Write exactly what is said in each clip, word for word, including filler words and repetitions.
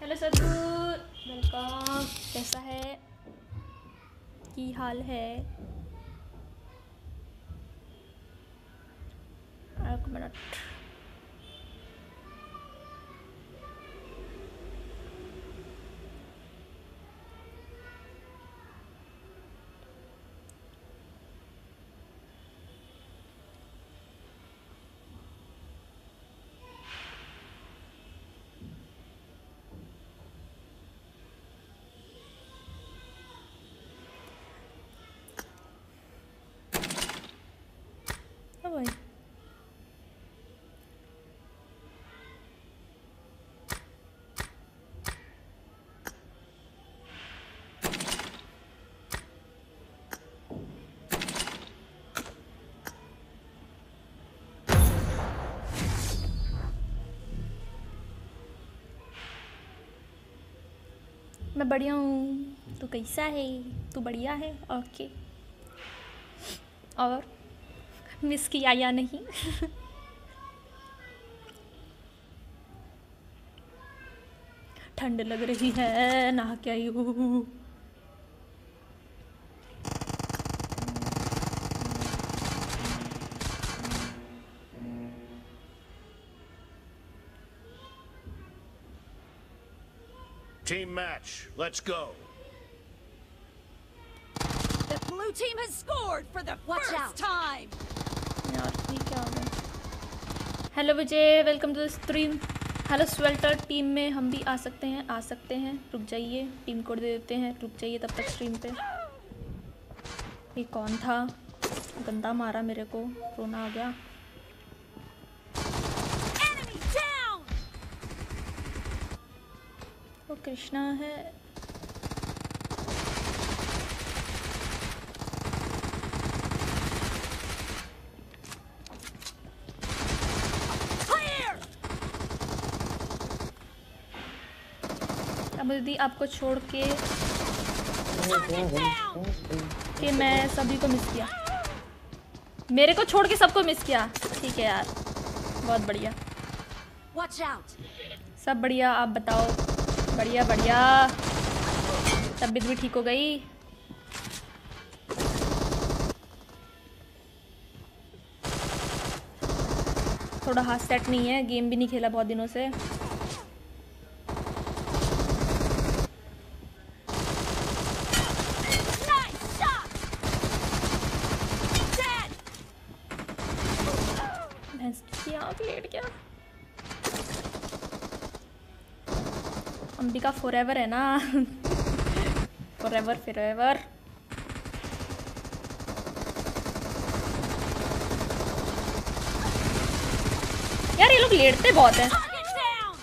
Hello सतगुर, welcome. कैसा है, की हाल है? एक मिनट। भाई मैं बढ़िया हूँ। तू कैसा है? तू बढ़िया है? ओके। और मिस किया या नहीं? ठंड लग रही है, नहा के आई हूँ। Team match, let's go. The blue team has scored for the Watch first out. time. यार ये क्या हो गया? Hello Vijay, welcome to the stream. Hello Swelter, team में हम भी आ सकते हैं? आ सकते हैं, रुक जाइए, टीम कोड दे देते हैं। रुक जाइए तब तक स्ट्रीम पे। ये कौन था? गंदा मारा मेरे को, रोना आ गया। Enemy down. वो कृष्णा है। Clear. अब दीदी आपको छोड़ के Target down. कि मैं सभी को मिस किया। मेरे को छोड़ के सबको मिस किया। ठीक है यार, बहुत बढ़िया। Watch out! सब बढ़िया, आप बताओ? बढ़िया बढ़िया। तबीयत भी ठीक हो गई? थोड़ा हाथ सेट नहीं है, गेम भी नहीं खेला बहुत दिनों से। Nice shot. Dead. भैंस क्या लेट गया। अंबिका फॉरएवर है ना? Forever forever. यार ये लोग लेटते बहुत हैं। Target down.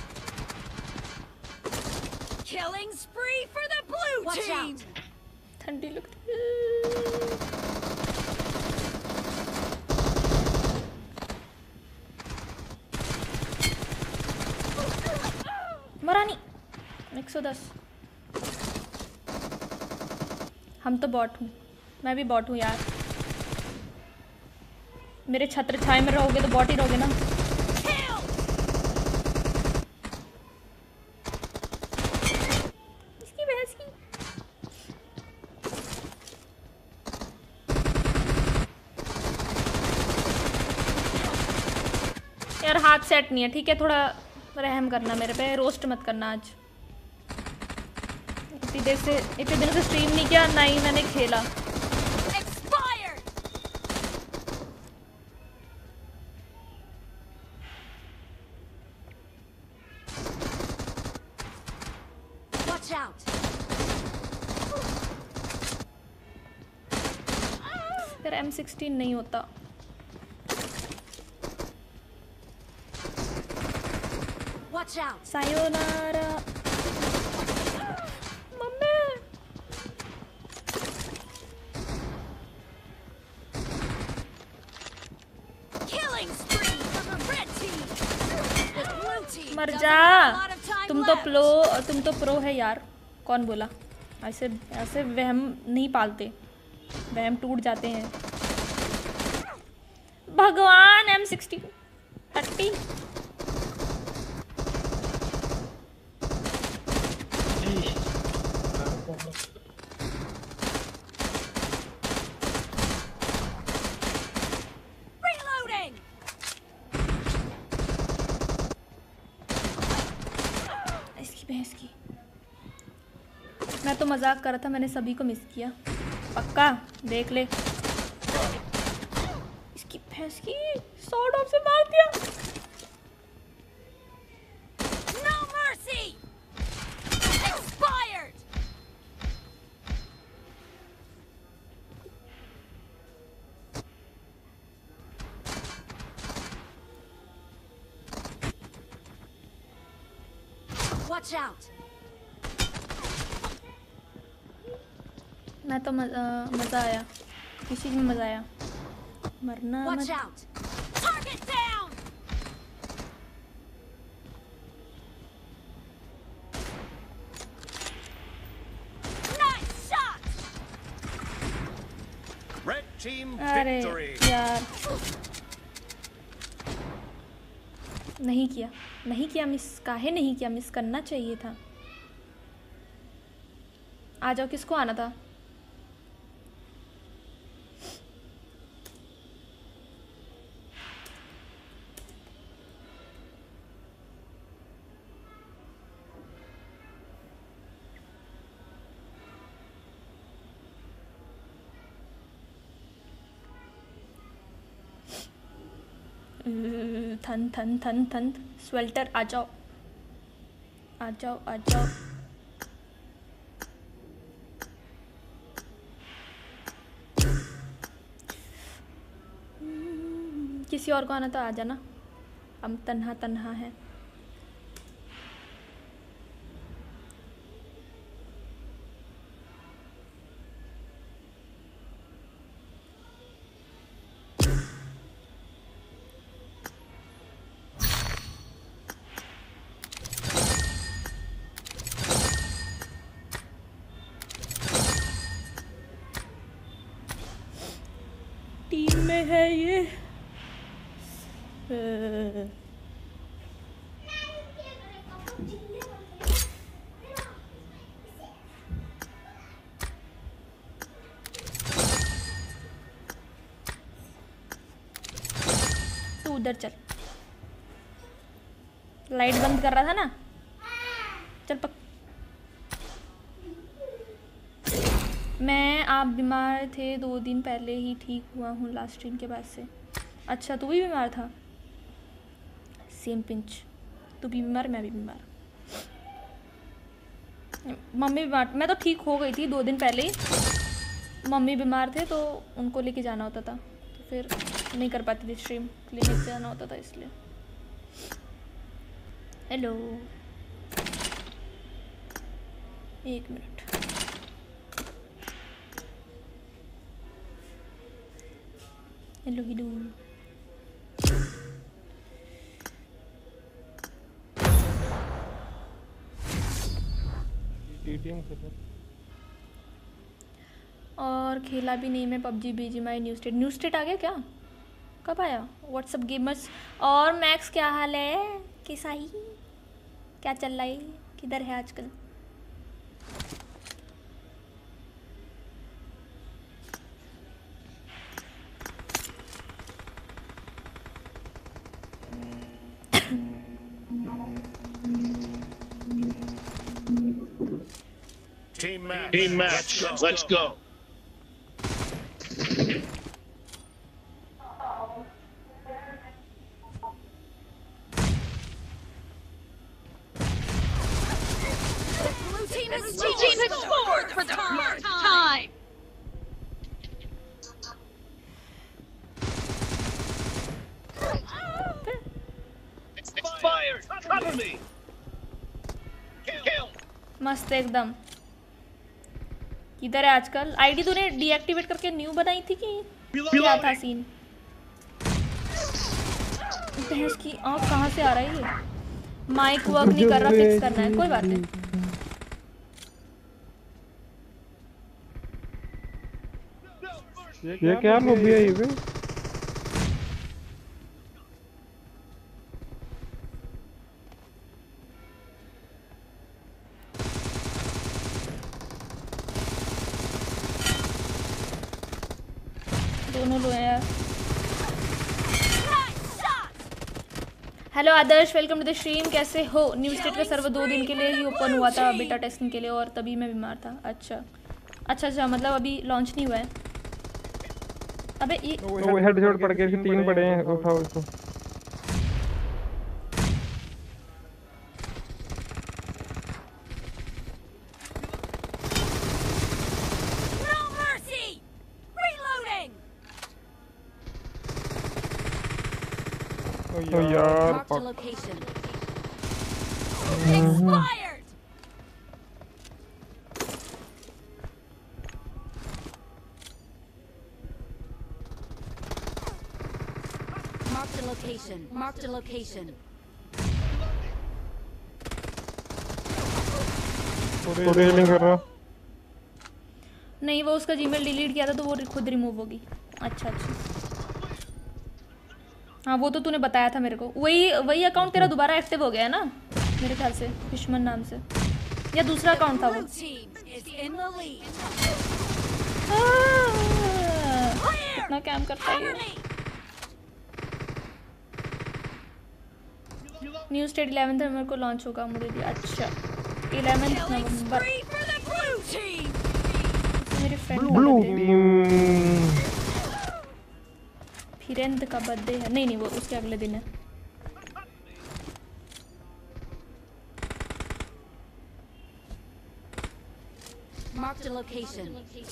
Killing spree for the blue Watch team. out. ठंडी लगती है। मरा नहीं। एक सौ दस। हम तो बॉट हूँ, मैं भी बॉट हूँ यार। मेरे छत्र छाए में रहोगे तो बॉट ही रहोगे ना। Kill. इसकी भैंस की। यार हाथ सेट नहीं है, ठीक है? थोड़ा रहम करना मेरे पे, रोस्ट मत करना आज। इतनी देर से, इतने दिनों से स्ट्रीम नहीं किया, ना ही मैंने खेला। Expired. Watch out! यार एम सिक्सटीन नहीं होता। Watch out! सायोनारा। मम्मी। Killing spree for the red team. The blue team मर doesn't जा। have a lot of time तुम तो left. प्रो, तुम तो प्रो है यार। कौन बोला? ऐसे ऐसे वहम नहीं पालते, वहम टूट जाते हैं। भगवान, एम सिक्सटीन थर्टी। Reloading. इसकी भैंस की। मैं तो मजाक कर रहा था, मैंने सभी को मिस किया। पक्का देख ले। इसकी भैंस की सॉर्ड ऑफ से मार दिया। No mercy. Expired. Watch out! मैं तो मजा मजा आया, किसी चीज में मजा आया। मरना Watch मत। out! Target down. Nice shot. Red team अरे victory. यार, नहीं किया नहीं किया मिस। काहे नहीं किया? मिस करना चाहिए था। आ जाओ, किसको आना था? थन थन थन थन स्वेल्टर आ जाओ आ जाओ आ जाओ। किसी और को आना तो आ जाना, हम तन्हा तन्हा है। टीम में है ये। अ, तू उधर चल। लाइट बंद कर रहा था ना, चल पक। मैं आप बीमार थे दो दिन पहले ही ठीक हुआ हूँ लास्ट स्ट्रीम के बाद से। अच्छा, तू भी बीमार था? सेम पिंच, तू भी बीमार मैं भी बीमार। मम्मी बीमार, मैं तो ठीक हो गई थी दो दिन पहले ही। मम्मी बीमार थे तो उनको लेके जाना होता था, तो फिर नहीं कर पाती थी स्ट्रीम, क्लिनिक जाना होता था इसलिए। हेलो, एक मिनट। हेलो हिडू। और खेला भी नहीं मैं PUBG BGMI new state. New state आ गया क्या? कब आया? व्हाट्सअप गेमर्स और मैक्स, क्या हाल है? कैसा ही क्या चल रहा है? किधर है आजकल? Team match. Team match. Let's Let's go. go. Blue team has Blue team has scored for the first time. Expired. Cover me. Kill. मस्त एकदम। किधर है आजकल? आईडी तूने डीएक्टिवेट करके न्यू बनाई थी कि क्या था सीन? भैंस की आँख कहाँ से आ रहा है ये? माइक वर्क नहीं कर रहा, फिक्स करना है, कोई बात नहीं। ये क्या लॉबी है ये पे? Hello Adarsh, welcome to the stream. कैसे हो? न्यू स्टेट का सर्वर दो दिन के लिए ही ओपन हुआ था बीटा टेस्टिंग के लिए और तभी मैं बीमार था। अच्छा अच्छा अच्छा, मतलब अभी लॉन्च नहीं हुआ है। अबे ये वो हेडशॉट पड़ गए, तीन पड़े हैं, उठाओ इसको। तो यार Marked a location. Expired. Marked a location. Marked a location. तो रेलिंग कर रहा। नहीं, वो उसका जीमेल डिलीट किया था तो वो खुद रिमूव होगी। अच्छा अच्छा, हाँ वो तो तूने बताया था मेरे को। वही वही अकाउंट तेरा दोबारा एक्टिव हो गया है ना मेरे ख्याल से, फिशमन नाम से, या दूसरा अकाउंट था वो? कितना काम करता है ये। न्यू स्टेट इलेवेंथ नवंबर को लॉन्च होगा मुझे भी। अच्छा इलेवेंथ नवंबर, मेरे फ्रेंड ब्लू टीम फिरेंद का बर्थडे है। नहीं नहीं, वो उसके अगले दिन है। Marked a location.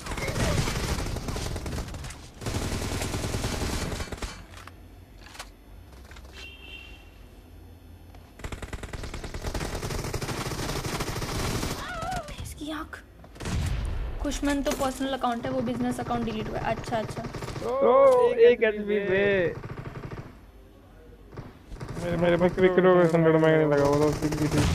इसकी आँख। खुशमन तो पर्सनल अकाउंट है, वो बिजनेस अकाउंट डिलीट हुआ है। अच्छा अच्छा, ओ एक एचपी पे मेरे मेरे पास क्रिकेट को हंड्रेड में नहीं लगा, वो तो सिक भी थी।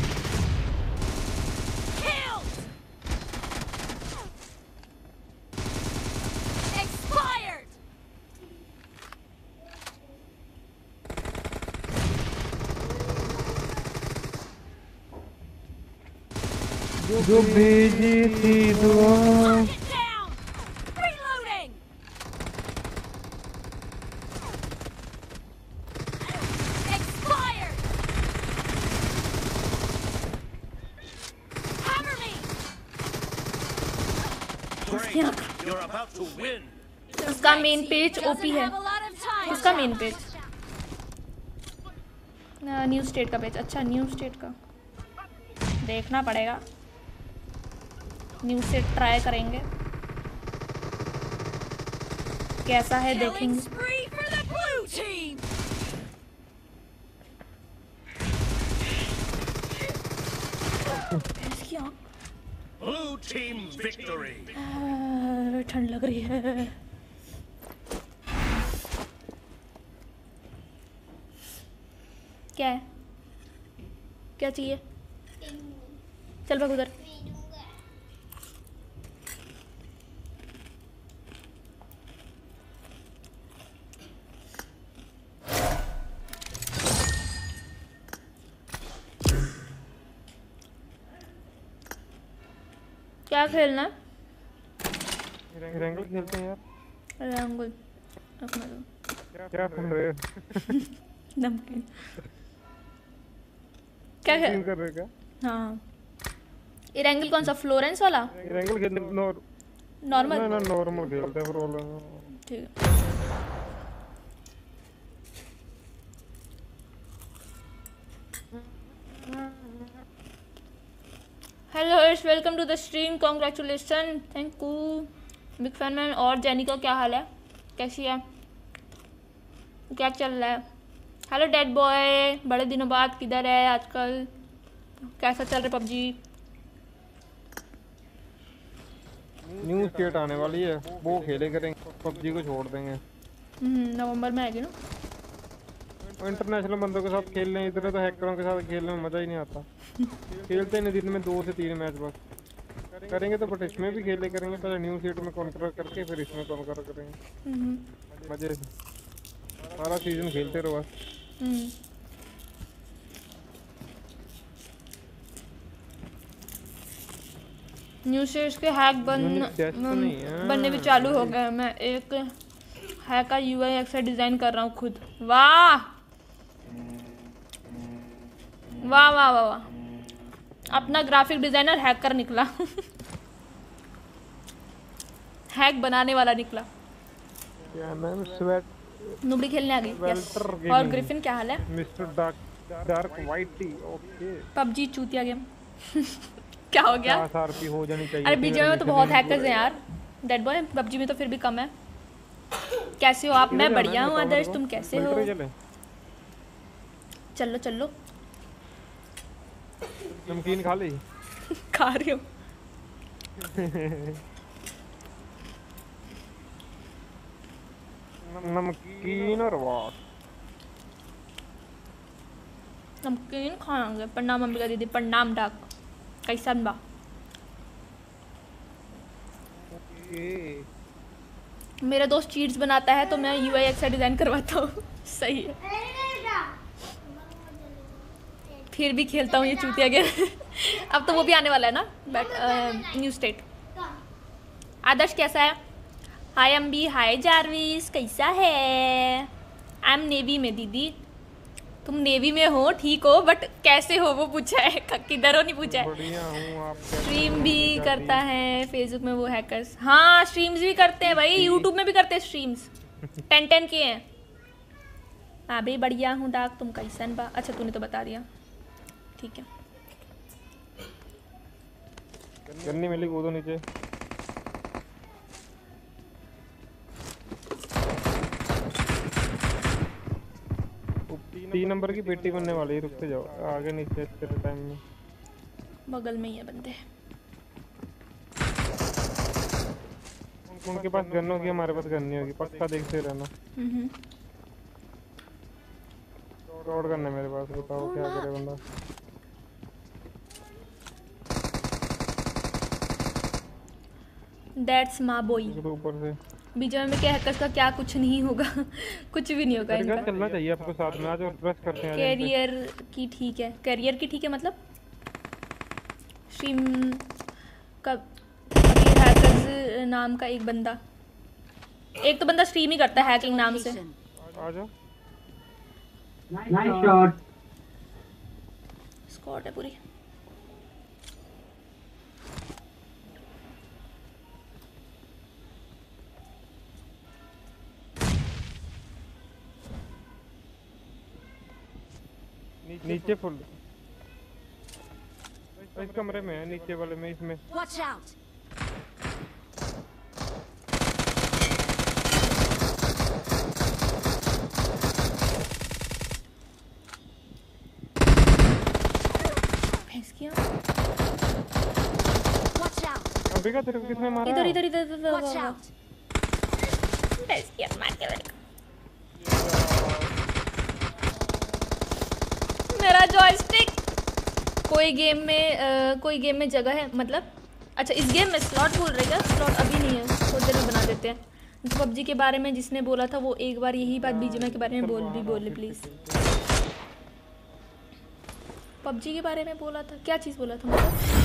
जो भेजी थी दुआ उसका मेन पेज ओपी है, उसका मेन पेज न्यू स्टेट का पेज। अच्छा न्यू स्टेट का देखना पड़ेगा, न्यू स्टेट ट्राई करेंगे कैसा है, देखेंगे। Blue team victory. ठंड लग रही है। क्या है, क्या चाहिए? चल भाग उधर। क्या खेलना है? रैंगल खेलते हैं यार। रैंगल अपना दो। क्या क्या कर रहे हो? नमकीन क्या खेल कर रहे हो क्या? हाँ ये रैंगल कौन सा, फ्लोरेंस वाला? रैंगल खेलते नॉर नॉर्मल ना ना नॉर्मल खेलते हैं रोल। ठीक है। Hello Harsh, welcome to the stream, congratulations, thank you, big fan man. और जेनी का क्या हाल है, कैसी है, क्या चल रहा है? हेलो डेड बॉय, बड़े दिनों बाद किधर है आजकल, कैसा चल रहा है पबजी? न्यू स्टेट आने वाली है, वो खेले करेंगे, पबजी को छोड़ देंगे। नवंबर में आएगी ना। इंटरनेशनल बंदों के साथ खेल लें, इधर तो हैकरों के साथ खेलने में मजा ही नहीं आता। खेलते नहीं दिन में दो से तीन मैच बस करेंगे, तो बट इसमें भी खेले करेंगे, पहले न्यू सीट में कॉन्कर करके फिर इसमें कॉन्कर करेंगे, मजे से सारा सीजन खेलते रहो बस। न्यू न्यू सीट्स के हैक बन बनने भी चालू हो गए। मैं एक हैक का यूआई एक्स डिज़ाइन कर रहा हूँ खुद। वाह वाह वाह वाह वाह, अपना ग्राफिक डिज़ाइनर हैकर निकला। हैक बनाने वाला निकला। क्या नाम? स्वेट नुबड़ी खेलने आ गई। यस। Welter और Gaming। ग्रिफिन क्या हाल है? Mister dark dark white T. Okay PUBG चूतिया गेम। क्या हो गया? पचास आरपी हो जानी चाहिए। अरे बीजे में तो बहुत हैकर्स हैं यार। डेड बॉय पबजी में तो फिर भी कम है। कैसे हो आप? मैं बढ़िया हूँ आदर्श, तुम कैसे हो? चलो चलो। नमकीन खा ली? खा रही हूँ। नमकीन और वाट नमकीन खाएंगे। प्रणाम अंबिका दीदी। प्रणाम डाक। कैसन बा? मेरा दोस्त चीट्स बनाता है तो मैं यूआई एक्स डिज़ाइन करवाता हूँ। सही है। फिर भी खेलता हूँ ये चूतिया गेम। अब तो वो भी आने वाला है ना, बट न्यू स्टेट। आदर्श कैसा है? हाय अम्बी। हाय जारविस, कैसा है? आई एम नेवी में दीदी। तुम नेवी में हो, ठीक हो, बट कैसे हो वो पूछा है, किधर हो नहीं पूछा है। बढ़िया हूँ। आप स्ट्रीम भी करता है फेसबुक में वो हैकर्स। हाँ स्ट्रीम्स भी करते हैं भाई, यूट्यूब में भी करते हैं स्ट्रीम्स। टेन टेन के हैं। हाँ भाई बढ़िया हूँ डाक, तुम कैसन बा? अच्छा तूने तो बता दिया, ठीक है। गन्नी मिली, कूदो नीचे। तीन नंबर की पेटी बनने वाली है, रुकते जाओ आगे नीचे तेरे टाइम में। बगल में ही है बंदे। उनके पास गन होगी, हमारे पास गन नहीं होगी, पक्का देखते रहना। हम्म रोड करना मेरे पास, बताओ क्या करे बंदा। दैट्स माँ बॉय। ऊपर से बीजे में क्या हैकर्स का क्या कुछ नहीं होगा। कुछ भी नहीं होगा इनका। चलना चाहिए आपको साथ में, आज और प्रेस करते हैं। कैरियर की ठीक है, कैरियर की ठीक है मतलब स्ट्रीम का हैकर्स नाम का एक बंदा, एक तो बंदा स्ट्रीम ही करता है हैकिंग नाम से। आ जाओ। Nice shot. स्क्वाड है पूरी। नीचे फुल इस कमरे में है, नीचे वाले में, इसमें। Watch out! भैंस किया। Watch out! अंबिका तेरे को किसने मारा? इधर इधर इधर इधर Watch out! भैंस किया मार के मेरे को। मेरा जॉयस्टिक। कोई गेम में आ, कोई गेम में जगह है मतलब? अच्छा इस गेम में स्लॉट बोल रहे क्या? स्लॉट अभी नहीं है, थोड़ी देर में बना देते हैं। तो पबजी के बारे में जिसने बोला था वो एक बार यही बात बीजीएमआई के बारे में बोल भी बोले प्लीज़। पबजी के बारे में बोला था, क्या चीज़ बोला था मतलब?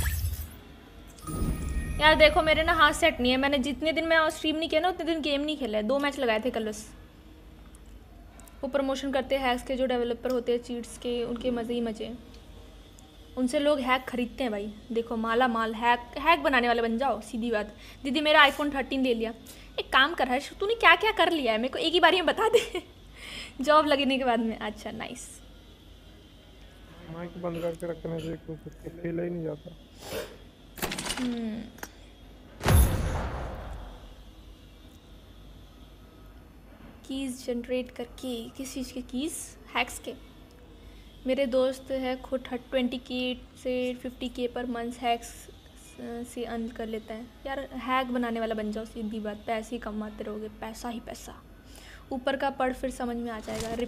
यार देखो मेरे ना हाथ सेट नहीं है, मैंने जितने दिन मैं स्ट्रीम नहीं किया ना उतने दिन गेम नहीं खेला है। दो मैच लगाए थे कल बस। वो प्रमोशन करते हैं हैक्स के, जो डेवलपर होते हैं चीट्स के, उनके मज़े ही मज़े। उनसे लोग हैक खरीदते हैं भाई। देखो माला माल हैक हैक बनाने वाले बन जाओ, सीधी बात। दीदी मेरा आईफोन थर्टीन ले लिया। एक काम कर रहा है, तूने क्या क्या कर लिया है मेरे को एक ही बारी में बता दे। जॉब लगने के बाद में। अच्छा नाइस। माइक बंद करके रखने से कुछ खेला ही नहीं जाता। कीज़ जनरेट करके, किस चीज़ के कीज़? हैक्स के। मेरे दोस्त है खुद ट्वेंटी के से फिफ्टी के पर मंथ हैक्स से अर्न कर लेता है। यार हैक बनाने वाला बन जाओ, सीधी बात। पैसे ही कमाते रहोगे, पैसा ही पैसा। ऊपर का पढ़ फिर समझ में आ जाएगा। रिप।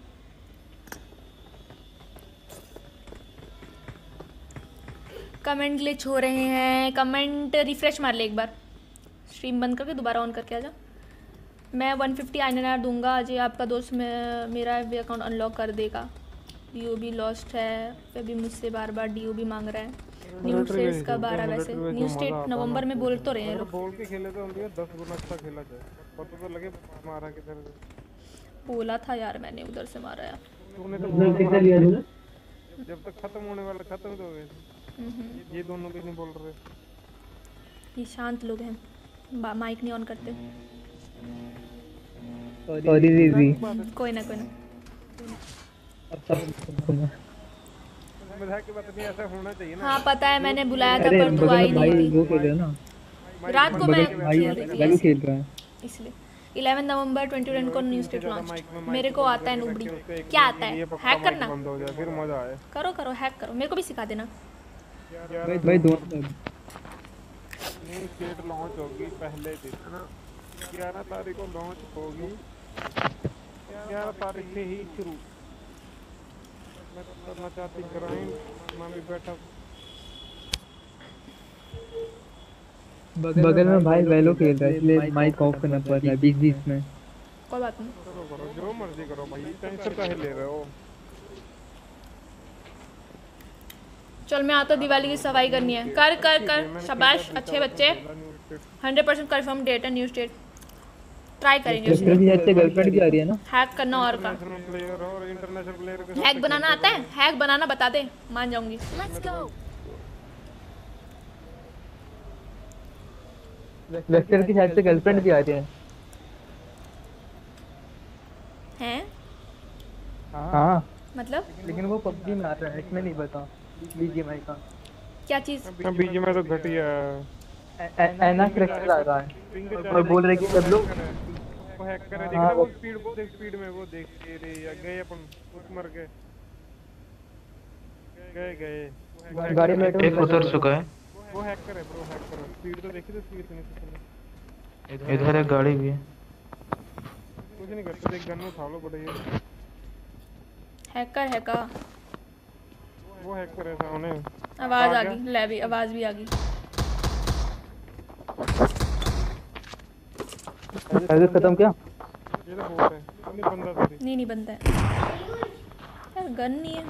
कमेंट ग्लिच हो रहे हैं, कमेंट रिफ्रेश मार ले एक बार, स्ट्रीम बंद करके दोबारा ऑन करके आ जा। मैं वन फिफ्टी आई एन आर दूंगा अजय, आपका दोस्त मैं मेरा भी अकाउंट अनलॉक कर देगा। डी ओ बी लॉस्ट है, फिर भी मुझसे बार बार डी ओ बी मांग रहा है। न्यू स्टेट्स कब आ रहा है वैसे? न्यू स्टेट नवंबर में बोल तो रहे हैं लोग। बोल के खेले तो हम भी दस गुना अच्छा खेला जाए, पता तो लगे मारा किधर से। बोला था यार मैंने उधर से मारा यार। तूने तो कितना लिया तूने? जब तक खत्म होने वाला खत्म तो हो गए। ये दोनों भी नहीं बोल रहे। ये शांत लोग हैं, माइक नहीं ऑन करते। सॉरी दीदी। कोई ना कोई ना। मजाक की बात नहीं, ऐसा होना चाहिए ना। हाँ पता है, मैंने बुलाया था पर तू आई नहीं थी। वो खेल रहे हैं ना रात को मैं खेल रही थी खेल रहा है इसलिए। ग्यारह नवंबर ट्वेंटी ट्वेंटी को न्यू स्टेट लॉन्च। मेरे को आता है नूबड़ी। क्या आता है? हैक करना। बंद हो जाए फिर मजा आए। करो करो हैक करो, मेरे को भी सिखा देना। भाई भाई दोनों न्यू स्टेट लॉन्च होगी पहले दिन है ना, ग्यारह तारीख को लॉन्च होगी। ग्यारह तारीख से ही शुरू। मैं करना चाहती क्राइम, मैं भी बैठा बगल में भाई वैलो खेल रहा है इसलिए माइक ऑफ करना पड़ रहा है बीच बीच में। कोई बात नहीं, करो करो जो मर्जी करो भाई, टेंशन काहे ले रहे हो। चल मैं आता, दिवाली की सफाई करनी है। कर कर कर शाबाश, अच्छे बच्चे। हंड्रेड परसेंट कन्फर्म डेट है न्यू स्टेट। ट्राई करेंगे उसे। गर्लफ्रेंड भी आ रही है ना। हैक करना और का प्लेयर और इंटरनेशनल प्लेयर के हैक बनाना आता है? हैक बनाना बता दे, मान जाऊंगी। Let's go. वेक्टर की साइड से गर्लफ्रेंड भी आ रही है। हैं? हाँ मतलब? लेकिन वो पबजी में आ रहा है, इसमें नहीं पता बीजीएमआई का। क्या चीज? बीजीएमआई तो घटिया एना करैक्टर आ रहा है और बोल रहे कि सब लोग वो हैक करे। देख रहा वो स्पीड, वो देख स्पीड में, वो देख रे या गए अपन उस मर गए गए गए गाड़ी में एक उतर चुका है। वो हैक करे ब्रो, हैक करो। स्पीड तो देखी तो स्पीड से नहीं। इधर एक गाड़ी भी है। कुछ नहीं करते, देख गन उठा लो बड़े। हैकर है का? वो हैक करे सामने। आवाज आ गई, ले भी आवाज भी आ गई। ऐसे खत्म क्या? ये तो बोट है, नहीं बंदा सॉरी। नहीं नहीं बनता है यार, गन नहीं है।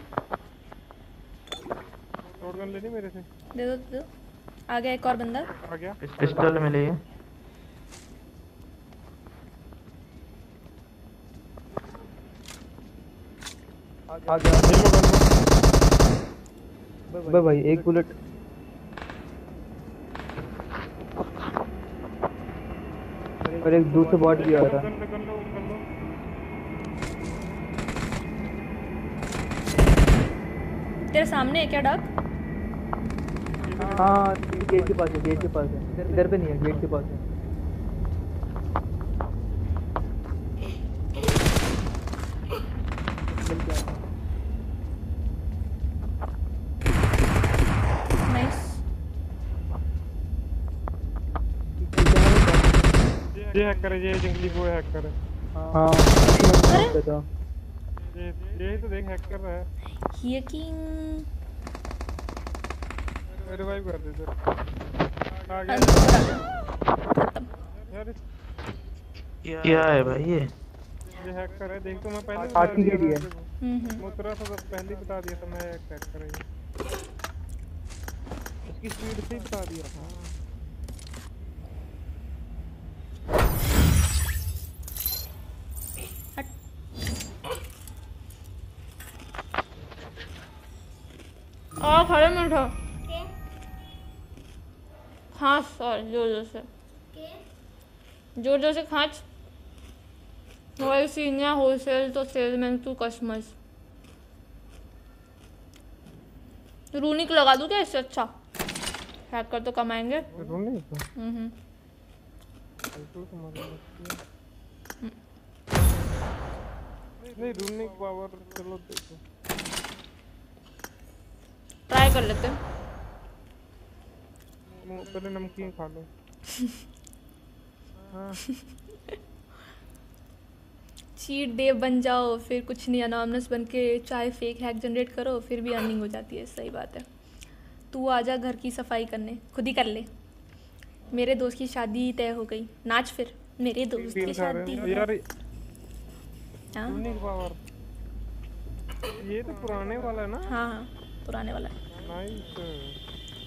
शॉट गन लेनी मेरे से? दे दो दे दो। आ गया एक और बंदा। आ गया पिस्टल मिली है। आ गया। भाई भाई एक बुलेट। और एक दूसरा बॉट भी आ रहा है। कर लो कर लो। तेरे सामने है क्या डॉग? हाँ गेट के पास है, गेट के पास है। इधर पे नहीं है, गेट के पास है। नाइस। ये हैक करे, ये जंगली वो हैक करे। हाँ अरे ये यही तो देख हैक कर रहा है। यकीन रिवाइव कर दे सर। आ गया खत्म। यार क्या है भाई ये? ये हैक कर है, देख तो मैं पहले आठ की गेट है। हम्म हम्म। मैं उतरा था तो पहले ही बता दिया था मैं हैक करेंगे। उसकी स्पीड से ही बता दिया था। आ खड़े में उठो। खांस और जोर जोर से, जोर जोर से खांच। वही सीनियर होलसेल तो सेल्समैन टू कस्टमर्स। रूनिक लगा दूं क्या इससे अच्छा? हैक कर तो कमाएंगे। रूनिक हम्म नहीं, रूनिक पावर चलो देखो, ट्राई कर लेते हैं। पहले नमकीन खा लो। हाँ चीट डे बन जाओ, फिर कुछ नहीं, अनोनिमस बन के चाहे फेक हैक जनरेट करो, फिर भी अर्निंग हो जाती है। सही बात है। तू आजा घर की सफाई करने, खुद ही कर ले। मेरे दोस्त की शादी तय हो गई, नाच फिर। मेरे दोस्त की शादी यार। हाँ रूनिक पावर ये तो पुराने वाला है ना? हाँ हाँ पुराने वाला। नाइस।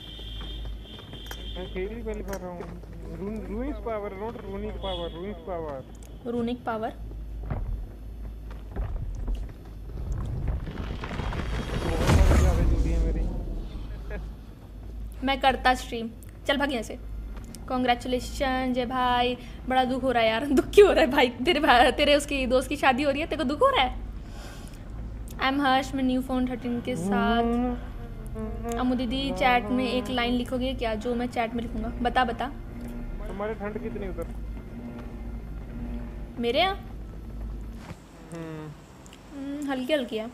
मैं खेल ही पहली बार रहा हूँ। Runic power not runic power runic power runic power बहुत ज़्यादा जुड़ी है मेरी। मैं करता स्ट्रीम। चल भाग यहाँ से। कॉन्ग्रेचुलेशन जय भाई। बड़ा दुख हो रहा है यार। दुख क्यों हो रहा है भाई? तेरे भाई तेरे उसकी दोस्त की शादी हो रही है, तेरे को दुख हो रहा है? आई एम हर्ष, मैं न्यू फोन थर्टीन के साथ। अमू दीदी चैट में एक लाइन लिखोगे क्या? जो मैं चैट में लिखूंगा। बता बता। तुम्हारी ठंड कितनी उधर? मेरे यहाँ हम्म हल्की हल्की है।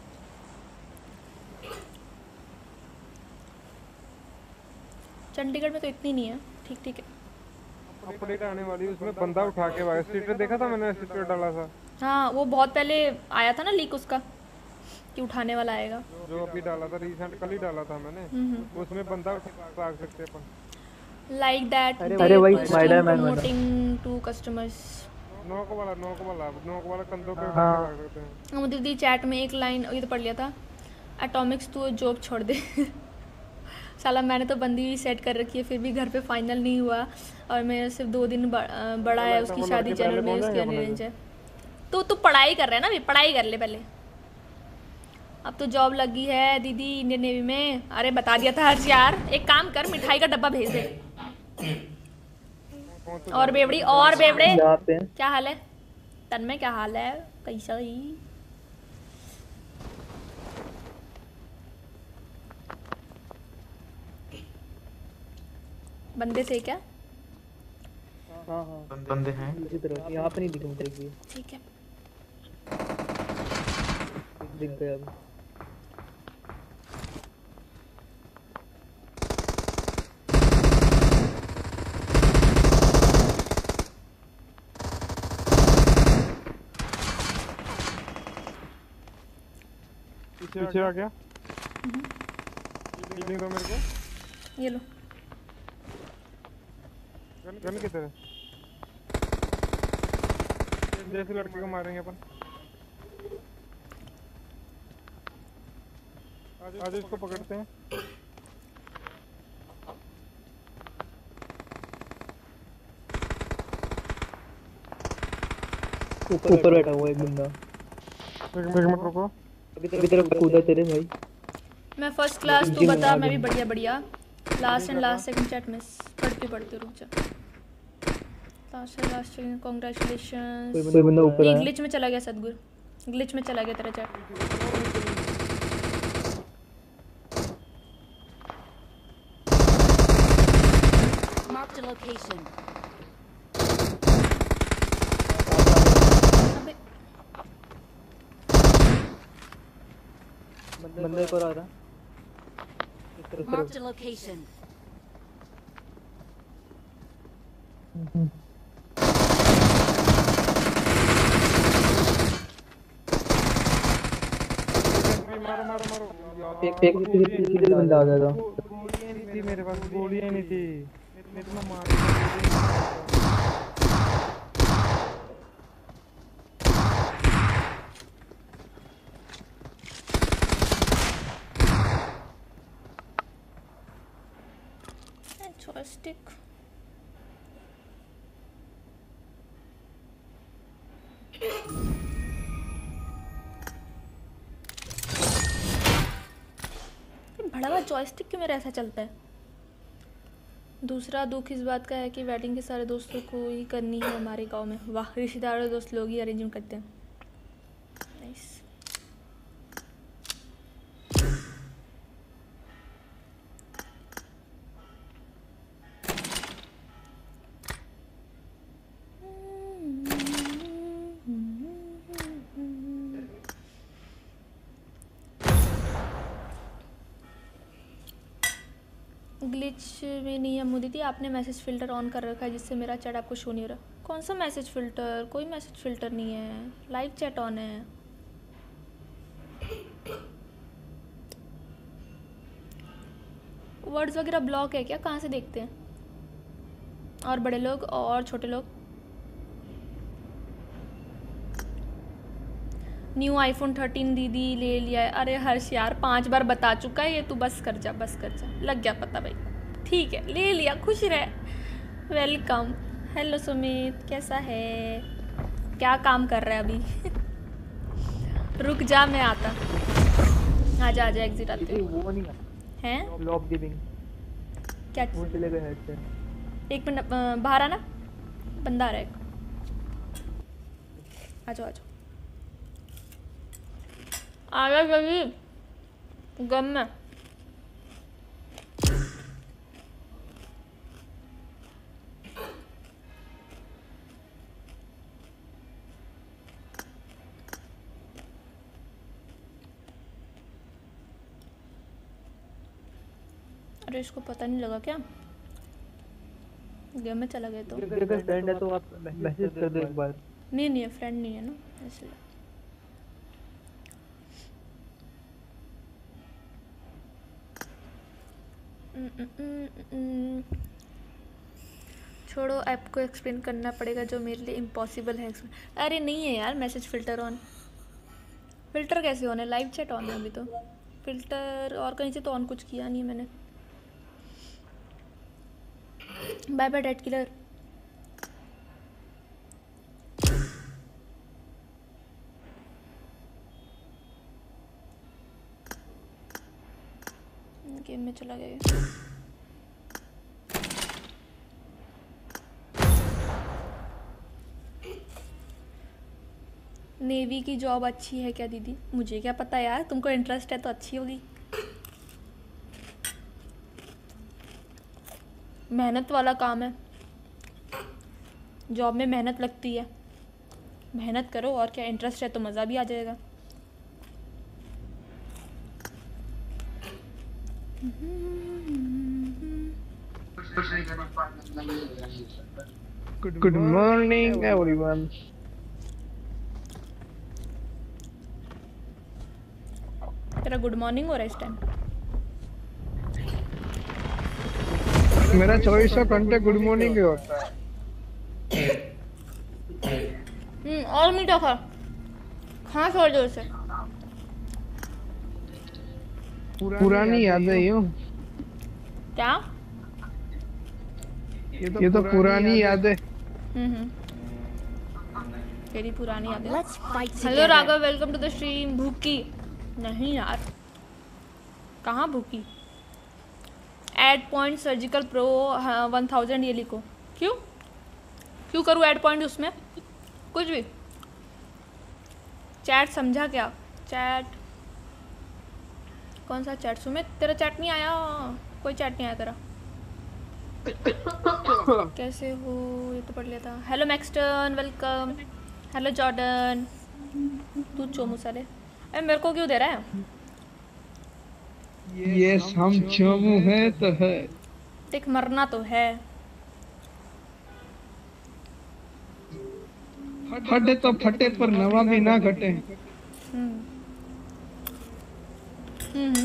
चंडीगढ़ में तो इतनी नहीं है, ठीक ठीक है। अपडेट आने वाली है, उसमें बंदा उठा के वाया स्टेटस देखा था मैंने, स्टेटस डाला था। हाँ वो बहुत पहले आया था ना लीक उसका कि उठाने वाला आएगा। जो अभी डाला था रिसेंट, कल ही डाला था मैंने। उसमें बंदा उठा सकते अपन। लाइक दैट अरे वही स्पाइडरमैन वाला प्रमोटिंग टू कस्टमर्स। नोक वाला नोक वाला नोक वाला कंधों पे हाँ। उठा के रख सकते हैं। हम दीदी चैट में एक लाइन ये तो पढ़ लिया था, एटॉमिक्स तू जॉब छोड़ दे। साला मैंने तो बंदी भी सेट कर रखी है, फिर भी घर पे फाइनल नहीं हुआ और मेरे सिर्फ दो दिन बड़ा है उसकी शादी जनवरी में, उसकी अरेंज है। तो तू पढ़ाई कर रहा है ना भी, पढ़ाई कर ले पहले। अब तो जॉब लगी है दीदी इंडियन नेवी में। अरे बता दिया था हर्ष यार। एक काम कर, मिठाई का डब्बा भेज दे। और बेवड़ी और बेवड़े यहाँ पे क्या हाल है? तन्मय क्या हाल है? कैसा ही बंदे थे क्या? हाँ हाँ बंदे हैं दूसरी तरफ, यहाँ पे नहीं दिख रहा है। ठीक है। दिख गया अभी। पीछे आ गया। हीलिंग दो मेरे को। ये लो। गन गन किधर है? जैसे लड़के को मारेंगे अपन। आज आज इसको पकड़ते हैं। ऊपर बैठा हुआ एक बंदा। एक मिनट रुको। अभी तरफ कूदा तेरे भाई। मैं फर्स्ट क्लास, तू बता। मैं भी बढ़िया बढ़िया। Last and last second chat miss पढ़ते पढ़ते रुक जा। Last and last second congratulations. कोई बंदा ऊपर ये है। ग्लिच में चला गया सदगुरु, ग्लिच में चला गया तेरा चैट। Marked a location. अबे बंदा एक और आ रहा। इस तरफ Marked a location. मारो मारो मारो। एक एक पीछे बंदा आ गया था। गोलियां नहीं थी मेरे पास, गोलियां नहीं थी मेरे को मार। जॉयस्टिक बड़ा हुआ जॉयस्टिक क्यों मेरा ऐसा चलता है? दूसरा दुख इस बात का है कि वेडिंग के सारे दोस्तों को ही करनी है हमारे गांव में। वाह, रिश्तेदार और दोस्त लोग ही अरेंजमेंट करते हैं। नाइस। ग्लिच में नहीं है मोदी थी, आपने मैसेज फ़िल्टर ऑन कर रखा है जिससे मेरा चैट आपको शो नहीं हो रहा। कौन सा मैसेज फ़िल्टर? कोई मैसेज फ़िल्टर नहीं है, लाइव चैट ऑन है। वर्ड्स वगैरह ब्लॉक है क्या? कहाँ से देखते हैं? और बड़े लोग और छोटे लोग? न्यू आईफोन थर्टीन दीदी ले लिया है। अरे हर्ष यार पांच बार बता चुका है ये, तू बस कर जा, बस कर जा। लग गया पता भाई, ठीक है, ले लिया, खुश रहे। वेलकम। हेलो सुमित, कैसा है? क्या काम कर रहा है अभी? रुक जा, मैं आता। आजा आजा, एग्जिट आते वो नहीं हैं। लॉब गिविंग क्या? वो चले गए हेड से। एक मिनट, अ, बाहर आना, बंदा आ रहा है। आ जाओ आ जाओ, आ जाओ जल्दी, गम में। अरे इसको पता नहीं लगा क्या? गेम में चला गया तो। अगर फ्रेंड है तो आप मैसेज कर दो एक बार। नहीं नहीं, फ्रेंड नहीं है ना, इसलिए। छोड़ो, ऐप को एक्सप्लेन करना पड़ेगा जो मेरे लिए इम्पॉसिबल है। अरे नहीं है यार, मैसेज फिल्टर ऑन। फिल्टर कैसे ऑन है? लाइव चैट ऑन है अभी तो। फिल्टर और कहीं से तो ऑन कुछ किया नहीं है मैंने। Bye bye dead killer. Game में चला गया। नेवी की जॉब अच्छी है क्या दीदी? मुझे क्या पता यार, तुमको इंटरेस्ट है तो अच्छी होगी। मेहनत वाला काम है, जॉब में मेहनत लगती है। मेहनत करो और क्या, इंटरेस्ट है तो मज़ा भी आ जाएगा। Good morning everyone. तेरा गुड मॉर्निंग हो रहा है इस टाइम? मेरा चौबीसों घंटे गुड मॉर्निंग ही होता है। हम्म, और मीठा खा, खा थोड़ी देर से। पुरानी यादें यूं। क्या? ये तो, ये तो पुरानी यादें। हम्म हम्म, तेरी पुरानी यादें। Let's fight hello together. Raghav, welcome to the stream. भूखी नहीं यार, कहाँ भूखी? Add point surgical pro one thousand ये लिखो। क्यों क्यों करूँ एड पॉइंट उसमें? कुछ भी। चैट समझा क्या? चैट कौन सा चैट? सुमित तेरा चैट नहीं आया, कोई चैट नहीं आया तेरा। कैसे हो? ये तो पढ़ लिया था। Hello Maxton, welcome. Hello Jordan. तू चोमू साले, अरे मेरे को क्यों दे रहा है? ये हम चोमू है तो है। देख, मरना तो है। फटे तो फटे पर नवा भी ना घटे। हम्म हम्म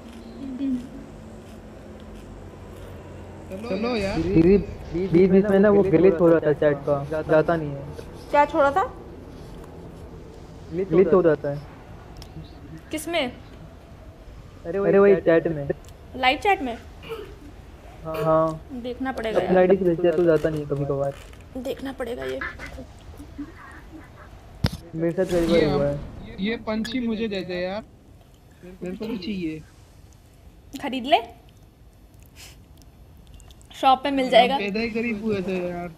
चलो यार। बीच बीच में ना वो ग्लिच हो रहा था चैट का, जाता नहीं है। क्या छोड़ा था? ग्लिच हो जाता है। किसमें? अरे अरे वही चैट में। लाइव चैट में? हाँ हाँ, देखना पड़ेगा अपनी यार, आईडी से भेजते तो जाता नहीं है कभी कभार। देखना पड़ेगा ये। मेरे साथ कई बार हुआ है। ये पंछी मुझे दे दे यार, मेरे को भी चाहिए। खरीद ले, शॉप पे मिल जाएगा। पैदा ही करीब हुए थे यार।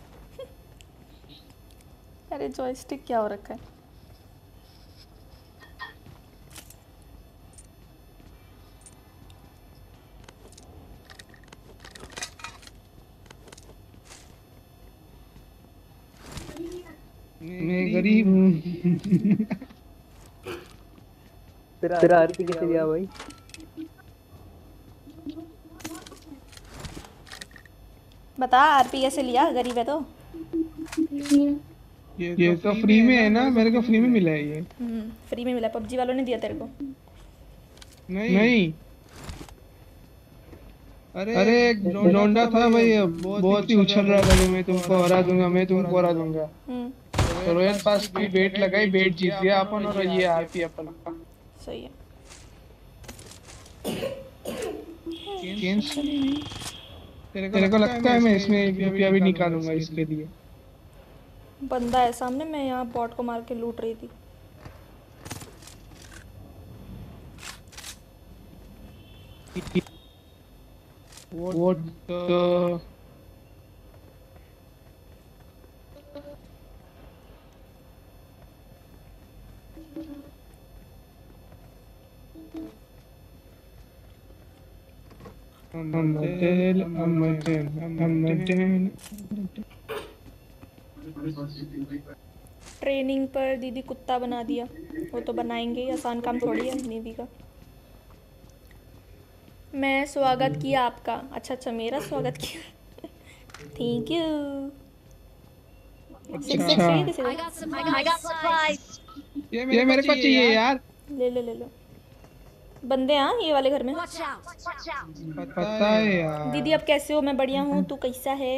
अरे जॉयस्टिक क्या हो रखा है? मैं गरीब हूँ। तेरा तेरा आरती कैसे गया भाई? बता, आरपी कैसे लिया? गरीब है तो। ये, ये तो फ्री में है ना, मेरे को फ्री में मिला है ये। हम्म, फ्री में मिला। पबजी वालों ने दिया तेरे को? नहीं नहीं, अरे अरे एक लौंडा था भाई, बहुत ही उछल रहा था, मैं तुमको हरा दूंगा, मैं तुमको हरा दूंगा। हम्म, तो रोयल पास की बेट लगाई, बेट जीत गया अपन, और ये आरपी अपन का। सही है। कैंसिल नहीं। तेरे को लगता है मैं इसमें एक रुपया भी निकालूंगा इसके लिए? बंदा है सामने, मैं यहाँ बॉट को मार के लूट रही थी। What the... I'm a dead, I'm a dead, I'm a dead. Training पर दीदी कुत्ता बना दिया। वो तो बनाएंगे ही, आसान काम थोड़ी है नेवी का। मैं स्वागत किया आपका। अच्छा अच्छा, मेरा स्वागत किया। Thank you. सिक्स सिक्स चाहिए किसी I को? got some I got supplies. ये मेरे को चाहिए यार। ले ले ले लो। बंदे हाँ ये वाले घर में। Watch out. Watch out. पता है यार। दीदी अब कैसे हो? मैं बढ़िया हूँ, तू कैसा है?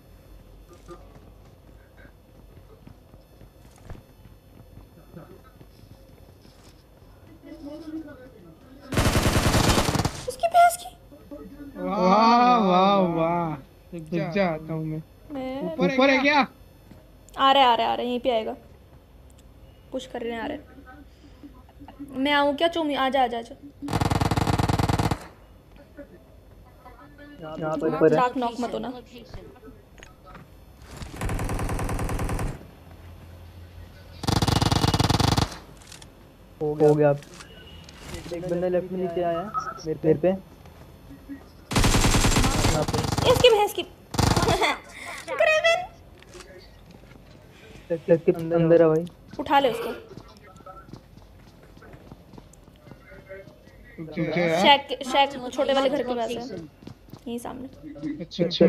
उसकी भैंस की। वाह वाह वाह, रुक जा आता हूँ मैं। मैं ऊपर है क्या? आ रहा है आ रहा है आ रहा है, यहीं पे आएगा। पुश कर रहे हैं, आ रहे हैं। मैं आऊँ क्या चूमी? आजा आजा आजा। यहाँ पर ऊपर है। लाख नॉक मत होना। हो गया हो गया। एक बंदा लेफ्ट में नीचे आया मेरे पैर पे। यहाँ पे इसकी भैंस की। क्रेवन। लेफ्ट के अंदर है भाई। उठा ले उसको। शैक शैक छोटे वाले घर के पास है, यहीं सामने। अच्छा अच्छा।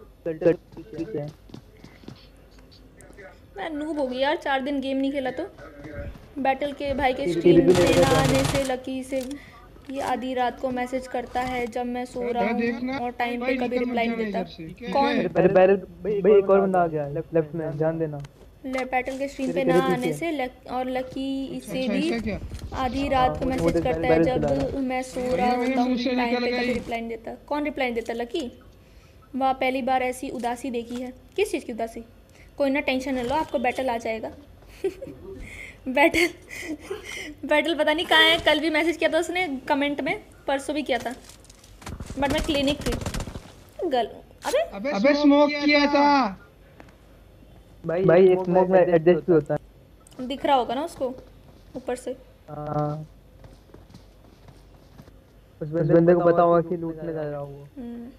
मैं नूब हो गई यार, चार दिन गेम नहीं खेला तो। बैटल के भाई के स्ट्रीम पे ना आने से लकी से ये आधी रात को मैसेज करता है जब मैं सो रहा हूँ और टाइम पे कभी रिप्लाई नहीं देता। कौन? अरे बैरल भाई, एक और बंदा आ गया लेफ्ट लेफ्ट में, ध्यान देना। बैटल के स्ट्रीम पे ना आने से लक, और लकी से भी आधी रात को मैसेज करता है जब मैं सो रहा होता हूँ, टाइम पे कभी रिप्लाई नहीं देता। कौन रिप्लाई नहीं देता? लकी। वाह, पहली बार ऐसी उदासी देखी है। किस चीज़ की उदासी? कोई ना, टेंशन न लो, आपको बैटल आ जाएगा। बैटल बैटल पता नहीं कहाँ है। कल भी मैसेज किया था उसने कमेंट में, परसों भी किया था, बट मैं क्लिनिक थी। गल अबे अबे स्मोक किया था भाई। भाई एक स्मोक में एडजस्ट भी होता है। दिख रहा होगा ना उसको ऊपर से। हाँ, उस बंदे को पता होगा कि लूटने जा रहा हूँ।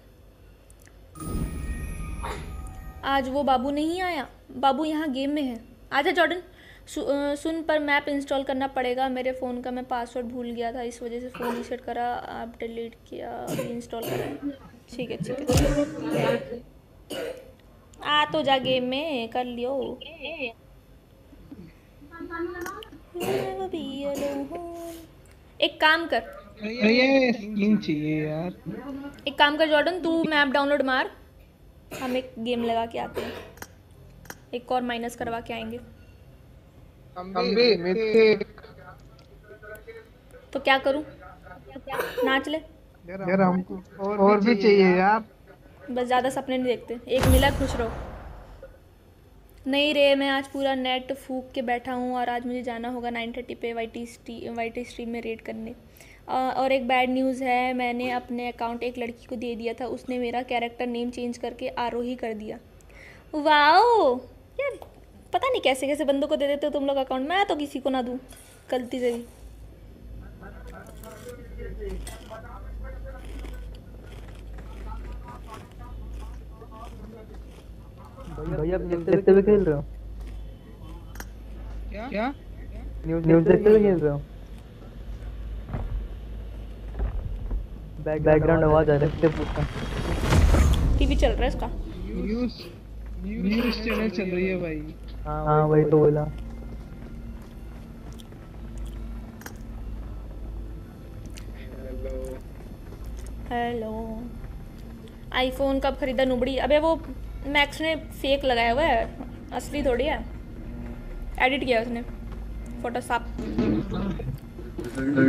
आज वो बाबू नहीं आया। बाबू यहाँ गेम में है। आजा जॉर्डन। सु, सुन पर मैप इंस्टॉल करना पड़ेगा। मेरे फ़ोन का मैं पासवर्ड भूल गया था, इस वजह से फ़ोन रीसेट करा, आप डिलीट किया, अभी इंस्टॉल करा। ठीक है ठीक है, आ तो जा गेम में, कर लियो। एक काम कर, ये स्किन चाहिए यार। एक काम कर जॉर्डन, तू मैप डाउनलोड मार, हम एक गेम लगा के आते हैं, एक और माइनस करवा के आएंगे। तो क्या करूं? नाच ले यार, हमको और भी चाहिए यार। बस ज़्यादा सपने नहीं देखते, एक मिला खुश रहो। नहीं रे, मैं आज पूरा नेट फूक के बैठा हूँ और आज मुझे जाना होगा नाइन थर्टी पे Y T Y T stream में रेड करने। और एक बैड न्यूज़ है, मैंने अपने अकाउंट एक लड़की को दे दिया था, उसने मेरा कैरेक्टर नेम चेंज करके आरोही कर दिया। वाओ यार, पता नहीं कैसे कैसे बंदों को दे देते हो तुम लोग अकाउंट। मैं तो किसी को ना दूँ गलती से भी। भैया आप न्यूज़ देखते हुए खेल रहे हो? क्या क्या न्यूज़ न्यूज़ देखते हुए खेल रहे हो? बैकग्राउंड आवाज आ रही है पूछता। टीवी चल रहा है इसका। न्यूज़ न्यूज़ चैनल चल रही है भाई। हाँ वही तो बोला। हेलो। आईफोन कब खरीदा नुबड़ी? अबे वो मैक्स ने फेक लगाया हुआ है, असली थोड़ी है, एडिट किया उसने फोटोशॉप।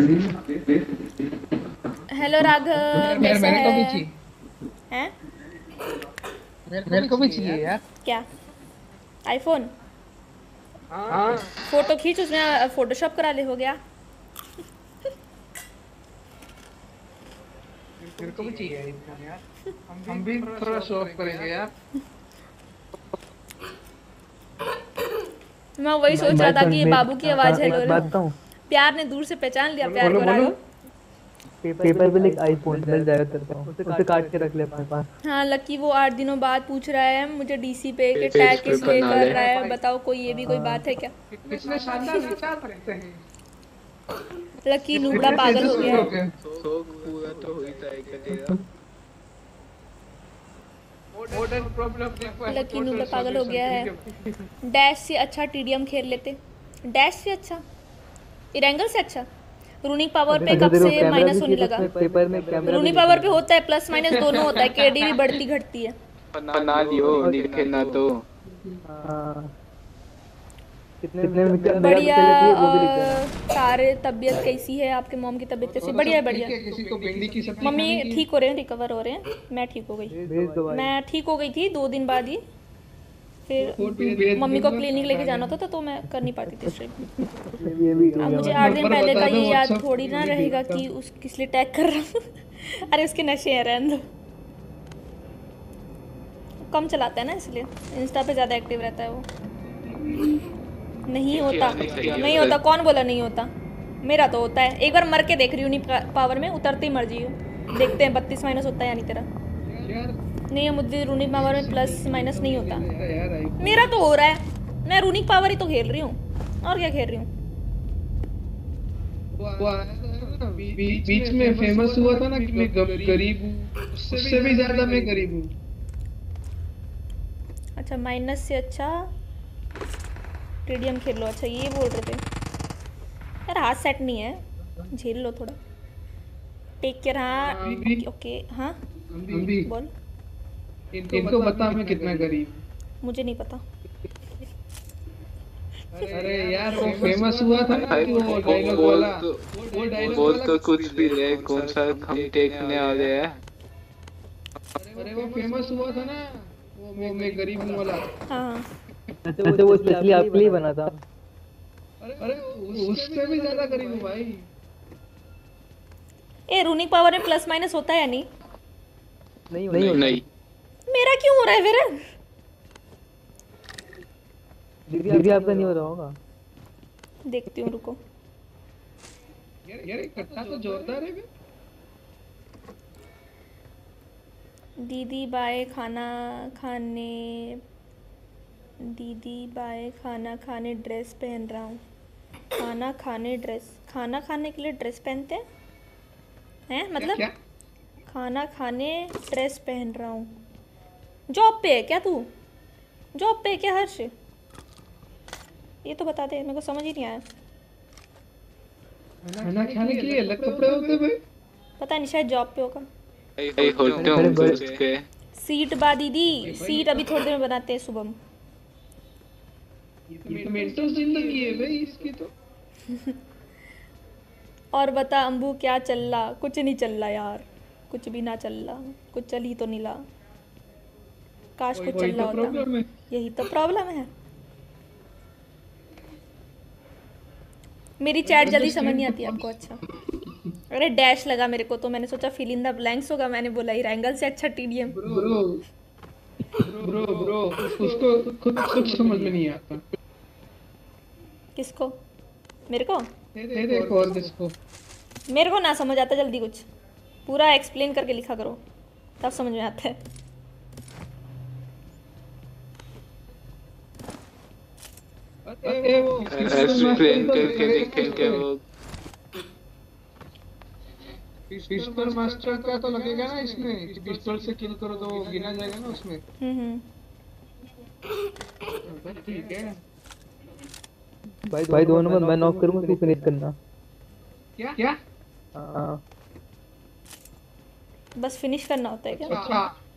हेलो राघव, कैसा है? हैं? मेरे को भी चाहिए यार। क्या आईफोन? हाँ फोटो खींच, उसमें फोटोशॉप करा ले, हो गया। मेरे को भी चाहिए यार, हम भी थोड़ा शो ऑफ करेंगे यार। मैं वही सोच रहा था कि ये बाबू की आवाज है। एक बात बताऊं, प्यार ने दूर से पहचान लिया प्यार को। राघव पेपर पे लिख आईफोन मिल जाएगा तेरे को, उसे काट के रख ले अपने पास। हाँ लकी वो आठ दिनों बाद पूछ रहा है मुझे डीसी पे के टैग किस लिए कर रहा है, बताओ कोई ये भी कोई बात है क्या? कितने शानदार विचार रखते हैं। लकी नूबड़ा पागल हो गया है। पूरा तो होता है करेगा। मॉडर्न प्रॉब्लम देखो। लकी नूबड़ा पागल हो गया है। डैश से अच्छा टीडीएम खेल लेते। डैश से अच्छा, इरेंगल से अच्छा। रूनिक पावर पे कब से माइनस होने लगा? पेपर में कैमरा रूनिक पावर पे होता है प्लस माइनस दोनों होता है, केडी भी बढ़ती घटती है। बना दियो लिखे ना तो। हाँ कितने में बढ़िया। सारे तबीयत कैसी है आपके? मॉम की तबीयत कैसी? बढ़िया है बढ़िया। किसी को भिंडी की सब्जी मम्मी ठीक हो रहे हैं, रिकवर हो रहे हैं। मैं ठीक हो गई, मैं ठीक हो गई थी दो दिन बाद ही। फिर मम्मी को क्लिनिक लेके जाना था तो मैं कर नहीं पाती थी स्ट्रीम। अब मुझे आठ दिन पहले का ये याद थोड़ी ना रहेगा कि उस किस लिए टैग कर रहा हूँ। अरे उसके नशे हैं, रहने दो। कम चलाता है ना इसलिए, इंस्टा पे ज़्यादा एक्टिव रहता है वो। नहीं होता, नहीं होता। कौन बोला नहीं होता? मेरा तो होता है। एक बार मर के देख रही हूँ पावर में, उतरती मर जी हूँ। देखते हैं बत्तीस माइनस होता है या नहीं तेरा। नहीं मुझे रूनिक पावर में प्लस माइनस नहीं होता, मेरा तो हो रहा है। मैं रूनिक पावर ही तो खेल रही हूँ, और क्या खेल रही हूँ। बीच में फेमस हुआ था ना कि मैं गरीब हूँ, उससे भी ज्यादा मैं गरीब हूँ। अच्छा माइनस से अच्छा टीडीएम खेल लो। अच्छा ये बोल रहे थे यार, हाथ सेट नहीं है, झेल लो थोड़ा। Take care. हाँ ओके। हाँ बोल। इनको बता मैं कितना गरीब। मुझे नहीं पता। अरे यार वो फेमस हुआ था ना कि वो डायलॉग वाला, वो डायलॉग बोल तो कुछ भी ले, कौन सा हम देखने आ रहे हैं। अरे वो फेमस हुआ था ना वो मैं गरीब हूँ वाला। हाँ अच्छा वो स्पेशली आपके लिए बना था। अरे उससे भी ज्यादा गरीब हूँ भाई। ए रूनिक पावर में प्लस माइनस होता है या नहीं? नहीं नहीं नहीं। मेरा क्यों हो रहा है फिर? दीदी आपका नहीं हो रहा होगा। देखती हूँ रुको। यार यार कट्टा तो जोरदार है बे। दीदी बाय खाना खाने, दीदी बाय खाना खाने ड्रेस पहन रहा हूँ। खाना खाने ड्रेस, खाना खाने के लिए ड्रेस पहनते हैं हैं मतलब क्या? खाना खाने ड्रेस पहन रहा हूँ। जॉब पे है क्या तू? जॉब पे है क्या हर्ष? ये तो बता दे, मेरे को समझ ही नहीं आया। खाना खाने के लिए अलग कपड़े होते भाई। पता नहीं, शायद जॉब पे होगा। आई होते होंगे उसके। सीट बा दीदी, सीट अभी थोड़ी देर में बनाते हैं शुभम। मेंटल जिंदगी है भाई इसकी तो। और बता अंबू क्या चल रहा? कुछ नहीं चल रहा यार, कुछ भी ना चल रहा, कुछ चल ही तो नहीं रहा। काश कुछ चल रहा होता। यही तो प्रॉब्लम है। मेरी चैट जल्दी समझ नहीं आती आपको। अच्छा अरे डैश लगा मेरे को तो मैंने सोचा फिल इन द ब्लैंक्स होगा। मैंने बोला इरेंगल से अच्छा टीडीएम। ब्रो ब्रो ब्रो उसको खुद कुछ समझ में नहीं आता। किसको? मेरे को? दे दे और किसको? मेरे को ना समझ आता जल्दी, कुछ पूरा एक्सप्लेन करके लिखा करो तब समझ में आता है। अरे वो एक्सप्लेन करके लिखेंगे वो। पिस्टल मास्टर का तो लगेगा ना इसमें कि पिस्टल से किल करो तो गिना जाएगा ना उसमें। हम्म ठीक है भाई भाई दोनों में मैं नॉक करूंगा तू फिनिश करना। क्या क्या? हां बस फिनिश करना होता है क्या? अच्छा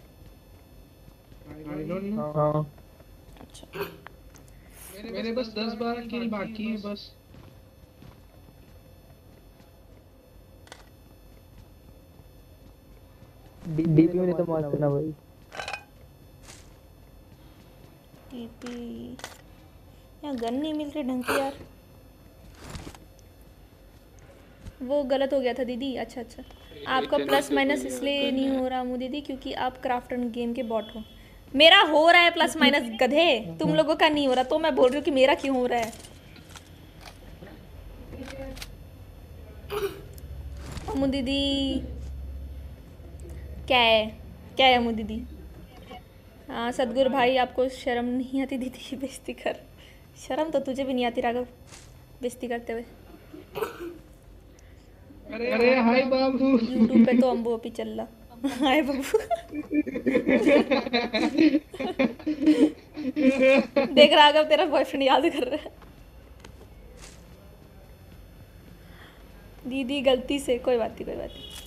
आई डोंट नो। हां अच्छा मेरे बस दस बारह किल बाकी है बस। डीपी में नहीं तो मार करना भाई। टीपी यहाँ गन नहीं मिल रही ढंग की यार। वो गलत हो गया था दीदी। अच्छा अच्छा, आपका प्लस माइनस इसलिए नहीं हो रहा मु दीदी क्योंकि आप क्राफ्ट एंड गेम के बॉट हो। मेरा हो रहा है प्लस माइनस गधे, तुम लोगों का नहीं हो रहा, तो मैं बोल रही हूँ कि मेरा क्यों हो रहा है। अमू दीदी क्या है क्या है अमू दीदी? हाँ सदगुरु भाई, आपको शर्म नहीं आती दीदी की बेइज्जती कर? शर्म तो तुझे भी नहीं आती राघव बेइज्जती करते हुए। अरे अरे हाय बाबू, यूट्यूब पे तो अम्बू अपी चल रहा। हाय बाबू। देख राघव तेरा बॉयफ्रेंड याद कर रहा है। दीदी गलती से, कोई बात नहीं कोई बात नहीं।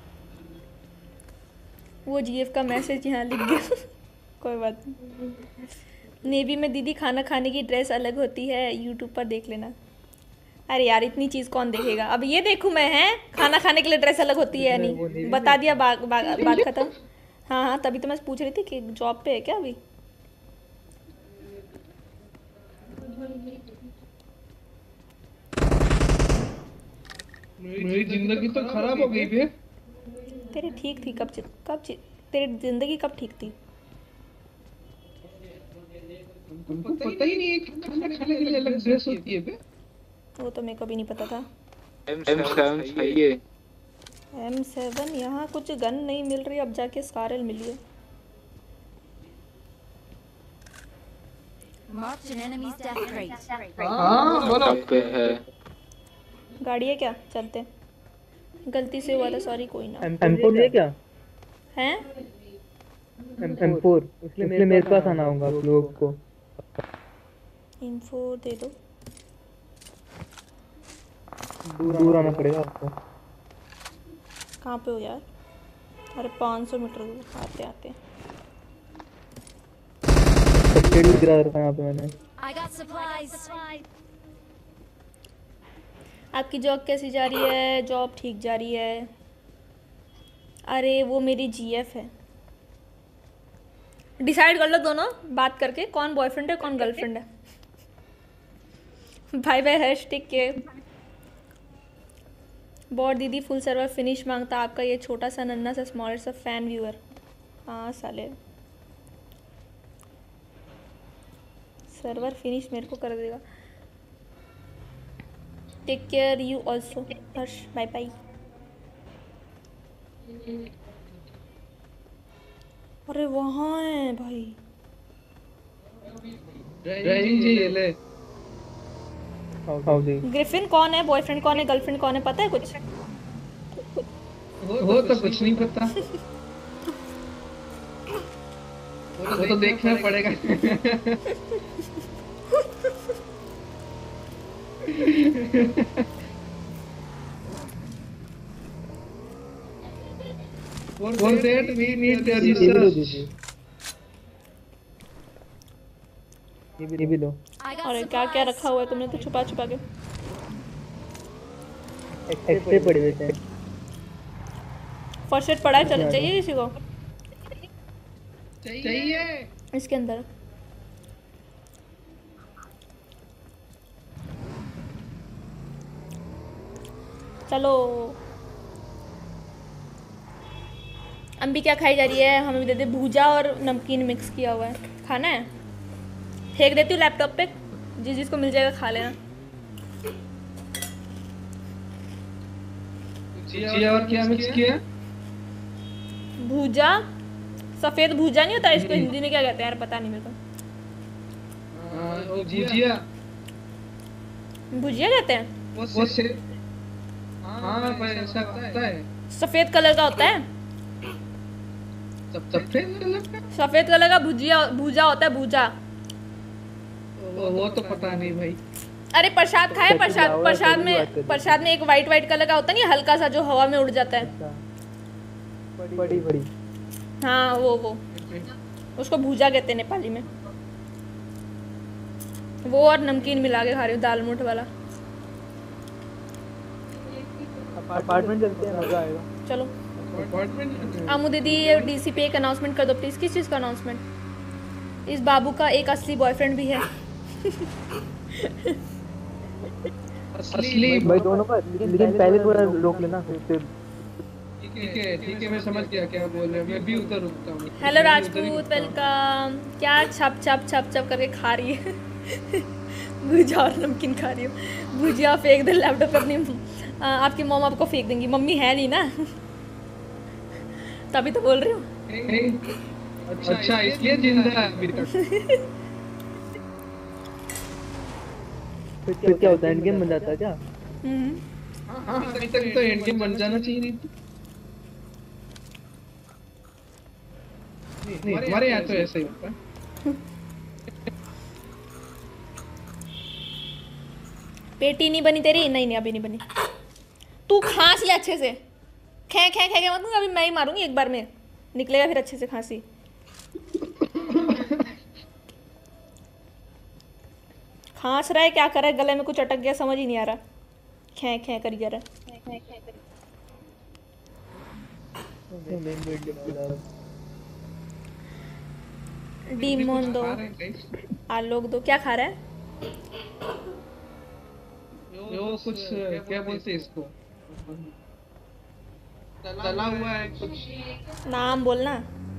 वो जीएफ का मैसेज यहाँ लिख गया। कोई बात नहीं। नेवी में दीदी खाना खाने की ड्रेस अलग होती है, यूट्यूब पर देख लेना। अरे यार इतनी चीज़ कौन देखेगा? अब ये देखूँ मैं, हैं खाना खाने के लिए ड्रेस अलग होती है या नहीं? बता दिया, बा, बा, बात खत्म। हाँ हाँ तभी तो मैं पूछ रही थी कि जॉब पे है क्या अभी। मेरी जिंदगी तो खराब हो गई बे। तेरी ठीक थी कब कब तेरी जिंदगी कब ठीक थी? तुमको पता ही नहीं है कि खाना खाने के लिए अलग ड्रेस होती है बे। वो तो मेरे को भी नहीं पता था। एम सेवन सही है। एम सेवन यहाँ कुछ गन नहीं मिल रही, अब जाके स्कारल मिली है। हाँ बोलो पे है। गाड़ी है क्या? चलते, गलती से हुआ था, सॉरी कोई ना। एम फोर ले क्या? हैं एम फोर इसलिए मेरे पास आना होगा आप लोगों को। इन्फो दे दो। दूर आना पड़ेगा आपको। कहाँ पे हो यार? अरे पाँच सौ मीटर दूर आते आते। पेड़ भी गिरा रखा है यहाँ पे मैंने। I got supplies. आपकी जॉब कैसी जा रही है? जॉब ठीक जा रही है। अरे वो मेरी जीएफ है। डिसाइड कर लो दोनों बात करके कौन बॉयफ्रेंड है कौन गर्लफ्रेंड है। भाई भाई हैशटैग के बॉट दीदी फुल सर्वर फिनिश मांगता आपका ये छोटा सा नन्ना सा स्मॉलर सा फैन व्यूअर। हाँ साले सर्वर फिनिश मेरे को कर देगा। Take care you also Harsh, bye bye. अरे वहाँ है भाई। ड्राइविंग चाहिए ले। ग्रिफिन कौन है? बॉयफ्रेंड कौन है? गर्लफ्रेंड कौन है? पता है कुछ? वो तो कुछ नहीं पता। वो तो देखना पड़ेगा। For that we need the research. ये भी दो। अरे क्या क्या रखा हुआ है तुमने तो छुपा छुपा के? एक्सरे पड़े हुए थे। फर्स्ट एड पड़ा है, चल चाहिए किसी को? चाहिए इसके अंदर। चलो अम्बी क्या खाई जा रही है? हमें भी दे दे। भूजा और नमकीन मिक्स किया हुआ है, खाना है? फेंक देती हूँ लैपटॉप पे, जिस जिसको मिल जाएगा खा लेना। जिया और क्या मिक्स किया? भूजा, सफेद भूजा नहीं होता इसको हिंदी में क्या कहते हैं यार, पता नहीं मेरे को। भुजिया भुजिया कहते हैं वो से हाँ भाई ऐसा होता है। सफेद कलर का होता है। सफेद कलर का सफेद कलर का भुजिया भूजा होता है, भूजा। वो तो पता नहीं भाई। अरे प्रसाद खाए? प्रसाद प्रसाद में प्रसाद में एक वाइट वाइट कलर का होता नहीं, हल्का सा जो हवा में उड़ जाता है। बड़ी बड़ी हाँ वो वो उसको भूजा कहते हैं नेपाली में। वो और नमकीन मिला के खा रही हूँ, दाल मोठ वाला। अपार्टमेंट चलते हैं, मजा आएगा। चलो। अमू दीदी डीसी पे एक अनाउंसमेंट कर दो प्लीज। किस चीज़ का अनाउंसमेंट? इस बाबू का एक असली बॉयफ्रेंड भी है। असली भाई दोनों का, लेकिन पहले थोड़ा रोक लेना फिर। ठीक है ठीक है, मैं समझ गया क्या बोल रहे हो, मैं भी उधर रुकता हूँ। Hello Rajput, welcome. क्या छप छप छप छप करके खा रही है? भुजिया और नमकीन खा रही हो। भुजिया फेंक दे लैपटॉप पे अपनी। आ, आपकी मॉम आपको फेंक देंगी, मम्मी है नहीं ना। तभी तो बोल रही हूँ। अच्छा इसलिए जिंदा है अभी तक। फिर क्या होता है, एंड गेम बन जाता है क्या? हाँ अभी तक तो एंड गेम बन जाना चाहिए। नहीं नहीं हमारे यहाँ तो ऐसा ही होता है। पेटी नहीं बनी तेरी? नहीं नहीं अभी नहीं बनी। तू खांस ले अच्छे से, खे खे खे खे मत। अभी मैं ही मारूंगी एक बार में, निकलेगा फिर अच्छे से खांसी। खांस रहा है, क्या कर रहा है, गले में कुछ अटक गया, समझ ही नहीं आ रहा। खे खे करी जा रहा है। डीमोन दो, आलोक दो। क्या खा रहा है? वो कुछ क्या बोलते हैं इसको, तला हुआ है कुछ। नाम बोलना।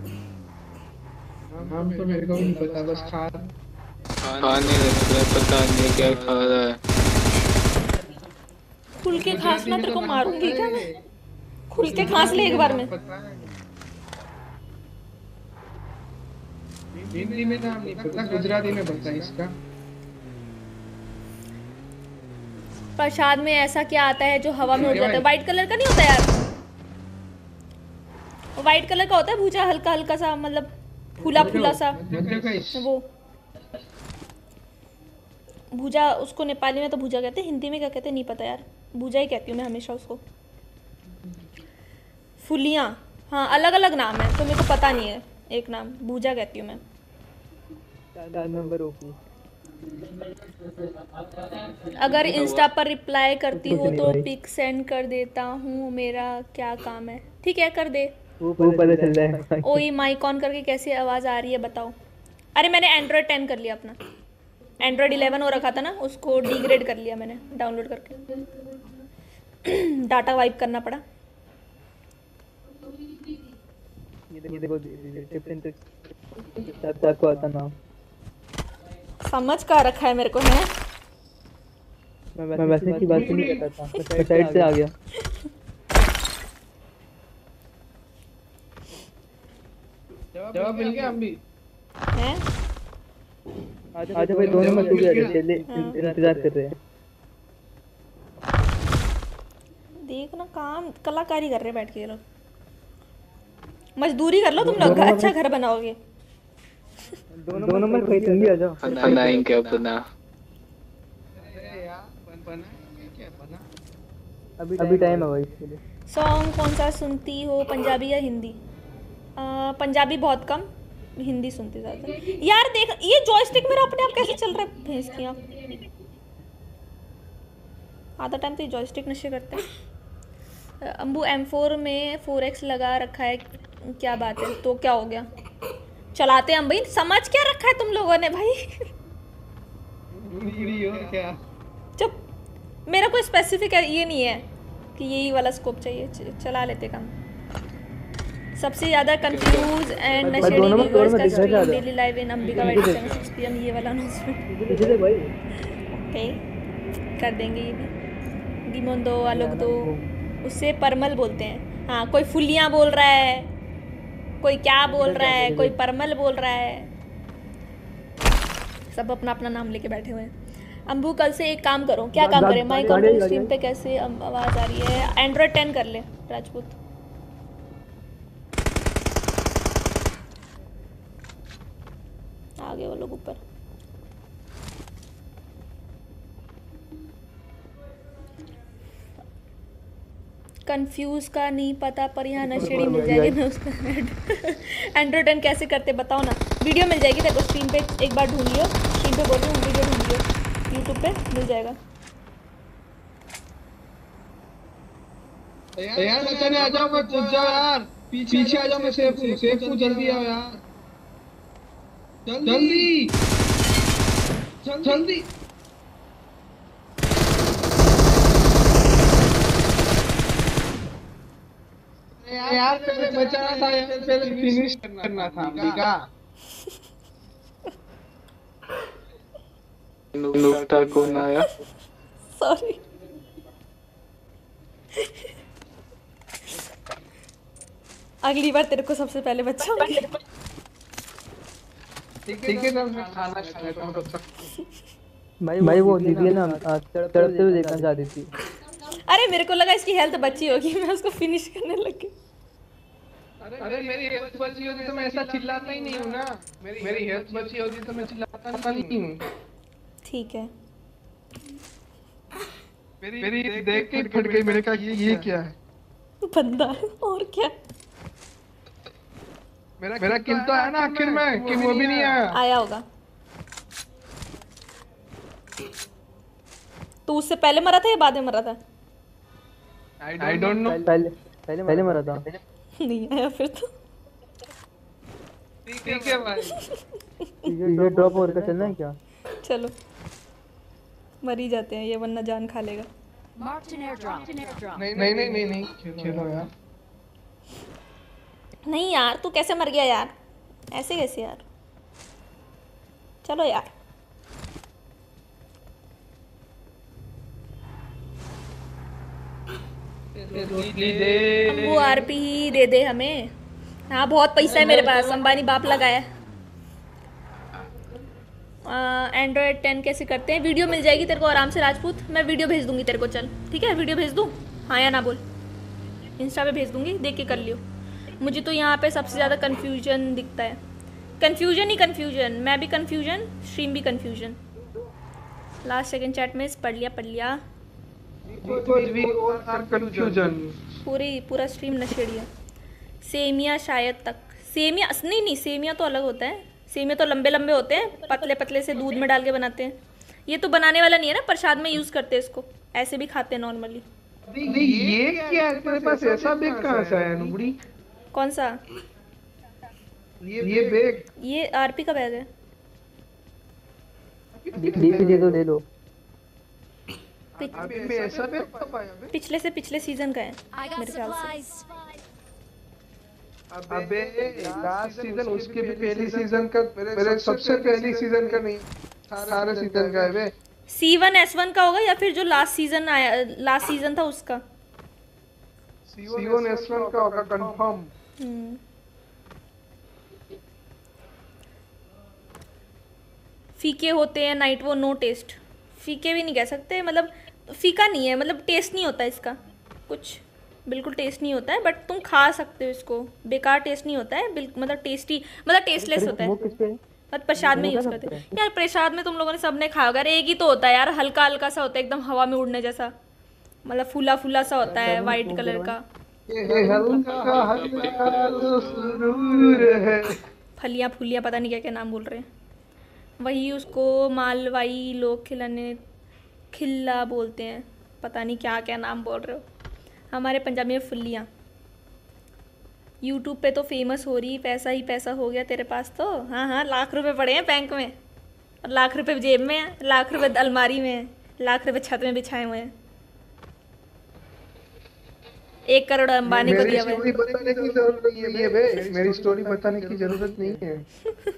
नाम तो मेरे को नहीं पता, बस खा खाने लग रहा, पता नहीं क्या खा रहा है। खुल के खांसना, तेरे को मारूंगी क्या मैं? खुल के खांस ले एक बार में। हिंदी में नाम नहीं पता, गुजराती में पता है इसका। प्रसाद में ऐसा क्या आता है जो हवा में उड़ जाता है? व्हाइट कलर का नहीं होता यार, व्हाइट कलर का होता है भूजा, हल्का हल्का सा, मतलब फूला फूला सा वो भूजा। उसको नेपाली में तो भूजा कहते हैं, हिंदी में क्या कहते हैं नहीं पता यार। भूजा ही कहती हूँ मैं हमेशा उसको। फुलियाँ, हाँ अलग अलग नाम है तो मेरे को पता नहीं है। एक नाम भूजा कहती हूँ मैं। Number okay. अगर इंस्टा पर रिप्लाई करती हो तो पिक सेंड कर देता हूँ, मेरा क्या काम है? ठीक है कर दे। वो पता चल रहा है। ओई माइक ऑन करके कैसी आवाज़ आ रही है बताओ। अरे मैंने एंड्रॉयड टेन कर लिया अपना, एंड्रॉयड इलेवन हो रखा था ना, उसको डिग्रेड कर लिया मैंने डाउनलोड करके। डाटा वाइप करना पड़ा। ये देखो डिफरेंट टाइप को आता नाम समझ का रखा है मेरे को है। मैं वैसे की बात नहीं करता था, मैं साइड से आ गया। जवाब मिल गया हम भी हैं? आजा भाई दोनों में टूट गए, चले इंतजार कर रहे हैं। देख ना काम कलाकारी कर रहे बैठ के ये लोग। मजदूरी कर लो तुम लोग, अच्छा घर बनाओगे। दोनों में खरीदूंगी, आ जाओ। बनाएंगे अपना। अभी अभी टाइम है भाई इसके लिए। सॉन्ग कौन सा सुनती हो, पंजाबी या हिंदी? आ, पंजाबी बहुत कम, हिंदी सुनती ज़्यादा। यार देख ये जॉयस्टिक मेरा अपने आप कैसे चल रहा है भैंस की आँख। आधा टाइम तो ये जॉयस्टिक नशे करते हैं। अम्बू एम फोर में फोर एक्स लगा रखा है, क्या बात है? तो क्या हो गया, चलाते हैं हम भाई। समझ क्या रखा है तुम लोगों ने भाई? क्या? चुप, मेरा कोई स्पेसिफिक ये नहीं है कि यही वाला स्कोप चाहिए, चला लेते काम। सबसे ज़्यादा कंफ्यूज एंड नशेड़ी व्यूअर्स का stream daily live in Ambika white channel six P M, ये वाला अनाउंसमेंट ओके कर देंगे ये भी। गिमोन दो, आलोक दो, उससे परमल बोलते हैं। हाँ कोई फुलियाँ बोल रहा है, कोई क्या बोल रहा है, कोई परमल बोल रहा है, सब अपना अपना नाम लेके बैठे हुए हैं। अम्बू कल से एक काम करो, क्या काम करें? माइक ऑन स्ट्रीम पे कैसे आवाज़ आ रही है? एंड्रॉयड टेन कर ले राजपूत। आ गए वो लोग ऊपर। कंफ्यूज का नहीं पता पर यहाँ नशेड़ी मिल जाएगी ना उसका एंड्रॉयड टेन कैसे करते बताओ ना। वीडियो मिल जाएगी देखो स्क्रीन पे, एक बार ढूंढ लियो, स्क्रीन पे बोल रही हूँ, वीडियो ढूंढ लियो, यूट्यूब पे मिल जाएगा। यार बचाने आ जाओ, मत जाओ यार, पीछे आ जाओ, मैं सेफ हूँ, सेफ हूँ, जल्दी आओ यार। जल्दी जल्दी यार पहले बचाना था यार, पहले फिनिश करना था अम्बिका। नुक्ता कौन आया? सॉरी। अगली बार तेरे को सबसे पहले बचाऊंगी। ठीक है ना, मैं खाना खा लेता हूँ तब तक। भाई भाई वो दीदी है ना तड़पते हुए देखना चाहती थी। अरे मेरे को लगा इसकी हेल्थ बची होगी, मैं उसको फिनिश करने लगी। अरे मेरी हेल्थ बची होती तो मैं ऐसा चिल्लाता ही नहीं हूँ ना। मेरी मेरी हेल्थ बची होती तो मैं चिल्लाता नहीं हूँ। ठीक है। मेरी मेरी देख के फट गई, मैंने कहा ये ये क्या है? बंदा और क्या? मेरा मेरा किल तो आया ना आखिर में, कि वो भी नहीं आया? आया होगा। तू उससे पहले मरा था या बाद में मरा था? I don't know. पहले पहले पहले मरा था। नहीं आया फिर तो। ठीक है भाई। ये ड्रॉप और का चलना है क्या? चलो मर ही जाते हैं ये, वरना जान खा लेगा। Marked an airdrop. नहीं नहीं नहीं नहीं नहीं खेलो यार। नहीं यार तू कैसे मर गया यार, ऐसे कैसे यार? चलो यार। वो आरपी ही दे दे हमें। हाँ बहुत पैसा है मेरे पास, अंबानी बाप लगाया है। एंड्रॉयड टेन कैसे करते हैं? वीडियो मिल जाएगी तेरे को आराम से राजपूत, मैं वीडियो भेज दूंगी तेरे को। चल ठीक है, वीडियो भेज दूँ? हाँ या ना बोल। इंस्टा पे भेज दूंगी, देख के कर लियो। मुझे तो यहाँ पे सबसे ज़्यादा कन्फ्यूजन दिखता है। कन्फ्यूजन ही कन्फ्यूजन, मैं भी कन्फ्यूजन, स्ट्रीम भी कन्फ्यूजन। लास्ट सेकंड चैट में पढ़ लिया पढ़ लिया कन्फ्यूजन। पूरी पूरा स्ट्रीम नशेड़िया। सेमिया शायद तक, सेमिया नहीं नहीं सेमिया तो अलग होता है। सेमिया तो लंबे लंबे होते हैं, पतले पतले से दूध में डाल के बनाते हैं। ये तो बनाने वाला नहीं है ना, प्रसाद में यूज़ करते हैं इसको, ऐसे भी खाते हैं नॉर्मली। ये क्या है तेरे पास? ऐसा बैग कहाँ से आया नुबड़ी? कौन सा? ये ये बैग ये आरपी का बैग है। डीपी दे दो, ले लो। पिछ, अबे मैं ऐसा बैग कब आया बे? पिछले से पिछले सीजन का है I got मेरे ख्याल से। supplies. अबे लास्ट सीजन, उसके भी पहली सीजन का, मेरे सबसे पहली सीजन का नहीं, सारे सीजन का है बे। सी वन एस वन का होगा या फिर जो लास्ट सीजन आया, लास्ट सीजन था उसका। सी वन एस वन का होगा कंफर्म। हम्म। फीके होते हैं नाइट वो, नो टेस्ट। फीके भी नहीं कह सकते, मतलब फीका नहीं है, मतलब टेस्ट नहीं होता इसका कुछ, बिल्कुल टेस्ट नहीं होता है। बट तुम खा सकते हो इसको, बेकार टेस्ट नहीं होता है, बिल्कुल मतलब टेस्टी, मतलब टेस्टलेस होता है। वो किस पे है? मतलब प्रसाद में यूज करते हैं यार। प्रसाद में तुम लोगों ने सबने खाया होगा। अरे एक ही तो होता है यार, हल्का हल्का सा होता है, एकदम हवा में उड़ने जैसा, मतलब फूला फूला सा होता है, वाइट कलर का। ये हल्का हल्का सुरूर है। फलियाँ फूलियाँ पता नहीं क्या क्या नाम बोल रहे हैं। वही उसको मालवाई लोग खिलाने खिल्ला बोलते हैं, पता नहीं क्या क्या नाम बोल रहे हो। हमारे पंजाबी में फुल्लियाँ। यूट्यूब पे तो फेमस हो रही, पैसा ही पैसा हो गया तेरे पास तो। हाँ हाँ लाख रुपए पड़े हैं बैंक में, और लाख रुपए जेब में है, लाख रुपए अलमारी में है, लाख रुपए छत में बिछाए हुए हैं। एक करोड़ अंबानी को दिया हुआ है। मेरी स्टोरी बताने की जरूरत नहीं है बे, मेरी स्टोरी बताने की जरूरत नहीं है।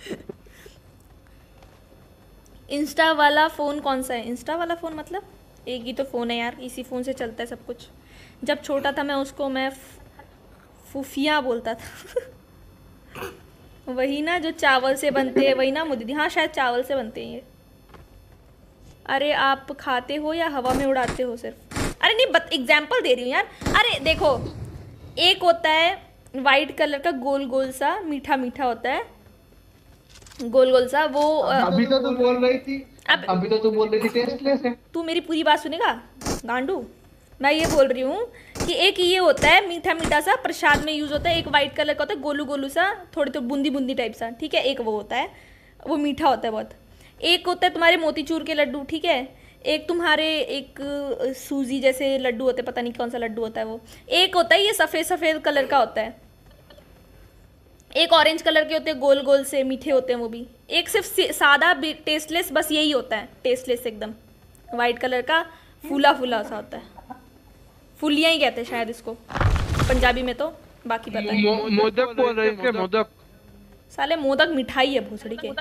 इंस्टा वाला फ़ोन कौन सा है? इंस्टा वाला फ़ोन मतलब एक ही तो फ़ोन है यार, इसी फ़ोन से चलता है सब कुछ। जब छोटा था मैं उसको मैं फूफिया बोलता था। वही ना जो चावल से बनते हैं, वही ना मुझे, हाँ शायद चावल से बनते हैं ये। अरे आप खाते हो या हवा में उड़ाते हो सिर्फ? अरे नहीं बत एग्जाम्पल दे रही हूँ यार। अरे देखो, एक होता है वाइट कलर का गोल गोल सा, मीठा मीठा होता है, गोल गोल सा वो। अभी तो तू बोल रही थी, अब अभी तो तू बोल रही थी टेस्टलेस है। तू मेरी पूरी बात सुनेगा गांडू? मैं ये बोल रही हूँ कि एक ये होता है मीठा मीठा सा, प्रसाद में यूज़ होता है। एक वाइट कलर का होता है, गोलू गोलू सा, थोड़ी तो बूंदी बूंदी टाइप सा, ठीक है। एक वो होता है, वो मीठा होता है बहुत। एक होता है तुम्हारे मोतीचूर के लड्डू, ठीक है। एक तुम्हारे एक सूजी जैसे लड्डू होते हैं, पता नहीं कौन सा लड्डू होता है वो। एक होता है ये सफ़ेद सफ़ेद कलर का होता है, एक ऑरेंज कलर के होते हैं, गोल गोल से मीठे होते हैं वो भी। एक सिर्फ सादा टेस्टलेस, बस यही होता है टेस्टलेस एकदम, वाइट कलर का फूला फूला सा होता है। फुलियाँ ही कहते हैं शायद इसको पंजाबी में, तो बाकी पता नहीं। मोदक बोल रहे हैं, मोदक। साले मोदक मिठाई है भोसड़ी के।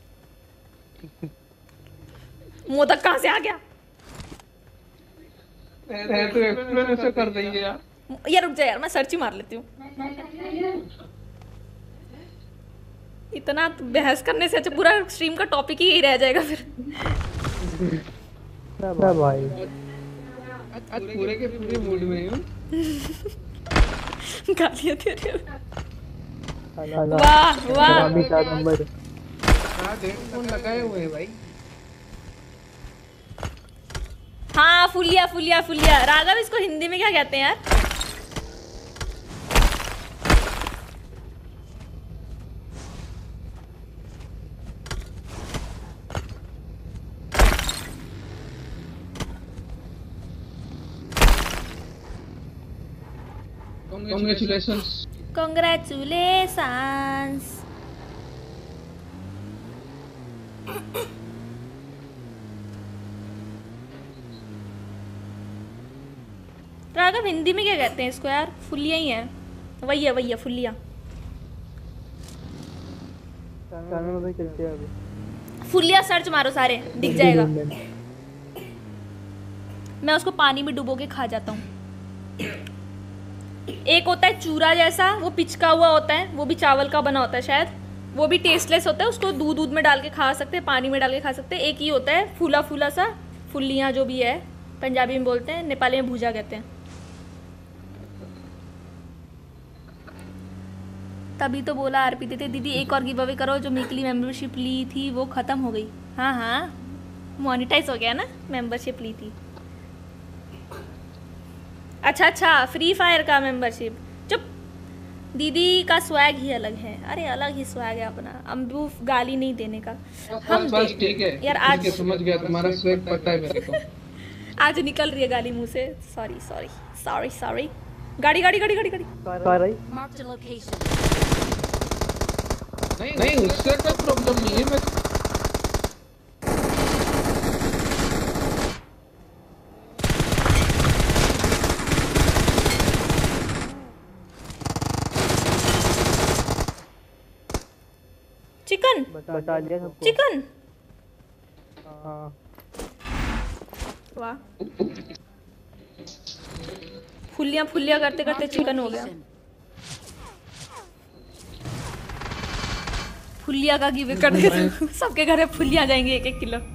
मोदक कहाँ से आ गया? तो एक्सप्लेनेशन कर देंगे यार। यार रुक जा यार, मैं सर्च ही मार लेती हूँ। इतना बहस करने से अच्छा पूरा स्ट्रीम का टॉपिक ही यही रह जाएगा फिर। भाई आज पूरे के पूरे मूड में हूँ। गालियाँ दे रहे हो। वाह वाह। नंबर हाँ हेडफोन लगाए हुए हैं भाई। हाँ फुलिया फुलिया फुलिया। राघव इसको हिंदी में क्या कहते हैं यार? Congratulations. Congratulations. राघव हिंदी में क्या कहते हैं इसको यार? फुलिया ही है, वही है वही है फुलिया। चलते हैं अभी। फुलिया सर्च मारो सारे, दिख जाएगा। मैं उसको पानी में डुबो के खा जाता हूँ। एक होता है चूरा जैसा, वो पिचका हुआ होता है, वो भी चावल का बना होता है शायद, वो भी टेस्टलेस होता है, उसको दूध दूध में डाल के खा सकते हैं, पानी में डाल के खा सकते हैं। एक ही होता है फूला फूला सा, फुलियाँ जो भी है पंजाबी में बोलते हैं, नेपाली में भूजा कहते हैं। तभी तो बोला आरपी देते दीदी एक और गिव अवे करो, जो वीकली मेंबरशिप ली थी वो ख़त्म हो गई। हाँ हाँ मोनेटाइज हो गया ना, मेंबरशिप ली थी। अच्छा अच्छा फ्री फायर का मेंबरशिप। चुप, दीदी का स्वैग ही अलग है। अरे अलग ही स्वैग है अपना, अम्बू गाली नहीं देने का। हम बस ठीक है यार, आज समझ गया, तुम्हारा स्वैग पता है मेरे को। आज निकल रही है गाली मुंह से। Sorry sorry sorry sorry. गाड़ी गाड़ी गाड़ी गाड़ी गाड़ी Marked a location. नहीं नहीं उससे कोई प्रॉब्लम नहीं है। मैं चिकन बता दिया सबको। चिकन। हाँ वाह, फुलियाँ फुलियाँ करते करते चिकन हो गया। फुलिया का गिव कर दे तो सबके घर में फुलियाँ जाएंगी एक एक किलो।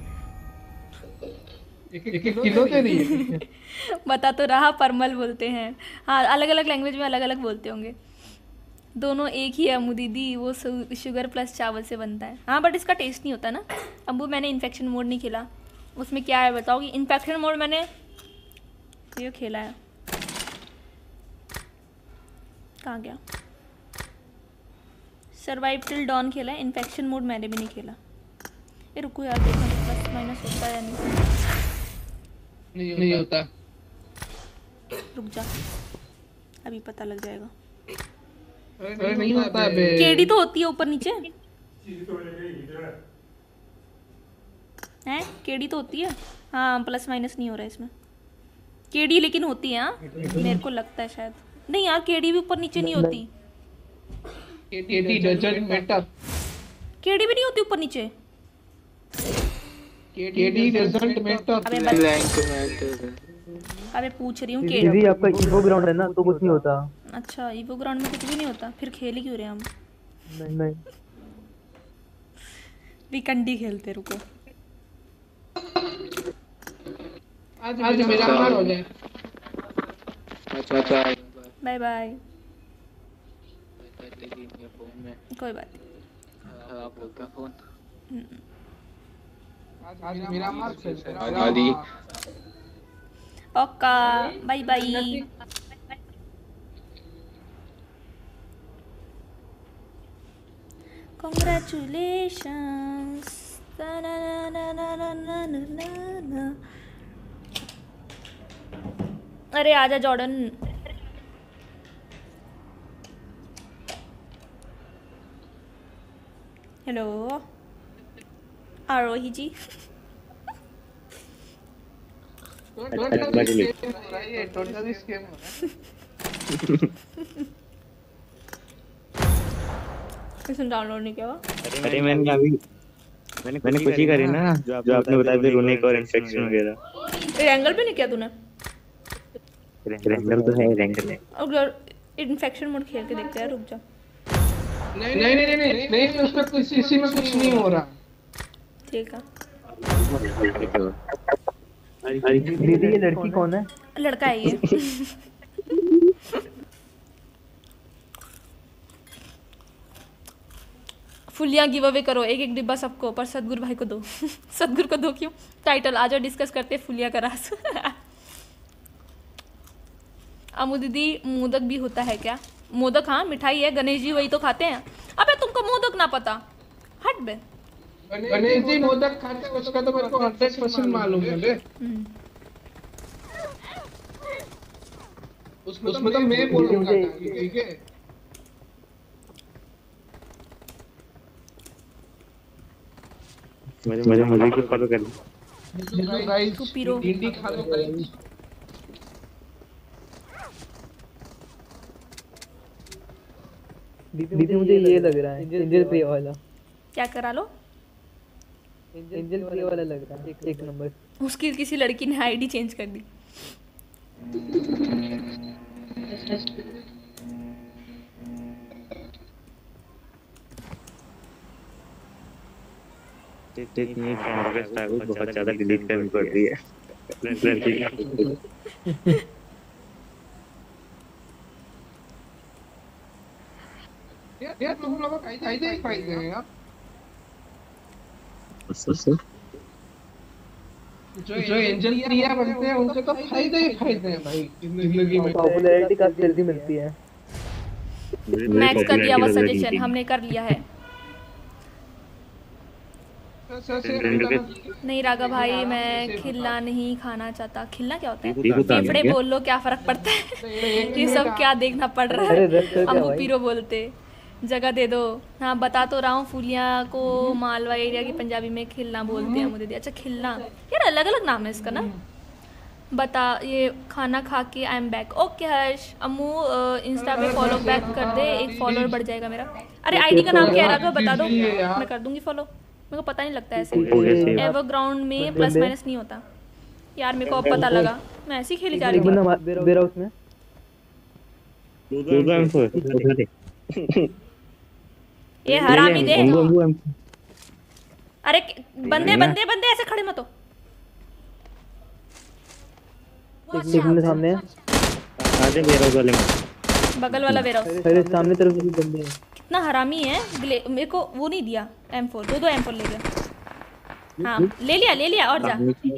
एक एक किलो दे रही है। बता तो रहा, परमल बोलते हैं। हाँ अलग अलग लैंग्वेज में अलग अलग बोलते होंगे। दोनों एक ही है अम्बू दीदी, वो शुगर प्लस चावल से बनता है। हाँ बट इसका टेस्ट नहीं होता ना। अम्बू मैंने इन्फेक्शन मोड नहीं खेला, उसमें क्या है बताओ? कि इन्फेक्शन मोड मैंने ये खेला है, कहाँ गया? सर्वाइव टिल डॉन खेला है, इन्फेक्शन मोड मैंने भी नहीं खेला। ये रुको यार देखना प्लस माइनस होता है या नहीं। नहीं नहीं होता। रुक जा अभी पता लग जाएगा। अरे नहीं होता बे। केडी तो होती है ऊपर नीचे हैं, केडी तो होती है। हाँ प्लस माइनस नहीं हो रहा है इसमें। केडी लेकिन होती है। हाँ मेरे को लगता है शायद। नहीं यार केडी भी ऊपर नीचे नहीं होती। KD doesn't matter. केडी भी नहीं होती ऊपर नीचे। KD doesn't matter. अबे बस- रैंक मैटर। अबे पूछ रही हूँ दीदी केडी। आपका इवो ग्राउंड है ना, तो कुछ नहीं होता। अच्छा ईवो ग्राउंड में कुछ भी नहीं होता, फिर खेल ही क्यों रहे हम? नहीं नहीं वीकंडी खेलते रुको। आज आज मेरा मार हो जाए। अच्छा अच्छा बाय बाय। फोन में कोई बात नहीं। खराब हो गया फोन। आज मेरा मार गाली। ओका बाय बाय। Congratulations. अरे आजा Jordan. Hello Arohi ji. Totally scam हो रहा है ये, टोटली स्कैम हो रहा है। इसने डाउनलोड नहीं किया हुआ। अरे मैंने अभी मैंने मैंने कुछ ही करी ना जो आपने बताया था रोने और इन्फेक्शन वगैरह। रैंगल भी नहीं किया तूने? रैंगल तो है रैंगल है। अगर इन्फेक्शन मोड खेल के देखते हैं, रुक जा। नहीं नहीं नहीं नहीं नहीं उसमें कुछ इसी में कुछ नहीं हो रहा। ठीक है। दीदी ये लड़की कौन है? लड़का है ये। फुलिया गिव अवे करो, एक एक डिब्बा सबको, पर सदगुरु भाई को दो। सदगुरु को दो क्यों? टाइटल आ जाओ, डिस्कस करते हैं फुलिया का राज। अमू दीदी मोदक भी होता है क्या? मोदक हाँ मिठाई है, गणेश जी वही तो खाते हैं। अबे तुमको मोदक ना पता, हट बे। गणेश जी मोदक खाते हैं, उसका तो मेरे को हंड्रेड परसेंट मालूम है बे। उसमें तो मैं बोलूंगा, ठीक है? मेरे मेरे मुझे को फॉलो कर लो। तू पीरो भिंडी खा लो गाइस। दीदी मुझे ये लग रहा है एंजल प्रिया वाला। क्या करा लो? एंजल प्रिया वाला लग रहा है, एक नंबर। उसकी किसी लड़की ने आईडी चेंज कर दी। इतनी प्रोग्रेस था वो बहुत ज्यादा डिलीट करनी पड़ रही है लड़की की। यार यार तुम लोगों का फायदे ही फायदे हैं यार। जो एंजल प्रिया बनते हैं उनके तो फायदे ही फायदे हैं भाई जिंदगी में। पॉपुलैरिटी काफी जल्दी मिलती है। मैक्स का दिया हुआ सजेशन हमने कर लिया है। नहीं राघव भाई मैं खिल्ला नहीं खाना चाहता। खिल्ला क्या होता है? फेफड़े बोल लो, क्या फर्क पड़ता है? ये सब क्या देखना पड़ रहा है? अम्बू पीरो बोलते, जगह दे दो। हाँ बता तो रहा हूँ, फूलिया को मालवा एरिया की पंजाबी में खिल्ला बोलते हैं मुझे। अच्छा खिल्ला, यार अलग अलग नाम है इसका ना। बता ये खाना खा के I am back. Okay Harsh. Ammu insta पे फॉलो बैक कर दे, एक फॉलोअर बढ़ जाएगा मेरा। अरे आईडी का नाम क्या है राघव बता दो, मैं कर दूंगी फॉलो। मेरे को पता नहीं लगता ऐसे, एवरग्राउंड में प्लस माइनस नहीं होता यार। मेरे को अब पता लगा, मैं ऐसे ही खेली जा रही थी। ये हरामी दे। अरे बंदे बंदे बंदे ऐसे खड़े मत हो। सामने आधे वेयरहाउस वाले में, बगल वाला वेयरहाउस। अरे सामने तरफ भी बंदे हैं। कितना हरामी है। मेरे को वो नहीं दिया एम फोर, दो दो एम फोर ले गया। हाँ ले लिया ले लिया और जा।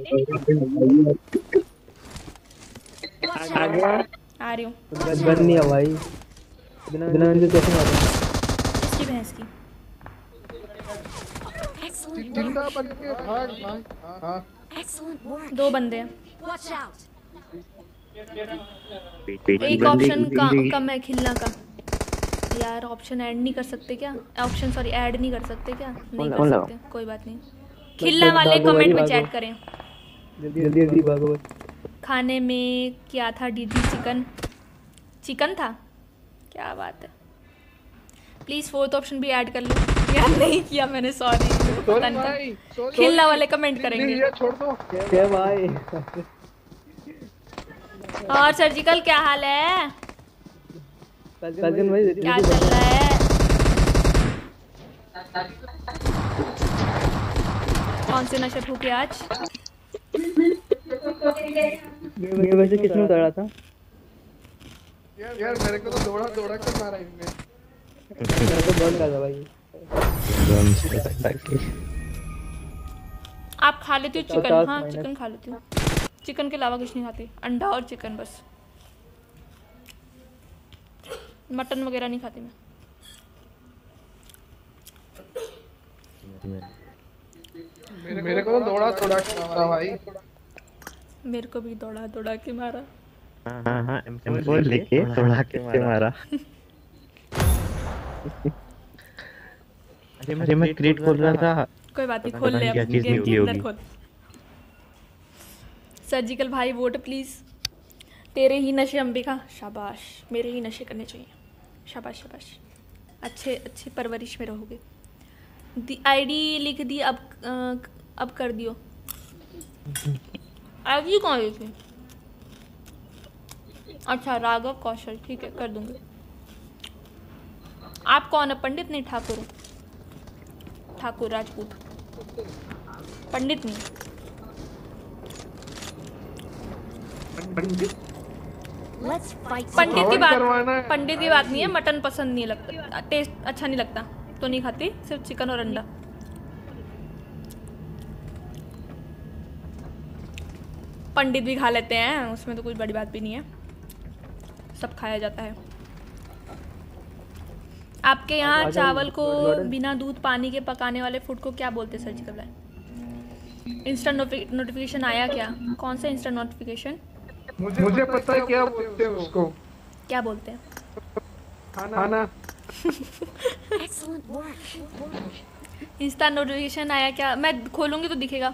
आ रही हूँ। गन नहीं है भाई, बिना बिना इनके कैसे मारूं? इसकी भैंस की। जिंदा बन के भाग भाग। हां Excellent work. दो बंदे हैं। Watch out. एक ऑप्शन का कम है खिलना का। यार ऑप्शन ऐड नहीं कर सकते क्या? ऑप्शन सॉरी ऐड नहीं कर सकते क्या? नहीं कर सकते, कोई बात नहीं। खिलना वाले कमेंट में चैट करें। जल्दी जल्दी जल्दी भागो। खाने में क्या था दीदी? चिकन चिकन था। क्या बात है। प्लीज फोर्थ ऑप्शन भी ऐड कर लो। यार नहीं किया मैंने, सॉरी। पता नहीं था। खिलना वाले कमेंट करेंगे। छोड़ दो क्या भाई। और सर्जिकल क्या हाल है? कजिन भाई क्या चल रहा है? कौन से नशे फूके आज? ये वैसे किसने उतारा था? यार यार मेरे को तो दौड़ा दौड़ा कर मारा इनने। मेरे को बहुत लगा भाई। आप खा लेते हो चिकन? हाँ चिकन खा लेती हूँ। चिकन के अलावा कुछ नहीं खाती, अंडा और चिकन बस। मटन वगैरह नहीं खाती मैं। मेरे, मेरे को तो दौड़ा दौड़ा के मारा भाई। मेरे को भी दौड़ा दौड़ा के मारा। हाँ हाँ हाँ एम फोर लेके दौड़ा के मारा। अरे मैं क्रेट खोल रहा था। कोई बात नहीं, पता खोल नहीं ले क्या अब चीज़ गेम निकली के अंदर होगी। खोल। सर्जिकल भाई वोट प्लीज। तेरे ही नशे अंबिका, शाबाश, मेरे ही नशे करने चाहिए, शाबाश शाबाश, अच्छे अच्छे परवरिश में रहोगे। दी आईडी लिख दी, अब अ, अब कर दियो। आईडी कौन लिखी? अच्छा राघव कौशल, ठीक है कर दूंगी। आप कौन है? पंडित नहीं, ठाकुर हूँ, ठाकुर राजपूत, पंडित नहीं। Let's fight. पंडित की हवन करवाना बात है। पंडित की बात नहीं है, मटन पसंद नहीं लगता, टेस्ट अच्छा नहीं लगता तो नहीं खाती, सिर्फ चिकन और अंडा। पंडित भी खा लेते हैं, उसमें तो कोई बड़ी बात भी नहीं है, सब खाया जाता है। आपके यहाँ चावल को बिना दूध पानी के पकाने वाले फूड को क्या बोलते हैं सर्जिकल भाई? इंस्टेंट नोटिफिकेशन आया क्या? कौन सा इंस्टेंट नोटिफिकेशन? मुझे पता है क्या बोलते हैं उसको। क्या बोलते हैं? खाना। Excellent work. इंस्टा नोटिफिकेशन आया क्या? मैं खोलूंगी तो दिखेगा।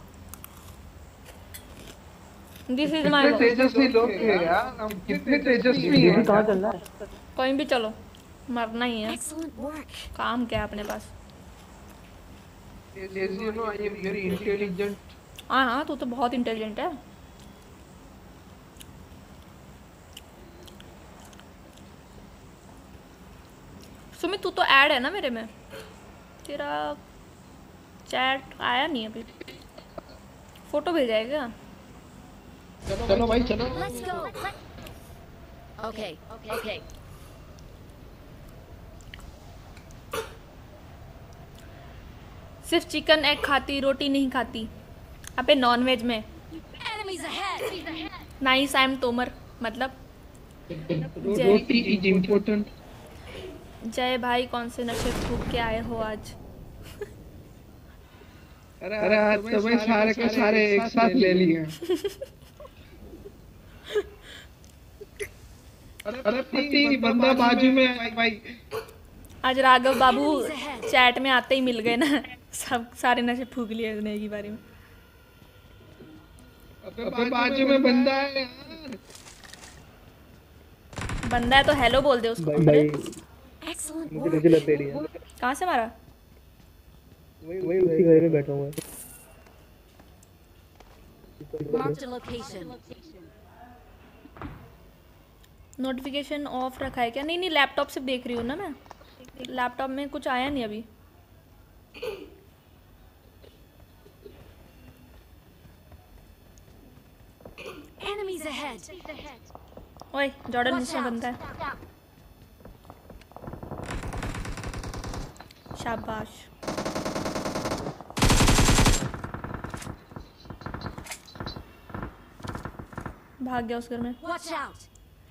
दिस इज माय कितने तेजस्वी लोग हैं यार, हम कितने तेजस्वी हैं। कहाँ चल रहा है? कहीं भी चलो, मरना ही है। Excellent work. काम क्या है अपने पास? As you know, I am very intelligent. हाँ हाँ, तू तो बहुत इंटेलिजेंट है। सुमित तू तो ऐड है ना मेरे में, तेरा चैट आया नहीं अभी, फोटो भेजाएगा। चलो भाई चलो। Let's go. Okay. Okay. सिर्फ चिकन एग खाती, रोटी नहीं खाती। अबे नॉन वेज में Enemies ahead. Nice, I am Tomar, मतलब रोटी इज इम्पोर्टेंट। जय भाई, कौन से नशे फूक के आए हो आज? अरे आज तो भाई सारे के सारे एक साथ ले लिए। अरे पति बंदा बाजू में है भाई। आज राघव बाबू चैट में आते ही मिल गए ना, सब सारे नशे फूक लिए उसने एक ही बारे में। अबे बाजू में बंदा है यार। बंदा है तो हेलो बोल दे उसको। भाई Excellent मुझे work. मुझे लपेट दिया। कहाँ से मारा? वही वही उसी घर में बैठा हुआ है। Marked a location. Notification off रखा है क्या? नहीं नहीं, लैपटॉप से देख रही हूँ ना मैं, लैपटॉप में कुछ आया नहीं अभी। Enemies ahead. ओए जॉर्डन Watch मुझसे out. बनता है, शाबाश। भाग गया उस घर में। Watch out.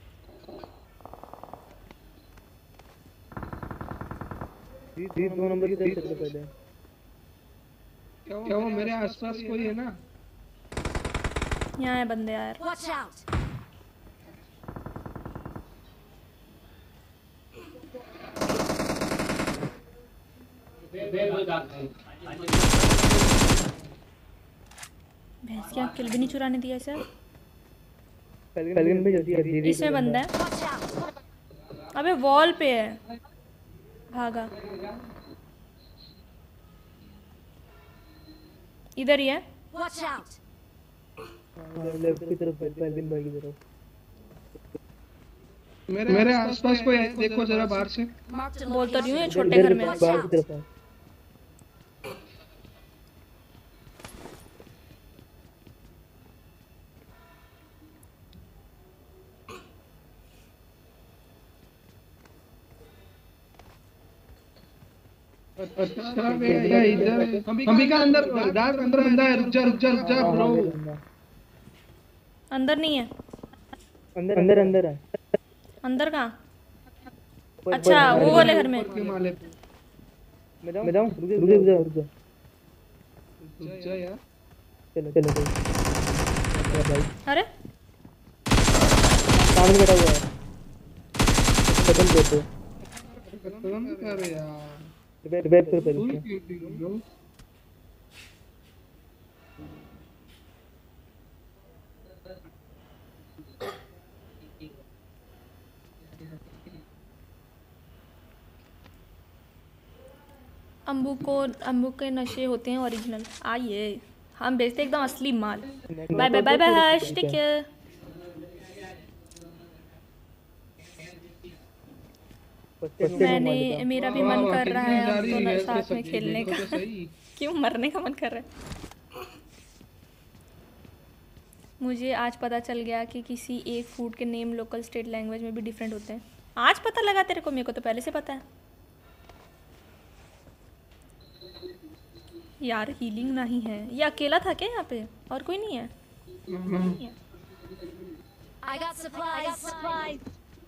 तीस दो नंबर की तरफ से पहले। क्या वो मेरे आसपास कोई है ना? यहाँ है बंदे यार। Watch out. भैंस की आँख किल भी नहीं चुराने दिया इसे। फैल्कन पे जल्दी कर दीजिए। इसमें बंदा है, Watch out. अबे वॉल पे है, भागा। इधर ही है। Watch out. लेफ्ट की तरफ फैल्कन भाई की तरफ। मेरे मेरे आसपास कोई है, देखो जरा बाहर से। Marked a बोल तो रही हूँ, ये location. छोटे घर में है। बाहर की तरफ है। अच्छा भैया इधर अंबिका अंदर डार्क अंदर बंदा है। रुक जा रुक जा रुक जा ब्रो। अंदर नहीं है। अंदर अंदर अंदर है। अंदर कहाँ? अच्छा वो वाले घर में। के माले पे मैं जाऊँ मैं जाऊँ रुक जा रुक जा रुक जा। रुक जा यार। चलो चलो चलो भाई अरे सामने बैठा हुआ है। खत्म कर दो। खत्म कर यार। रिवाइव कर पे फुल रुको। क्यों पी लो? अम्बू को अम्बू के नशे होते हैं ओरिजिनल। आइए हम बेचते एकदम असली माल। Bye bye bye bye Harsh, take care. मैंने मेरा भी मन कर रहा है हम दोनों साथ में खेलने का। क्यों मरने का मन कर रहा है? मुझे आज पता चल गया कि किसी एक फूड के नेम लोकल स्टेट लैंग्वेज में भी डिफरेंट होते हैं। आज पता लगा तेरे को? मेरे को तो पहले से पता है यार। हीलिंग नहीं है, ये अकेला था क्या यहाँ पे? और कोई नहीं है? I got supplies. I got supplies.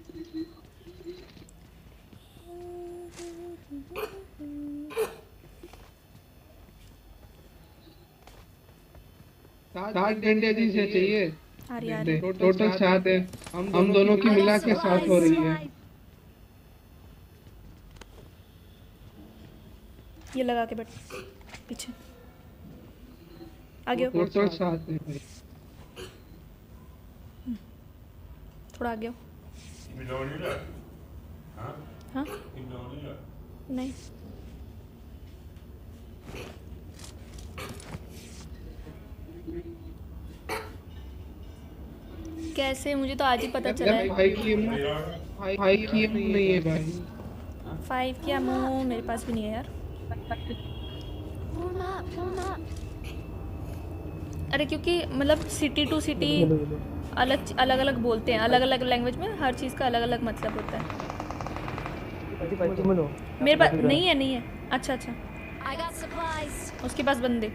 सात डंडे दी से चाहिए। अरे यार टोटल सात है। हम हम दोनों की मिला के सात हो रही है। ये लगा के बैठ पीछे। आगे हो, टोटल सात है भाई। थोड़ा आगे हो। हाँ नहीं कैसे? मुझे तो आज ही पता चला है। भाई की भाई भाई की नहीं है भाई। फाइव क्या मुँह मेरे पास भी नहीं है यार। Warm up, warm up. अरे क्योंकि मतलब सिटी टू सिटी अलग अलग अलग बोलते हैं, अलग अलग लैंग्वेज में हर चीज़ का अलग अलग मतलब होता है। मेरे पास नहीं है नहीं है। अच्छा अच्छा I got supplies. उसके पास बंदे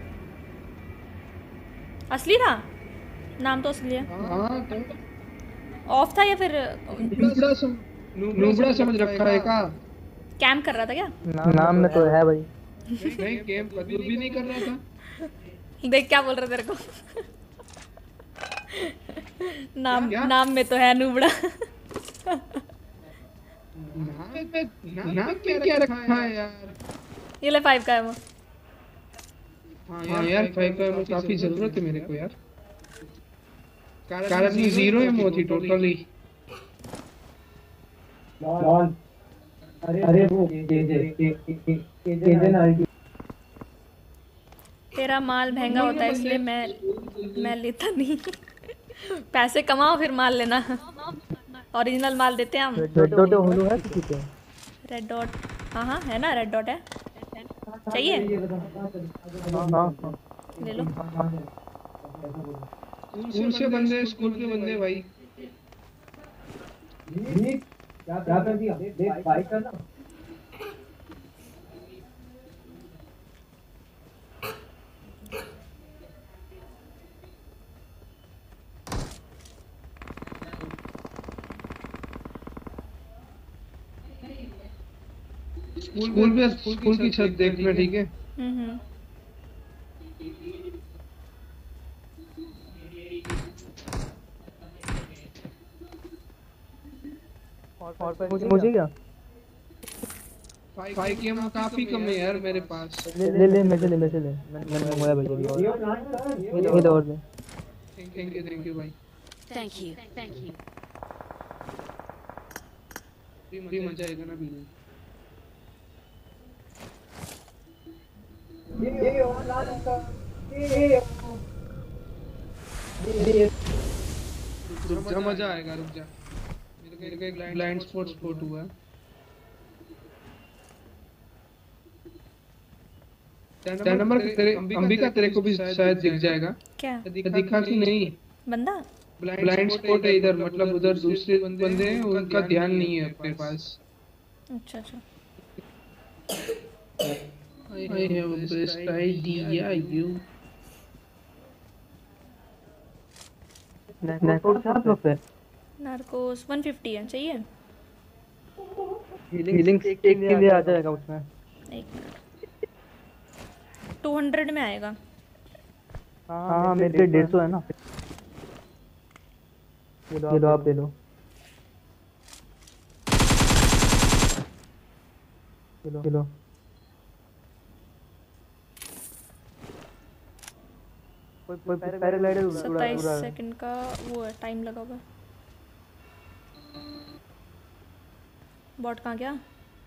असली था। नाम तो असली है। हाँ तो ऑफ था या फिर नूबड़ा सम नूबड़ा समझ रखा है का? कैम्प कर रहा था क्या? नाम में तो है भाई। नहीं गेम कभी भी नहीं कर रहा था। देख क्या बोल रहा तेरे को। नाम क्या? नाम में तो है नूबड़ा। नाम पे नाम क्या क्या रखा है यार? ये ले फाइव का है वो। हाँ यार फाइव का में काफी जरूरत है मेरे को यार। कारण ये जीरो एमओ थी टोटली। अरे वो एजेंट तेरा माल महंगा होता है इसलिए मैं मैं लेता नहीं। पैसे कमाओ फिर माल लेना। ओरिजिनल माल देते हैं हम। रेड डॉट होलो है किसी पे? रेड डॉट हाँ हाँ है ना, रेड डॉट है। चाहिए हाँ ले लो। स्कूल से बंदे स्कूल के बंदे भाई। क्या क्या कर दिया? देख बाइक का ना स्कूल पे स्कूल की छत देखना ठीक है। हम्म और मुझे मुझे क्या? फाइव की हम काफी कम है यार मेरे पास। ले ले ले मैं ले मैं ले मैंने मंगवाया भाई अभी और ये दो और में। थैंक यू थैंक यू भाई। Thank you. Thank you. भी मजा आएगा ना भी। ये और लाल का ये रुक जा मजा आएगा रुक जा। मेरे को एक ब्लाइंड स्पॉट स्पॉट हुआ है। तेरा नंबर तेरे अंबिका तेरे को भी शायद दिख जाएगा। क्या दिखा कि नहीं? बंदा ब्लाइंड स्पॉट है इधर, मतलब उधर दूसरे बंदे हैं उनका ध्यान नहीं है अपने पास। अच्छा अच्छा I have a best idea you. Network साथ में पे नार्कोस वन फिफ्टी है। चाहिए हीलिंग एक के लिए आ जाएगा उसमें। एक मिनट टू हंड्रेड में आएगा। हाँ हाँ मेरे पे डेढ़ सौ है ना। ये लो आप ले लो। ये लो पैराग्लाइडर उड़ा सत्ताईस उड़ा सेकंड का वो है, टाइम लगा हुआ है। बॉट कहाँ गया?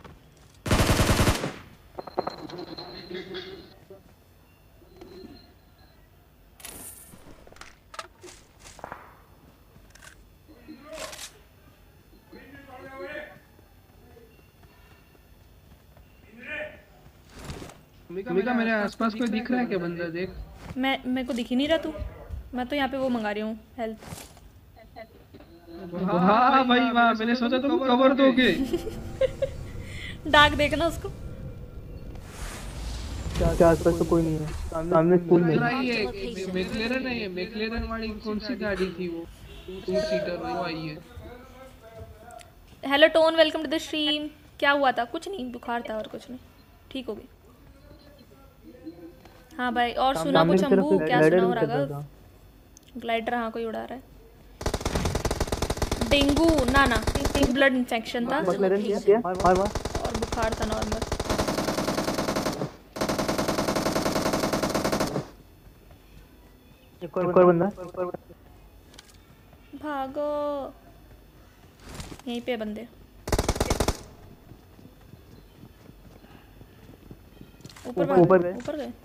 अम्बिका मेरे आसपास कोई दिख रहा है क्या बंदा? देख। मैं मेरे को दिख ही नहीं रहा तू। मैं तो यहाँ पे वो मंगा रही हूँ हेल्थ। हाँ भाई वाह, मैंने सोचा तुम कवर दोगे। डाक देखना उसको। क्या आसपास तो कोई नहीं है। सामने स्कूल में मैक्लेरन है, मैक्लेरन वाली कौन सी गाड़ी थी वो? टू सीटर वो आई है। Hello tone, welcome to the stream. क्या हुआ था? कुछ नहीं, बुखार था और कुछ नहीं, ठीक हो गई। हाँ भाई, और सुना कुछ अम्बू? क्या सुना हो राघव? ग्लाइडर हाँ कोई उड़ा रहा है। डेंगू ना ना ब्लड इन्फेक्शन था और बुखार था नॉर्मल। एक और बंदा भागो, यहीं पे बंदे। ऊपर ऊपर गए ऊपर गए।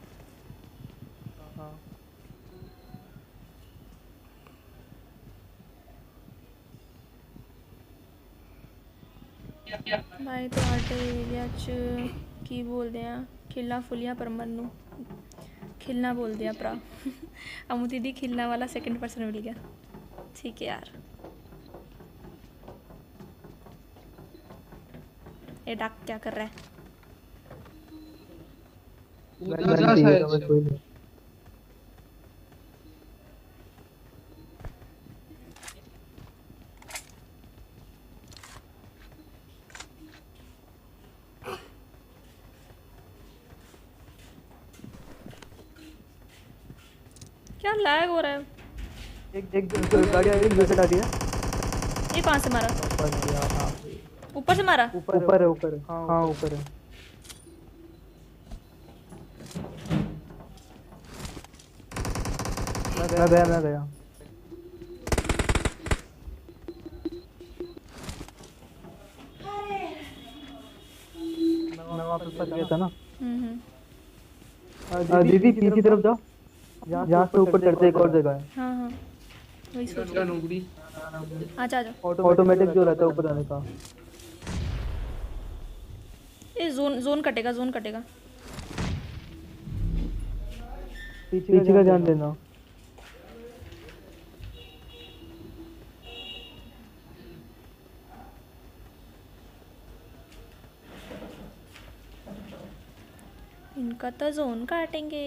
भाई तो आटे एरिया च की बोल दिया खिलना फुलिया पर मनु खिलना बोल दिया प्रा। अमू दीदी खिलना वाला सेकंड पर्सन मिल गया। ठीक है यार। ये डाक क्या कर रहा है? क्या लैग हो रहा है? एक एक गाड़ी आ रही है, हटा दिया। ये कहाँ से मारा? ऊपर से मारा? ऊपर ऊपर है ऊपर है हाँ ऊपर है। मैं गया मैं गया मैं वहाँ पे फंस गया था ना। हम्म दीदी पीछे तरफ जाओ, जहाँ से ऊपर चढ़ते एक और जगह है। हाँ हाँ वही सोच रहा हूँ। आजा आजा। ऑटोमेटिक जो रहता है ऊपर जाने का। ये जोन जोन कटेगा जोन कटेगा। पीछे का ध्यान देना। इनका तो जोन काटेंगे,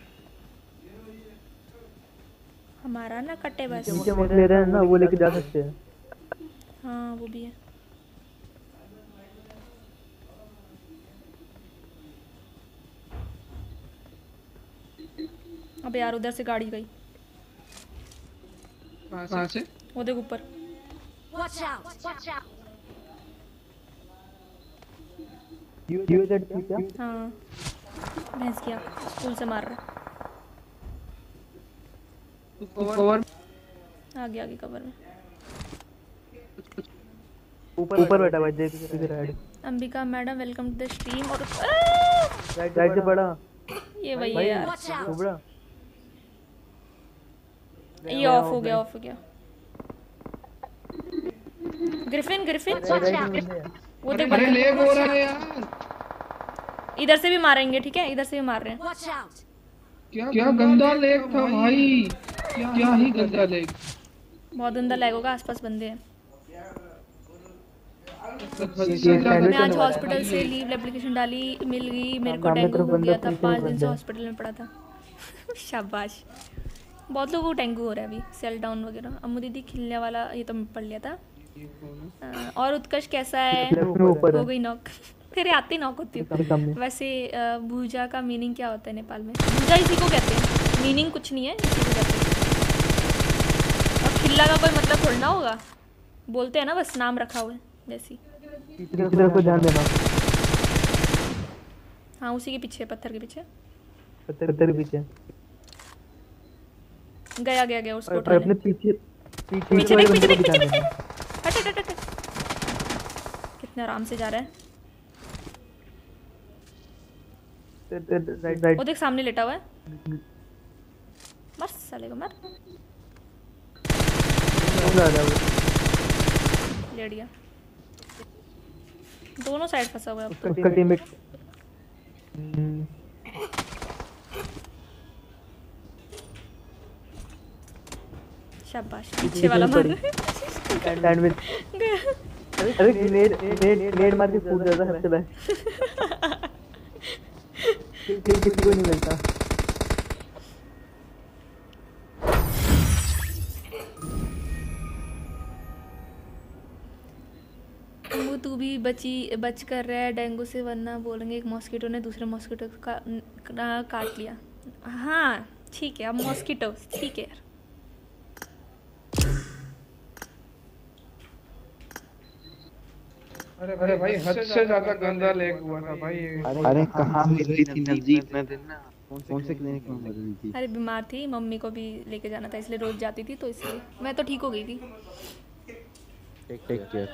हमारा ना कटे बस। नीचे ले रहे हैं ना, वो लेके जा सकते हैं। हाँ वो भी है। अबे यार उधर से गाड़ी गई। कहाँ से? वो देख ऊपर। Watch out! Watch out! U Z थी क्या? हाँ भैंस किया, स्कूल से मार रहा। कवर आगे आगे कवर में। ऊपर ऊपर बैठा भाई, देख इधर right. Ambika madam welcome to the stream. और राइट राइट से बड़ा ये वही है यार। उबड़ा ये ऑफ हो गया ऑफ हो गया। ग्रिफिन ग्रिफिन वो देख अरे लेग हो रहा है यार। इधर से भी मारेंगे, ठीक है इधर से भी मार रहे हैं। Watch out! क्या क्या गंदा लेग था भाई, क्या ही गंदा लेग। बहुत गंदा लैग होगा, आसपास बंदे हैं। मैं मैं आज हॉस्पिटल से लीव एप्लीकेशन डाली, मिल गई। मेरे को डेंगू हो गया था, पाँच दिन से हॉस्पिटल में पड़ा था। शाबाश। बहुत लोगों को डेंगू हो रहा है अभी, सेल डाउन वगैरह। अम्मू दीदी खिलने वाला ये तो मैं पढ़ लिया था। और उत्कर्ष कैसा है? हो गई नॉक। फिर आती नॉक होती हूँ। वैसे भूजा का मीनिंग क्या होता है नेपाल में? भूजा इसी को कहते हैं, मीनिंग कुछ नहीं है, इसी को कहते हैं। और खिल्ला का कोई मतलब थोड़ा ना होगा, बोलते हैं ना बस, नाम रखा हुआ है जैसी। इधर को ध्यान देना। हाँ उसी के पीछे, पत्थर के पीछे। पत्थर के पीछे गया गया गया उसको और अपने पीछे पीछे पीछे वाले देख पीछे बंदे देख को पीछे बचा देख लेना। हट हट हट हट कितने आराम से जा रहा है। राइट राइट वो देख सामने लेटा हुआ है। मर साले को मर। ले लिया। दोनों साइड फंसा हुआ है अब तो। उसका टीममेट शाबाश पीछे वाला मार सैंडविच गया। अरे ग्रेनेड ग्रेनेड ग्रेनेड मार के फूट जाता है चला फिर किसी को नहीं मिलता। वो तू भी बची बच कर रहा है डेंगू से, वरना बोलेंगे एक मॉस्किटो ने दूसरे मॉस्किटो का का, काट लिया। हाँ ठीक है, अब मॉस्किटो ठीक है यार। अरे अरे भाई हद से ज्यादा गंदा लेग हुआ था भाई ये। अरे कहाँ मिल रही थी नजदीक में देना कौन से क्लिनिक में मिल रही थी। अरे बीमार थी, मम्मी को भी लेके जाना था इसलिए रोज जाती थी, तो इसलिए मैं तो ठीक हो गई थी। Take care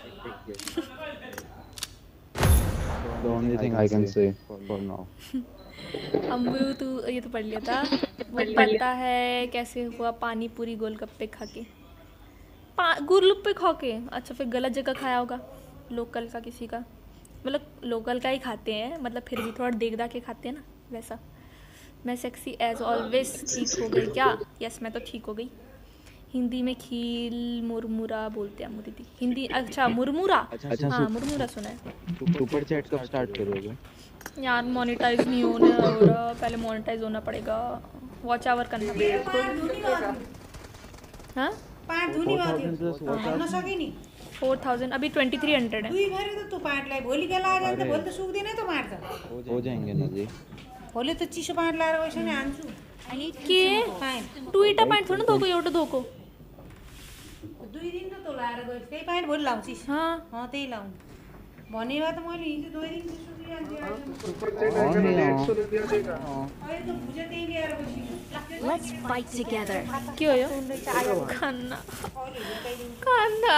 the only thing I can say for now. Ambu तू ये तो पढ़ लिया था। वो पता है कैसे हुआ पानी पूरी गोलगप्पे खा के। गोलगप्पे खा के अच्छा फिर गलत जगह खाया होगा, लोकल का किसी का, मतलब लोकल का ही खाते हैं, मतलब फिर भी थोड़ा देख दाख के खाते हैं ना वैसा। मैं सेक्सी एज ऑलवेज ठीक हो गई क्या? यस मैं तो ठीक हो गई। हिंदी में खील मुरमुरा बोलते हैं दीदी हिंदी। अच्छा मुरमुरा, हाँ मुरमुरा सुना है। सुपर चैट कब स्टार्ट करोगे यार? मोनेटाइज नहीं होने हो रहा, पहले मोनेटाइज होना पड़ेगा, वॉच आवर करना पड़ेगा। हाँ पाँच धुनी बात न सके नि फोर थाउजेंड अभी ट्वेंटी थ्री हंड्रेड है। दुई भरे त तँ पाँचलाई भोलि गेला आ जान्छ, भोलि त सुक्दिनै त मार्छ। हो जाएंगे ना जी। भोलि त चिसो पाँट लाएर वैसे नै हान्छु। के दुईटा पाइन्ट थोड़ी ना धोको, एउटा धोको। दुई दिन त तँ लाएर गएछ, त्यही पाँट भोलि लाउँछिस्? हाँ अँ त्यही लाउनु भने भए त मैले हिजो दुई दिन चाहिँ सुकिहाल्थ्यो। सुपर चैट आइकन एक सौ रुपया देगा। अहिले त भुजा त्यही ल्याएर बसिछु। Let's fight together. के हो यो? खाना खाना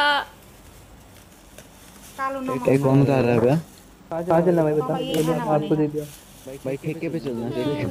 कालो नमक एक कौन उतार रहा है बे? कहाँ चलना भाई बता, मैंने आपको दे दिया। भाई ठेके पे चलना चाहिए।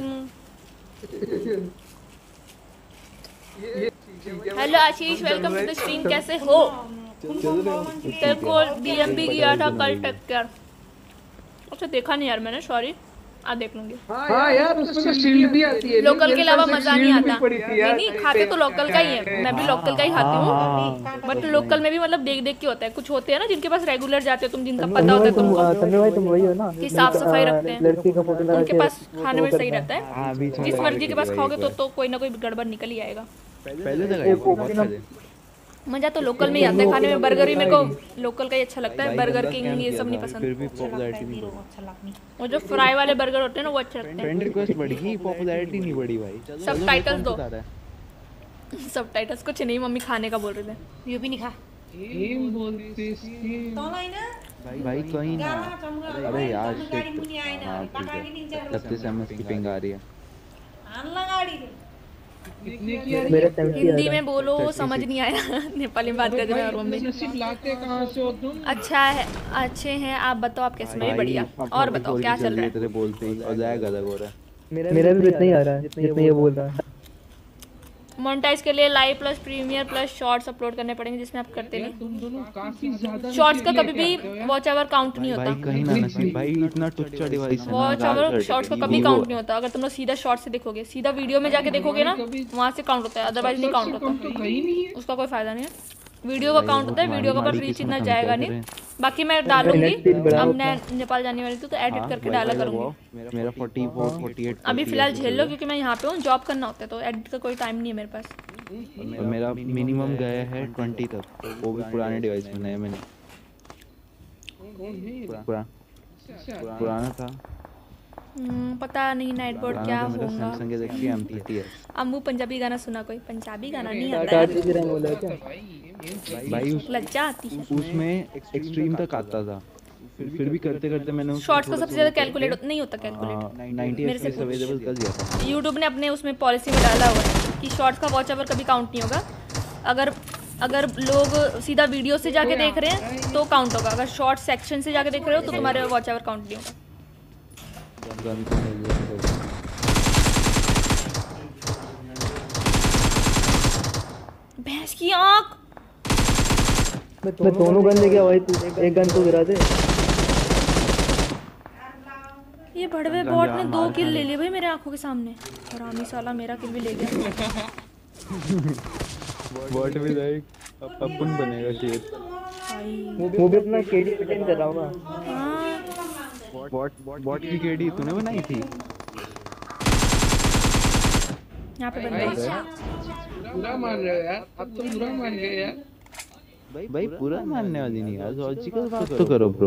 Hello Ashish, welcome to the stream. कैसे हो? तेरे को डीएम भी किया था कल, टेक केयर। अच्छा देखा नहीं यार मैंने, सॉरी, आज देख लूंगी। हाँ यार उसमें शील्ड भी आती है। लोकल के अलावा मजा नहीं आता। नहीं नहीं खाते तो लोकल का ही है, मैं भी लोकल का ही खाती हूँ, बट लोकल में भी मतलब देख देख के होता है। कुछ होते हैं ना जिनके पास रेगुलर जाते हो तुम, जिनका पता होता है तुमको तन्मय भाई तुम वही हो ना कि साफ सफाई रखते हैं, लड़की का फोटो लगा उनके के पास खाने में सही रहता है। जिस मर्जी के पास खाओगे तो तो कोई ना कोई गड़बड़ निकल ही आएगा। पहले लगाई बहुत पहले। मजा तो लोकल में ही आता है खाने में। बर्गर भी मेरे को लोकल का ही अच्छा लगता है, बर्गर किंग ये सब नहीं फिर पसंद। भी पॉपुलैरिटी नहीं बढ़ी। वो जो फ्राई वाले बर्गर होते हैं ना वो अच्छे लगते हैं। फ्रेंड रिक्वेस्ट बढ़ी, पॉपुलैरिटी नहीं बढ़ी भाई। सब टाइटल्स दो, सब टाइटल्स कुछ नहीं, मम्मी खाने का बोल रहे थे। यो पनि खा गेम बोलते सी तँलाई न भाई भाई कहीं ना। गाडा चम्गा अरे यार गाडी मुनि आएन हाँ ठीक पटाकी है। दिन्छ छत्तीस एम एस की पिंग आ रही है। हान्ला गाडीले मेरा सेवेंटी हिंदी में बोलो, समझ नहीं आया। नेपाली में बात करते हैं और मम्मी। नसीब लाते कहाँ से हो तुम? अच्छा है, अच्छे हैं आप बताओ, आप कैसे? मैं भी बढ़िया। और बताओ क्या चल रहा है? तेरे बोलते ही अजाया गलत हो रहा है। मेरा भी इतना ही आ रहा है जितना ये बोल रहा है। मोनेटाइज के लिए live plus premier plus shorts upload करने पड़ेंगे, जिसमें आप करते नहीं। तुम दोनों काफी ज्यादा शॉर्ट्स का कभी भी वॉच आवर काउंट नहीं होता। भाई कहीं ना नसीब भाई इतना टुच्चा डिवाइस है ना। वॉच आवर शॉर्ट्स का कभी काउंट नहीं होता। अगर तुम लोग सीधा शॉर्ट से देखोगे, सीधा वीडियो में जाके देखोगे ना, वहाँ से काउंट होता है, अदरवाइज नहीं काउंट होता। उसका कोई फायदा नहीं है। वीडियो का काउंट होता है, वीडियो का पर रीच इतना जाएगा नहीं। बाकी मैं डालूंगी, अब मैं नेपाल जाने वाली थी तो एडिट करके डाला करूंगी। मेरा चौवालीस अड़तालीस अभी फिलहाल झेल लो क्योंकि मैं यहाँ पे हूँ, जॉब करना होता है तो एडिट का कोई टाइम नहीं है मेरे पास। और मेरा मिनिमम गया है बीस तक, वो भी पुराने डिवाइस में, नए में नहीं। पुरा, पुराना था। हम्म, पता नहीं नाइट बोर्ड क्या होगा। सैमसंग गैलेक्सी एम थर्टी है। अम्मू पंजाबी गाना सुना? कोई पंजाबी गाना नहीं आता है, भाई लज्जा आती है। उसमें एक्सट्रीम तक आता था, फिर भी करते करते मैंने शॉर्ट्स का सबसे ज़्यादा कैलकुलेट नहीं होता कैलकुलेट नाइंटी मेरे से एफपीएस अवेलेबल कर दिया था। यूट्यूब ने अपने उसमें पॉलिसी में डाला हुआ है कि शॉर्ट्स का वॉच आवर कभी काउंट नहीं होगा। अगर अगर लोग सीधा वीडियो से जाके देख रहे हैं तो काउंट होगा, अगर शॉर्ट सेक्शन से जाके देख रहे हो तो तुम्हारे वॉच आवर काउंट नहीं होगा। भैंस की आँख। मैं दोनों गन लेके भाई, तू एक गन तो गिरा दे। ये भड़वे बॉट ने दो किल ले लिए भाई मेरे आंखों के सामने। हरामी साला मेरा किल भी ले गया। बॉट भी लाइक अपन बनेगा शेर। वो भी अपना केडी मेंटेन कर रहा होगा। बॉट बॉट की केडी तूने बनाई थी? यहाँ पे बन गई। बुरा मान रहे हो यार, अब तो बुरा मान गए यार। भाई भाई पूरा मानने वाली नहीं यार, लॉजिकल बात तो करो ब्रो।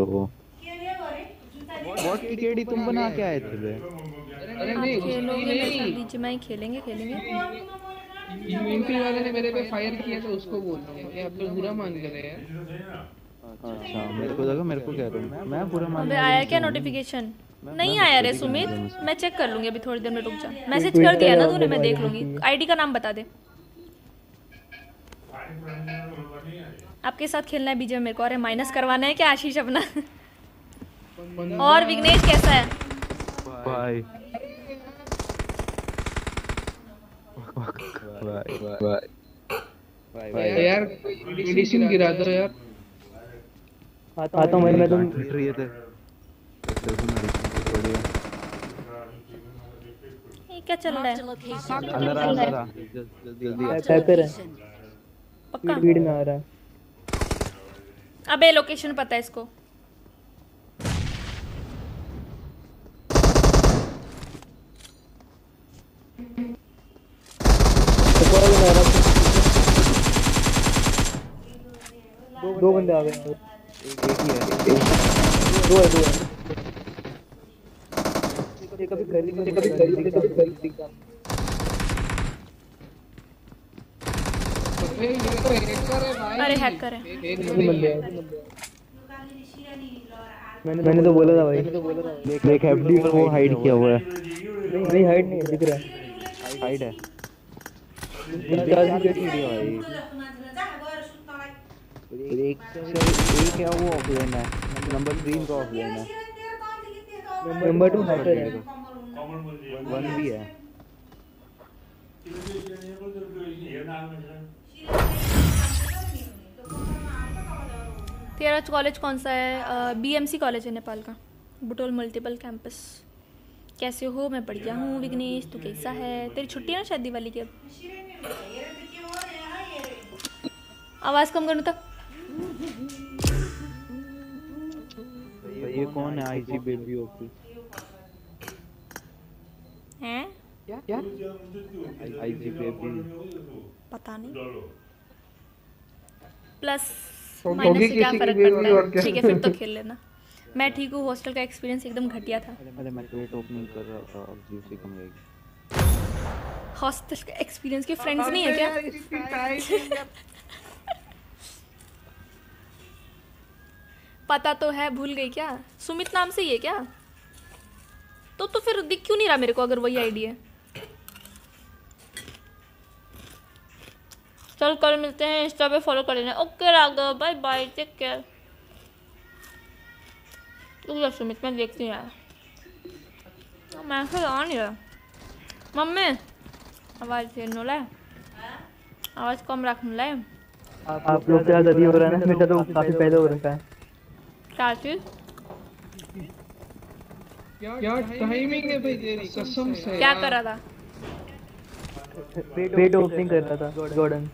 बॉट की केडी तुम बना के आए थे बे? अरे नहीं खेलोगे मेरे साथ बीजीएमआई खेलेंगे खेलेंगे। यूएमपी वाले ने मेरे पे फायर किया तो उसको बोल रहे हैं, ये आप लोग बुरा मान गए यार। अच्छा मेरे को लगा मेरे को कह रहा हूं मैं मैं बुरा मान। अबे आया क्या नोटिफिकेशन? नहीं आया रे सुमित, मैं चेक कर लूंगी अभी थोड़ी देर में, रुक जा। मैसेज कर दिया ना तूने, मैं देख लूंगी। आईडी का नाम बता दे। आपके साथ खेलना है बीजे मेरे को। अरे माइनस करवाना है क्या आशीष अपना? और विघ्नेश कैसा है भाई? भाई भाई भाई यार मेडिसिन गिरा दो यार। आता हूं मैं। तुम रही थे ये क्या चल रहा है? अंदर आ अंदर आ जल्दी जल्दी। पैपर है पक्का भीड़ में आ रहा है। अबे लोकेशन पता है इसको। दो बंदे आ गए। एक ही है, दो है दो है। कभी गली में कभी गली में कभी गली दिखता। अरे हैकर है। मैंने मैंने तो बोला था भाई। देख एफडी पर वो हाइड किया हुआ है। नहीं हाइड नहीं दिख रहा है। हाइड है भाई। एक एक है वो ऑफलाइन है, नंबर तीन का ऑफलाइन है, नंबर टू हैकर है, वन भी है। तेरा कॉलेज कौन सा है? बीएमसी कॉलेज है नेपाल का, बुटोल मल्टीपल कैंपस। कैसे हो? मैं बढ़िया हूँ विघ्नेश, तू कैसा है? तेरी छुट्टी है ना शादी वाली की? अब आवाज़ कम करने तक। ये कौन है? आईजी बेबी ओपी हैं? क्या आईजी बेबी? पता नहीं। प्लस माइनस से क्या फर्क पड़ता है? ठीक है फिर तो खेल लेना। मैं ठीक हूँ। हॉस्टल का एक्सपीरियंस एकदम घटिया था। अरे मैं क्रेट ओपनिंग कर रहा था, अब जीसी कम रहेगी। हॉस्टल का एक्सपीरियंस के फ्रेंड्स नहीं है क्या? पता तो है, भूल गई क्या? सुमित नाम से ही है क्या? तो तो फिर दिख क्यों नहीं रहा मेरे को अगर वही आईडी है? चल कल मिलते हैं, इंस्टा पे फॉलो कर लेना। Okay Raghav, bye bye, take care. तो सुमित मैं देखती हूँ यार, मैं फिर आ नहीं रहा। मम्मी आवाज़ तेज नो लाए, आवाज़ कम रख नो लाए। आप लोग क्या जल्दी हो रहा है ना, मेरा तो काफी पहले हो रखा है। क्या चीज? क्या टाइमिंग है भाई तेरी, कसम से। क्या कर रहा था? क्रेट ओपनिंग कर रहा था जॉर्डन।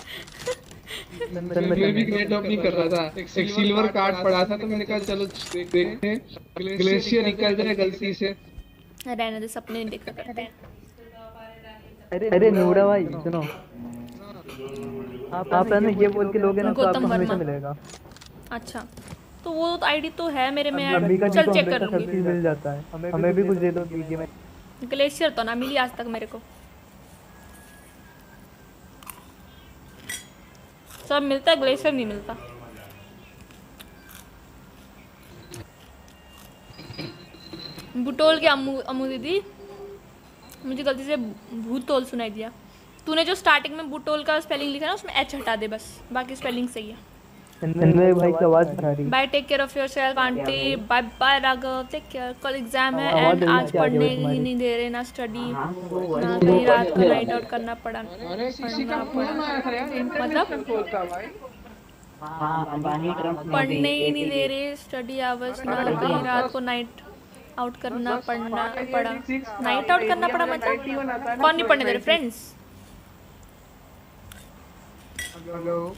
मैं भी क्रेट ओपनिंग कर रहा था, एक सिल्वर कार्ड पड़ा था तो मैंने कहा चलो देखते हैं, ग्लेशियर निकल जाए गलती से। रहने दे, सपने नहीं देखा करते हैं। अरे अरे नूरा भाई सुनो, आप आप ना ये बोल के लोगे ना तो आपको हमेशा मिलेगा। अच्छा तो वो आईडी तो है मेरे में, चल चेक कर लूंगी। सब चीज मिल जाता है, हमें भी कुछ दे दो बीजे में। ग्लेशियर तो ना मिली आज तक मेरे को, सब मिलता है, ग्लेशियर नहीं मिलता। बुटोल के अम्मू अम्मू दीदी, मुझे गलती से भूतोल सुनाई दिया। तूने जो स्टार्टिंग में बुटोल का स्पेलिंग लिखा ना उसमें एच हटा दे बस, बाकी स्पेलिंग सही है। मेरे भाई की आवाज आ रही है। Bye, take care of yourself aunty. Bye bye Raghav, take care. कल एग्जाम है एंड आज पढ़ने ही नहीं दे रहे, ना स्टडी ना कहीं रात को नाइट आउट करना पड़ा। मतलब पढ़ने ही नहीं दे रहे, स्टडी आवर्स ना कहीं रात को नाइट आउट करना पड़ना पड़ा। नाइट आउट करना पड़ा मतलब कौन नहीं पढ़ने दे रहे? फ्रेंड्स। हेलो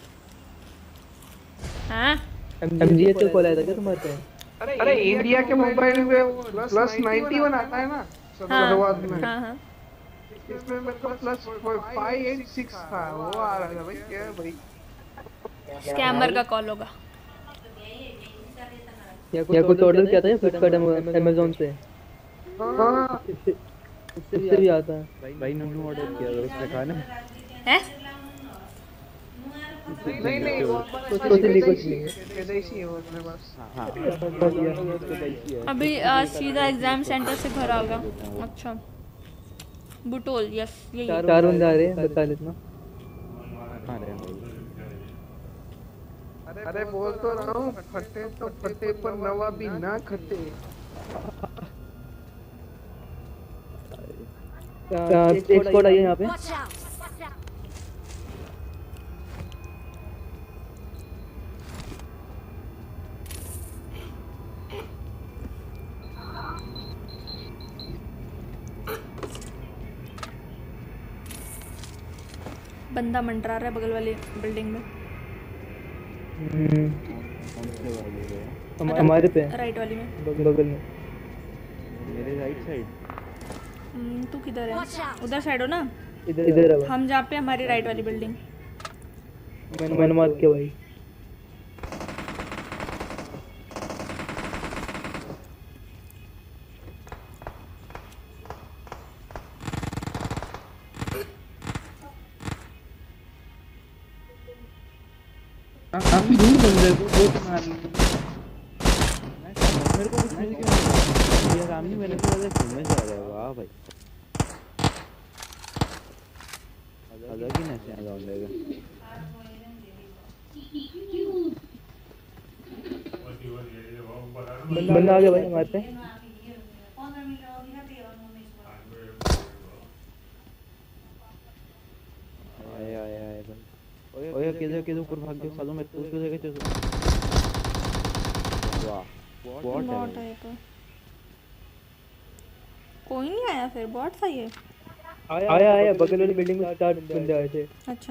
हाँ एमजीएच का कॉल आया था क्या तुम्हारे पे? अरे इंडिया के मोबाइल में प्लस नाइन्टी वन आता है ना शुरुआत में। हाँ हाँ इसमें मेरे को प्लस फाइव एट सिक्स था, वो आ रहा है भाई। क्या है भाई? स्कैमर का कॉल होगा। या कुछ ऑर्डर किया था फ्लिपकार्ट अमेज़न से? हाँ इससे भी आता है भाई नन्नू ऑर्डर किया था, उसने कहा ना हैं? नहीं नहीं वो कुछ नहीं कुछ नहीं विदेशी है वो अपने पास। हाँ अभी आज सीधा एग्जाम सेंटर से घर आ गया। अच्छा बुटोल, यस यही चार बंदे आ रहे हैं, बता लेना। हाँ रे अरे बोल तो रहा हूँ, फटे तो फटे पर नवाबी ना खटे। एक स्क्वाड आई है यहाँ पे। बंदा मंडरा रहा है बगल वाली बिल्डिंग में। हमारे पे राइट वाली में, बगल में। मेरे राइट साइड। तू किधर है? उधर साइड हो ना? इधर इधर है। हम जहाँ पे हमारी राइट वाली बिल्डिंग। मैंने मैंने मार किया भाई। काफी दूर बंदे को दो मार मेरे को कुछ नहीं किया ये सामने मैंने तो ऐसे घूमने जा रहा है। वाह भाई अलग ही नशा आ जाएगा। बंदा आ गया भाई हमारे पे। आए आए आए भाई। ओए किधर किधर ऊपर भाग गए सालों में तो उसको जगह चलो। वाह बॉट है तो कोई नहीं आया फिर, बॉट था ये। आया आया आया बगल वाली बिल्डिंग में चार बंदे आए थे। अच्छा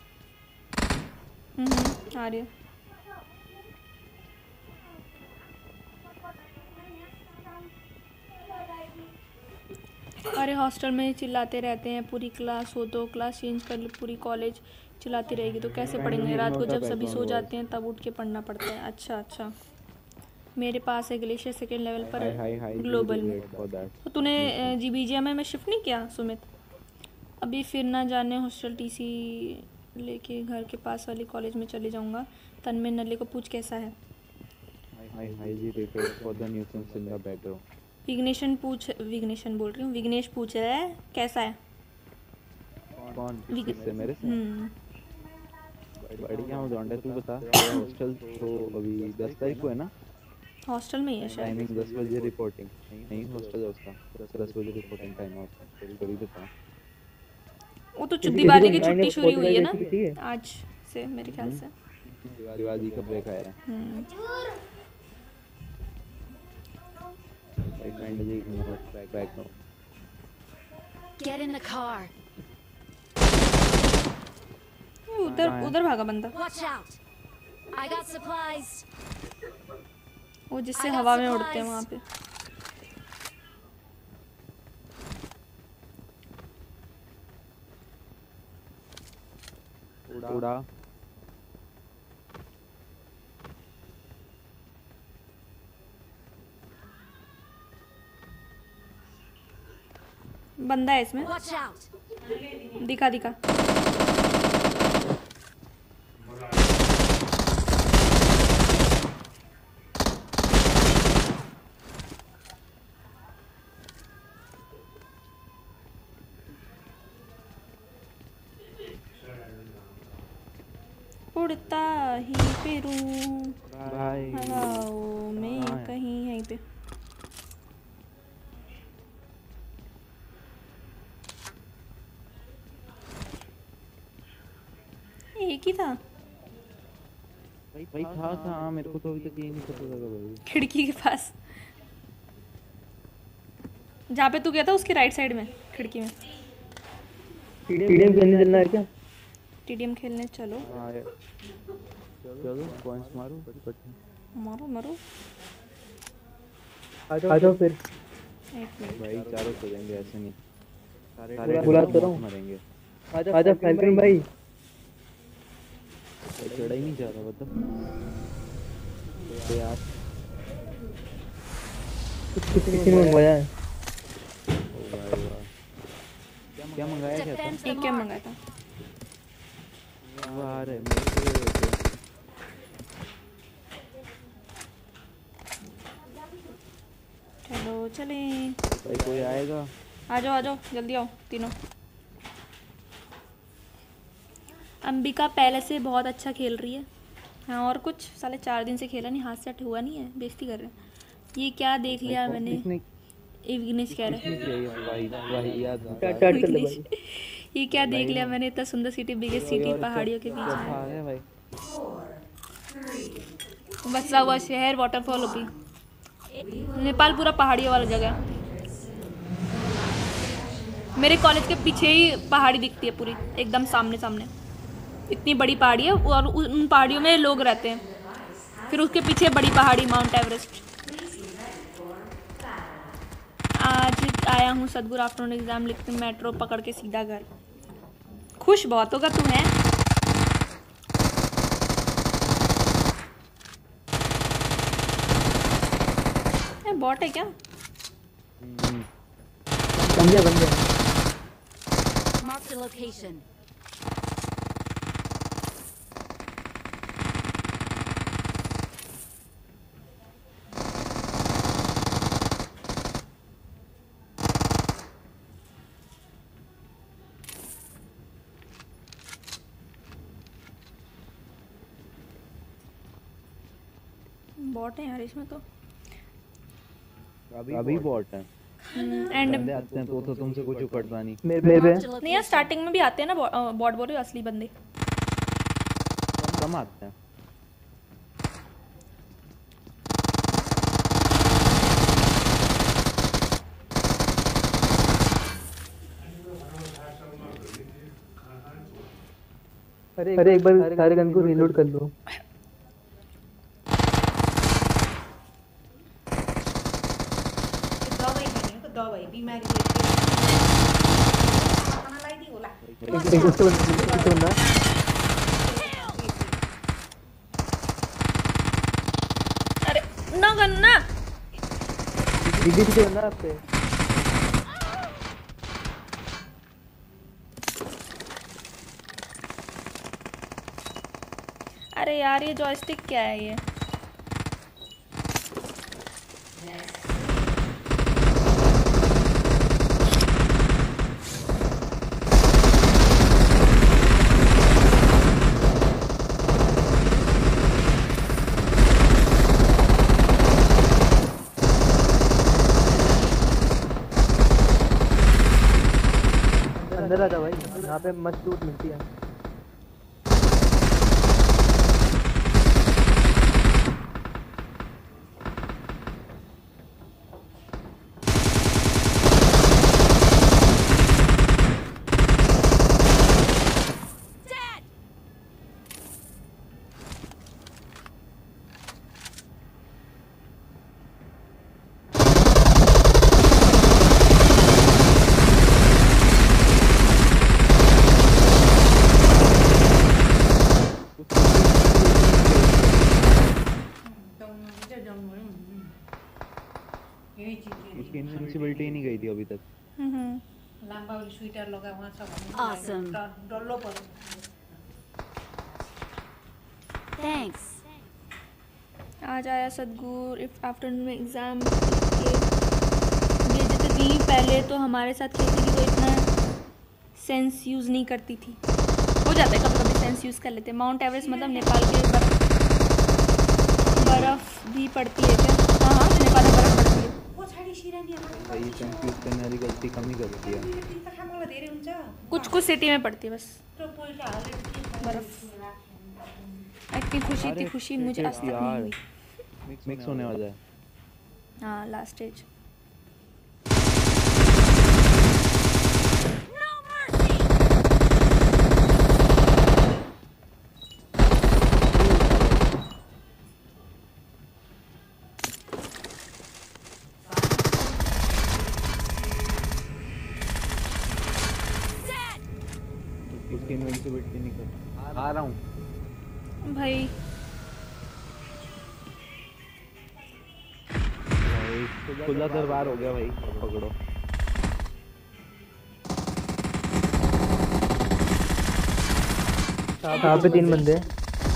हम्म आ रही है। अरे हॉस्टल में चिल्लाते रहते हैं, पूरी क्लास हो तो क्लास चेंज कर लो, पूरी कॉलेज चिल्लाती रहेगी तो कैसे पढ़ेंगे? रात को जब सभी सो जाते हैं तब उठ के पढ़ना पड़ता है। अच्छा अच्छा मेरे पास है ग्लेशियर सेकेंड लेवल पर ग्लोबल में। तो तूने जी बी जी एम में शिफ्ट नहीं किया सुमित? अभी फिर ना जाने हॉस्टल टीसी लेके घर के पास वाली कॉलेज में चले जाऊंगा। तन्मय नल्ले को पूछ कैसा है। विग्नेशन पूछ विग्नेशन बोल रही हूँ विग्नेश पूछ रहा है कैसा है। कौन किससे? मेरे से? हम्म बढ़िया हूँ जोंडे। तू बता हॉस्टल तो अभी दस तारीख को है ना? हॉस्टल में ही है शायद। टाइमिंग दस बजे रिपोर्टिंग नहीं हॉस्टल है उसका दस दस बजे रिपोर्टिंग टाइम है उसका। कभी बता वो तो दिवाली की छुट्टी शुरू हुई है ना आज से मेरे ख्याल से। दिवाली का ब्रेक आया है। Get in the car. उधर उधर भागा बंदा। Watch out. I got supplies. वो जिससे हवा में उड़ते हैं वहाँ पे। उड़ा उड़ा बंदा है इसमें। Watch out. दिखा दिखा ही फिरूं भाई हवाओं में कहाँ है? कहीं यहीं पे। एक ही था भाई था कहाँ? मेरे को तो अभी तक ये नहीं पता लगा भाई। खिड़की के पास जहाँ पे तू गया था उसके राइट साइड में खिड़की में। टीडीएम खेलने चलना है क्या? टीडीएम खेलने चलो। हाँ यार चलो पॉइंट्स मारो फटाफट। मारो मारो आ जाओ फिर। एक मिनट भाई चारों सो जाएंगे ऐसे नहीं। सारे बुला- बुला तो रहा हूँ। मरेंगे। आजा फैल्कन भाई। चढ़ा ही नहीं जा रहा मतलब। तो यार किसी ने मंगवाया है? ओ भाई वाह। क्या मंगाया क्या था? एक क्या मंगाया था? वो आ रहे मेरे को। चलो चलें। भाई कोई आएगा? आ जाओ आ जाओ जल्दी आओ तीनों। अंबिका पहले से बहुत अच्छा खेल रही है। हाँ और कुछ साले चार दिन से खेला नहीं, हाथ सेट हुआ नहीं है, बेइज्जती कर रहे हैं। ये क्या देख लिया मैंने? विघ्नेश कह रहा है विघ्नेश, ये क्या देख लिया मैंने? इतना सुंदर सिटी, बिगेस्ट सिटी पहाड़ियों के बीच में बसा हुआ शहर, वाटरफॉल होगी। नेपाल पूरा पहाड़ियों वाला जगह है। मेरे कॉलेज के पीछे ही पहाड़ी दिखती है पूरी, एकदम सामने सामने। इतनी बड़ी पहाड़ी है और उन पहाड़ियों में लोग रहते हैं। फिर उसके पीछे बड़ी पहाड़ी माउंट एवरेस्ट। आज आया हूँ सदगुरु आफ्टरनून एग्जाम लिखते, मेट्रो पकड़ के सीधा घर। खुश बहुत होगा तू है। बॉट है क्या? बन गया बन गया। Mark the location. बॉट है यार इसमें तो। अभी अभी बॉट है। एंड बंदे आते हैं तो तो तुमसे कुछ उकड़ता नहीं। मेरे मेरे नहीं यार स्टार्टिंग में भी आते हैं ना बॉट, बोल रहे हो असली बंदे कम आते हैं। अरे अरे एक बार सारे गन को रीलोड कर लो। एक उसके बंदा उसके बंदा अरे ना गन्ना दीदी से बंदा आप पे। अरे यार ये जॉयस्टिक क्या है ये? अंदर आ जा भाई, यहाँ पे मस्त लूट मिलती है। उसकी इनविंसिबिलिटी ही नहीं गई थी अभी तक। लंबा वाली स्वेटर लगा वहां सब Awesome. डल्लो पर। Thanks. आज आया सदगुरु इफ आफ्टरनून में एग्जाम के ये जितनी पहले तो हमारे साथ खेलती थी तो इतना सेंस यूज़ नहीं करती थी। हो जाता है कभी कभी सेंस यूज़ कर लेते हैं। माउंट एवरेस्ट मतलब नेपाल के बर्फ बर्फ भी पड़ती है क्या? हाँ हाँ नेपाल में बर्फ पड़ती है। भाई कंफ्यूज करने वाली गलती कम ही करती है। कुछ कुछ सिटी में पड़ती है बस बर्फ। इतनी खुशी इतनी खुशी मुझे आज तक नहीं हुई। मिक्स होने वाला है। हाँ लास्ट स्टेज। इसकी इनविजिबिलिटी नहीं कर आ रहा हूँ भाई। भाई खुला दरबार हो गया भाई, पकड़ो। यहाँ पे तीन बंदे हैं।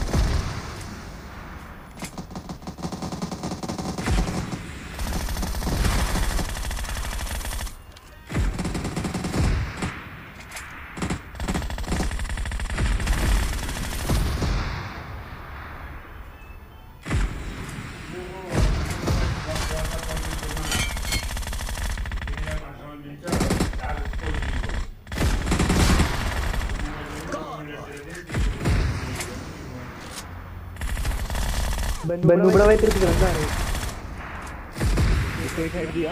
बंदू बड़ा भाई तेरे को बंदा है। इसको एक हेड दिया।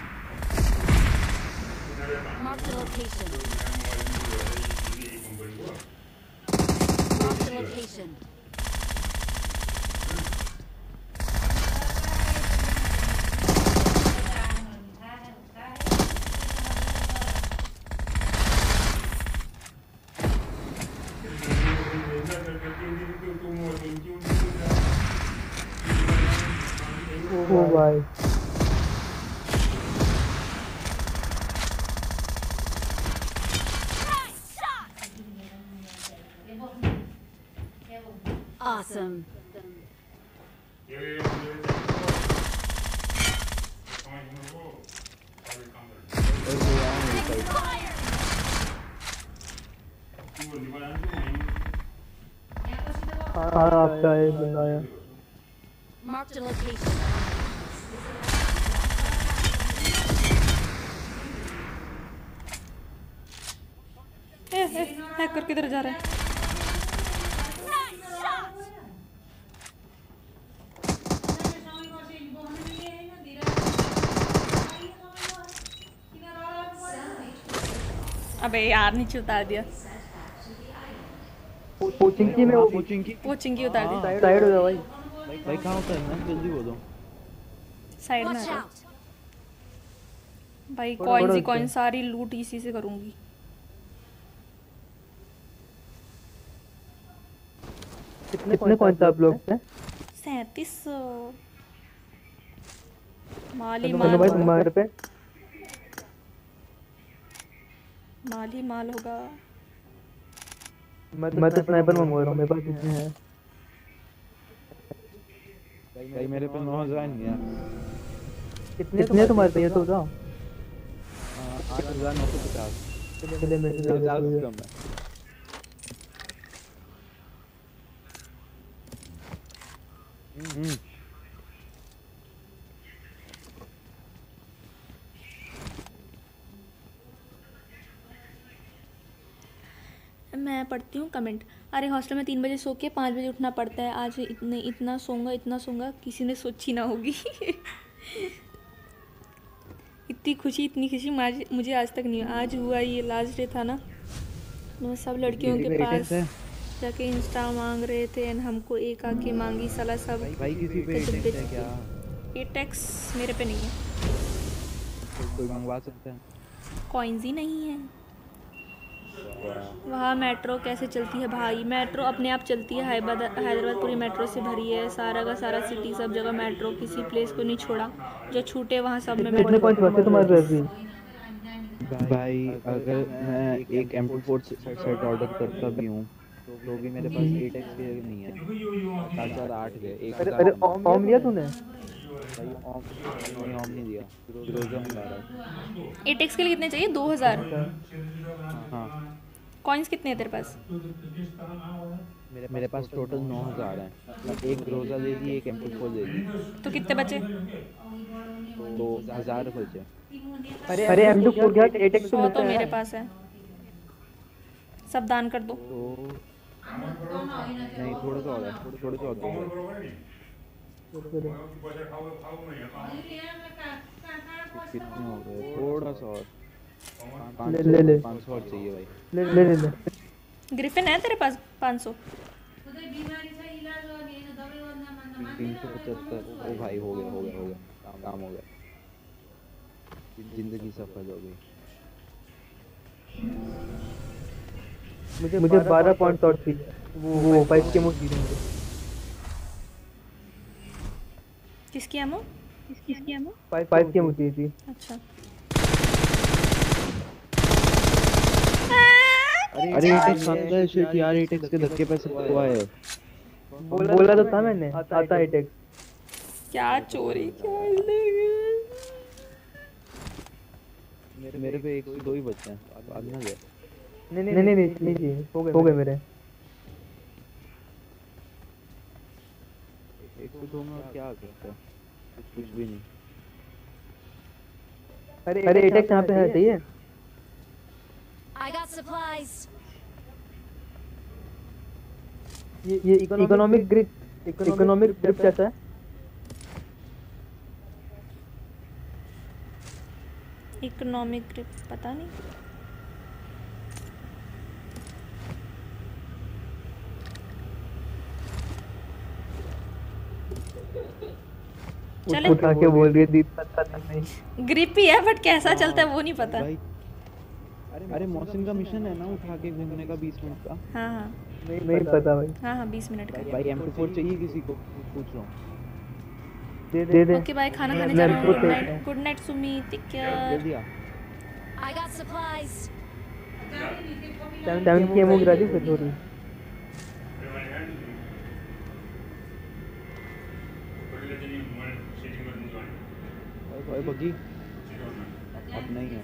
Mark the location. Mark the location. ओ भाई Awesome. हाँ आपका है बंदा आया। Mark the location. ए ए हैकर किधर जा रहा है? अबे यार नीचे उतार दिया। कोचिंग की में वो कोचिंग की कोचिंग की उतार दी। साइड हो जा भाई। भाई कहाँ होता है ना, जल्दी बोलो। साइड में आ जाओ भाई। कॉइन्स ही कॉइन, सारी लूट इसी से करूंगी। कितने कितने कॉइन्स आप लोग हैं? सैंतीस सौ। माली माल माल तुम्हारे पे माल ही माल होगा। मैं तो स्नाइपर मंगवा रहा हूँ, मेरे पास कितने हैं? भाई मेरे पे नौ हजार नहीं है। कितने कितने तुम्हारे पे ये तो बताओ। आठ हजार नौ सौ पचास। चलिए मेरे से हजार कम है। हम्म मैं पढ़ती हूँ कमेंट। अरे हॉस्टल में तीन बजे सो के पाँच बजे उठना पड़ता है। आज इतने इतना सोऊंगा इतना सोऊंगा किसी ने सोची ना होगी। इतनी खुशी इतनी खुशी मुझे आज तक नहीं। आज हुआ ये लास्ट डे था ना, तो सब लड़कियों के पास जाके इंस्टा मांग रहे थे एंड हमको एक आके मांगी साला सब। भाई किसी पे एटेक्स है क्या? एटेक्स मेरे पे नहीं है। कोई मंगवा सकता है? कॉइन्स ही नहीं है। वहाँ मेट्रो कैसे चलती है भाई? मेट्रो अपने आप चलती है। हैदराबाद हैदराबाद पूरी मेट्रो से भरी है। सारा का सारा सिटी सब जगह मेट्रो, किसी प्लेस को नहीं छोड़ा। जो छूटे वहाँ सब में कितने पॉइंट बचे तुम्हारे पे? भाई अगर मैं एक M two four set order करता भी हूँ तो भी मेरे पास एट एक्स के नहीं है। सात हजार आठ गए। एक अरे ऑम लिया तूने? भाई ऑम नहीं, ऑम नहीं दिया। रोजा में ला रहा है। एट एक्स के लिए कितने चाहिए? दो हज़ार। हाँ कॉइन्स कितने हैं तेरे पास? मेरे मेरे पास टोटल नौ हजार है। एक ग्रोजा दे दी, एक एम टू फोर दे दी। तो कितने बचे? तो हजार बचे। अरे अरे एम टू फोर क्या एट एक्स सौ तो मेरे पास है, सब दान कर दो। तो नहीं, थोड़ा सा और है, थोड़ा थोड़ा सा और दो। कितने हो गए? थोड़ा सा और ले ले ले पाँच सौ और चाहिए भाई। ले ले ले ले ग्रिफिन है तेरे पास पाँच सौ? तीन सौ पचहत्तर। ओ भाई हो गया हो गया हो गया काम काम हो गया, जिंदगी सफल हो गई। मुझे मुझे बारह पॉइंट और थी वो वो फाइव के मुझे देंगे। किसकी एमो? किसकी एमो? फाइव के मुझे थी। अच्छा अरे एटेक्स आता है शिट यार, एटेक्स के धक्के पे सब हुआ है। बोला बोला तो था मैंने आता है एटेक्स। क्या चोरी क्या मेरे मेरे पे एक दो ही बच्चे हैं, बाद में गए। नहीं नहीं नहीं नहीं नहीं हो गए हो गए मेरे। एक तो दो में क्या करता कुछ भी नहीं। अरे अरे एटेक्स यहाँ पे है, चाहिए? I got supplies. ये ये इकोनॉमिक ग्रिप इकोनॉमिक ग्रिप कैसा है? इकोनॉमिक ग्रिप पता नहीं। चले उठा के बोल रही है दी पता नहीं। ग्रिप ही है बट कैसा चलता है वो नहीं पता। अरे अरे मौसम का मिशन है ना उठा के घूमने का बीस मिनट का। हाँ हाँ नहीं नहीं पता भाई। हाँ हाँ बीस मिनट का। भाई एम टू फोर चाहिए किसी को? पूछ रहा हूँ। दे दे दे। ओके भाई खाना खाने जा रहा हूँ। Good night good night Sumi, take care. दे दिया। I got supplies. सेवन की एमो गिरा दी फिर थोड़ी। भाई बगी अब नहीं है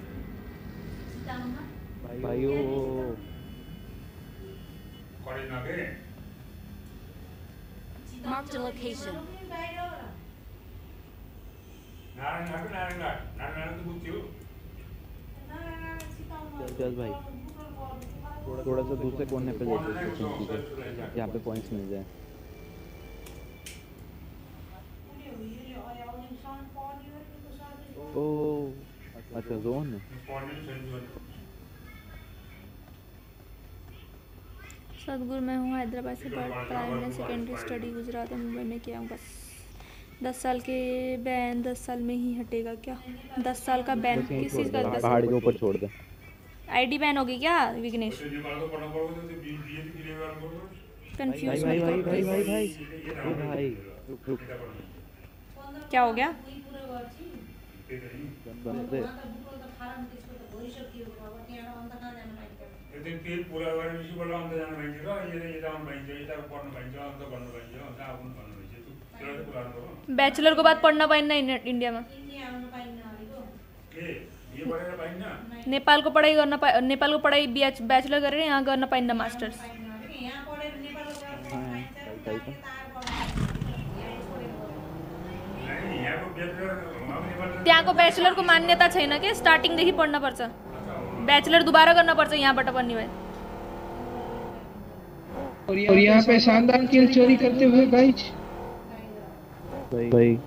भाइयों। Marked a location. चल चल भाई थोड़ा थोड़ा सा दूसरे कोने पे लेते यहाँ पे पॉइंट्स मिल जाए। ओ अच्छा जोन है। सदगुरु मैं हूँ हैदराबाद से, प्राइमरी सेकेंडरी स्टडी गुजरात और मुंबई में किया हूँ बस। दस साल के बैन दस साल में ही हटेगा क्या? दस साल का बैन किस चीज़ का? पहाड़ के ऊपर छोड़ दे। आईडी बैन होगी क्या विघ्नेश? कंफ्यूज भाई भाई भाई भाई भाई भाई रुक रुक क्या हो गया? बंदे बैचलर को बात पढ़ना पाइन ना इंडिया में। नेपाल को पढ़ाई करना पा नेपाल को पढ़ाई बैचलर कर रहे हैं, यहाँ करना पाइन ना मास्टर्स। त्यहाँ को बैचलर को मान्यता छैन के स्टार्टिङ देखि पढ्न पर्छ, बैचलर दोबारा गर्न पर्छ यहाँबाट पनि भाइ। और यहाँ पे शानदार किल चोरी करते हुए भाई भाई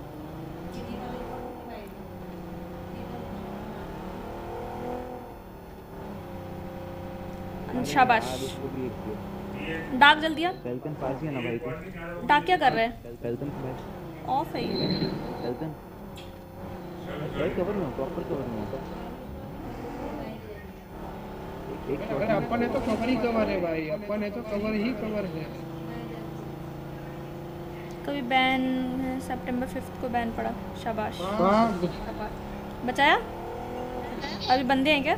शाबाश। डाक जल्दी दिया। फैल्कन पास ही है ना भाई तू? डाक क्या कर रहे हैं? फैल्कन भाई ऑफ है ये। फैल्कन भाई कवर में प्रॉपर कवर में एक अरे अपन है तो कवर ही कवर है भाई, अपन है तो कवर ही कवर है। कभी बैन है सितंबर फिफ्थ को बैन पड़ा। शाबाश। हाँ बचाया? अभी बंदे हैं क्या?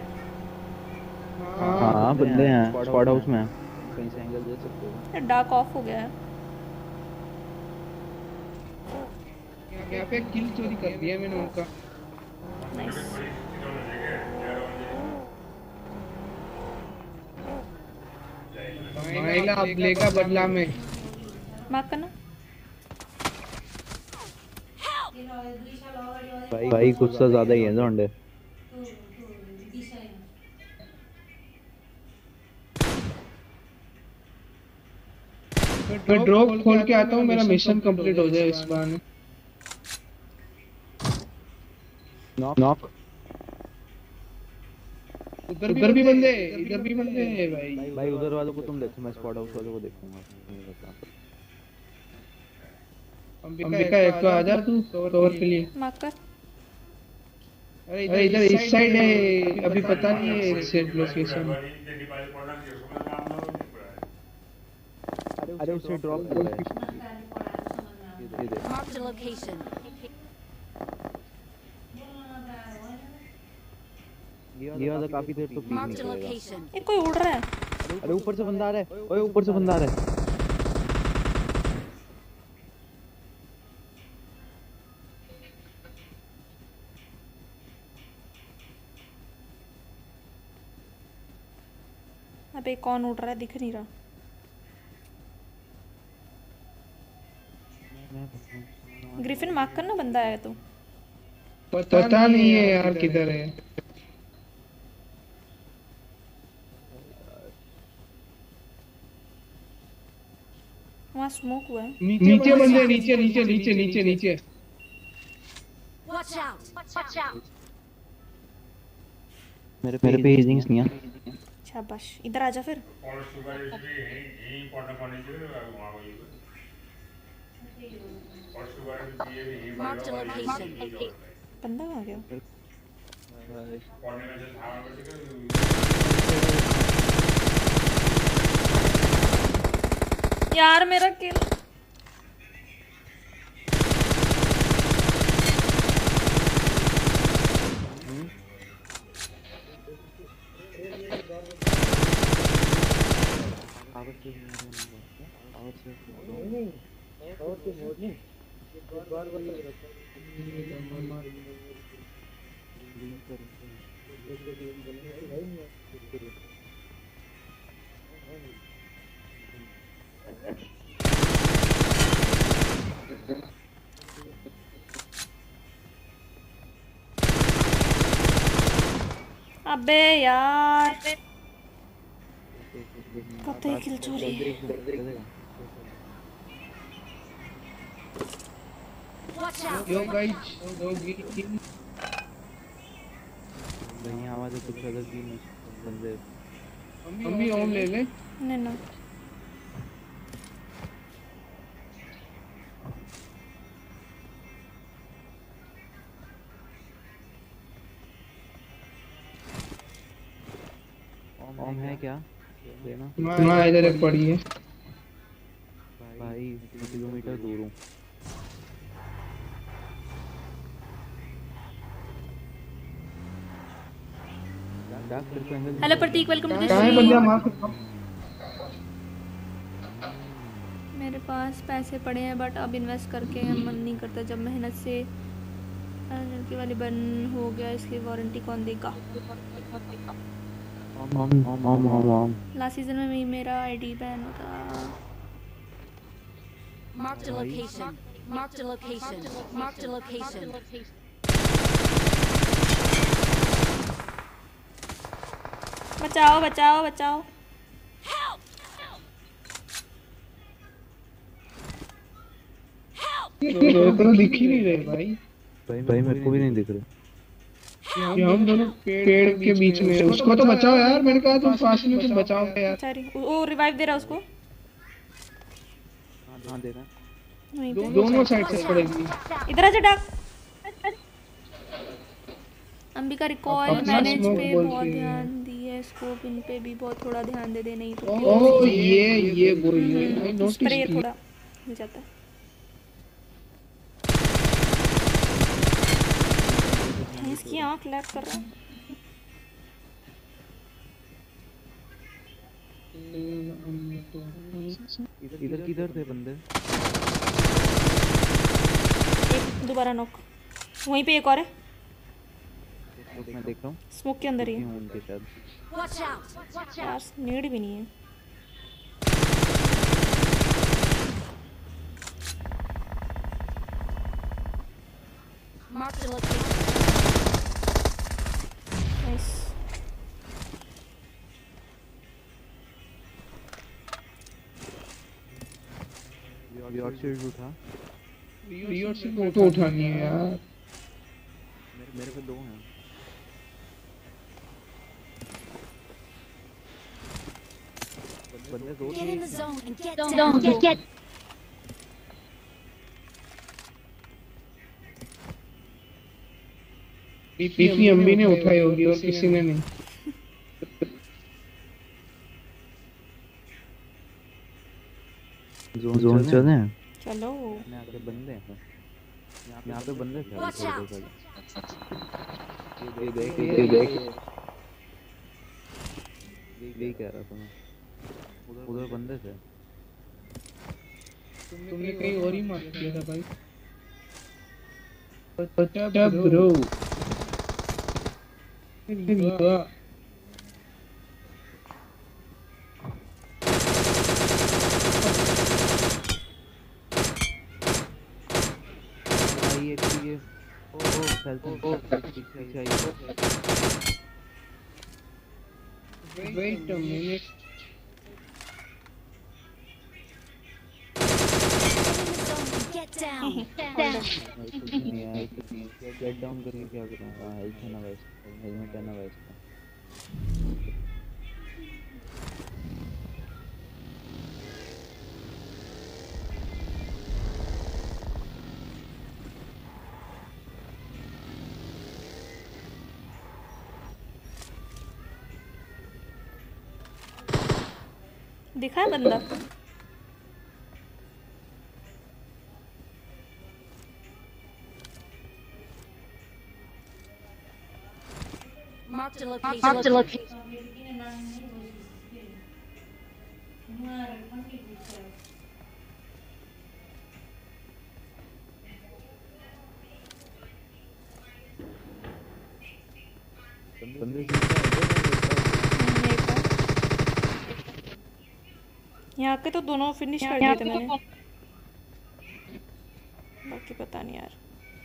हाँ बंदे हैं स्क्वाड हाउस में, कहीं से एंगल दे सकते हो। यार डार्क ऑफ हो गया है। यहाँ पे किल चोरी कर दिया मैंने उनका। नाइस। लेगा लेगा बदला में। मार्क करना। भाई भाई गुस्सा ज्यादा ही है जोंडे। मैं ड्रॉप खोल के आता हूँ, मेरा मिशन कंप्लीट हो जाए इस बार। नॉक उधर भी बंदे, इधर भी बंदे हैं भाई। भाई उधर वालों को तुम देखो, मैं स्पॉट हाउस वालों को देखूंगा। अंबिका एक तो आ जा तू कवर के लिए। मार्क कर। अरे इधर इस साइड है, अभी पता नहीं है एग्जैक्ट लोकेशन। अरे उसे ड्रॉप कर रहा है। Marked a location. ये वाला काफी देर तो पीक नहीं Marked a करेगा। location. ये कोई उड़ रहा है। अरे ऊपर से बंदा आ रहा है। ओए ऊपर से बंदा आ रहा है। अबे कौन उड़ रहा है, दिख नहीं रहा। ग्रिफिन मार्क करना, बंदा आया तो। पता नहीं है यार किधर है। वहाँ स्मोक हुआ है। नीचे बंदे, नीचे नीचे नीचे नीचे नीचे। Watch out! Watch out! मेरे मेरे पे हीलिंग्स नहीं है। शाबाश, इधर आजा फिर। Marked a location. बंदा आ गया। यार मेरा किल। अबे यार कतई किल चोरी है। Watch out! यो गाइस, दो गिल। भाई आवाज कुछ अलग ही बंदे। हम भी ओम ले ले। नहीं ना। ओम है क्या? देना। मैं इधर एक पड़ी है। भाई किलोमीटर दूर हूँ। Hello Prateek, welcome to the stream. मेरे पास पैसे पड़े हैं बट अब इन्वेस्ट करके मन नहीं करता। जब मेहनत से लड़की वाली बन हो गया, इसकी वारंटी कौन देगा? लास्ट सीजन में भी मेरा आईडी बैन होता। Marked a location. Marked a location. Marked a location. बचाओ बचाओ बचाओ। तो दिख ही नहीं रहे भाई। भाई भाई मेरे को भी नहीं दिख रहे। ये हम दोनों पेड़ के बीच में। उसको तो बचाओ यार, मैंने कहा तुम पास में तुम बचाओ यार। सॉरी, वो रिवाइव दे रहा है उसको। हां दे रहा है। दो, दोनों साइड से पड़ेगी। इधर आजा डाक। अंबिका रिकॉइल मैनेज पे बहुत ध्यान दिए, स्कोप इन पे भी बहुत थोड़ा ध्यान दे दे, नहीं तो ओह ये ये वो ये नोटिस स्प्रे थोड़ा हो जाता है। इसकी आंख लैग कर रहा है। इधर किधर थे बंदे? एक दोबारा नॉक, वहीं पे एक और है। मैं देख रहा हूँ स्मोक के अंदर ही है। उनके शायद। Watch out! Watch out! यार नीड भी नहीं है। Marked a location. Nice. Riot shield उठा। रियोट शील्ड तो उठानी है यार। मेरे मेरे पे दो हैं। बंदे दो Get in the zone and get Don't, down. don't get, get. PP Ambi ने उठाई होगी और किसी ने नहीं। जोन जोन चले हैं। चलो। यहाँ पे बंदे हैं। यहाँ पे बंदे थे। Watch out. ये देख ये देख। ये कह रहा था मैं। उधर उधर बंदे थे। तुमने कहीं और ही मार दिया था भाई। अच्छा ब्रो। वाह। ये ये ओ ओ सेल्फी ओ पीछे आई। Wait a minute. Get down. Get down करके क्या करूँगा? हेल्थ है ना वैसे, हेलमेट है ना वैसे। दिखा है बंदा? Marked a location. Marked a location. बंदे यहाँ के तो दोनों फिनिश कर दिए थे मैंने। बाकी पता नहीं यार।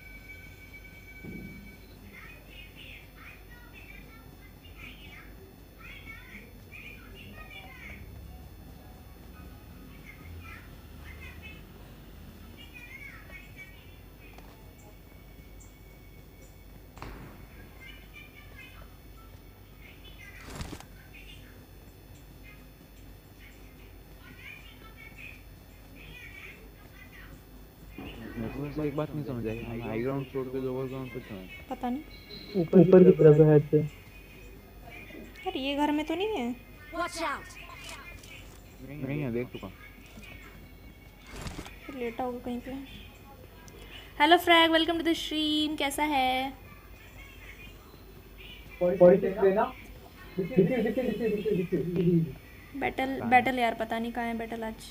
मेरे एक बात नहीं समझ आई, हम हाई ग्राउंड छोड़ के लोअर ग्राउंड पे क्यों हैं? पता नहीं। ऊपर ऊपर की तरफ है से। यार ये घर में तो नहीं है। Watch out. नहीं नहीं है, देख चुका। फिर लेटा होगा कहीं पे। Hello frag, welcome to the stream. कैसा है? बैटल बैटल यार पता नहीं कहाँ है बैटल आज।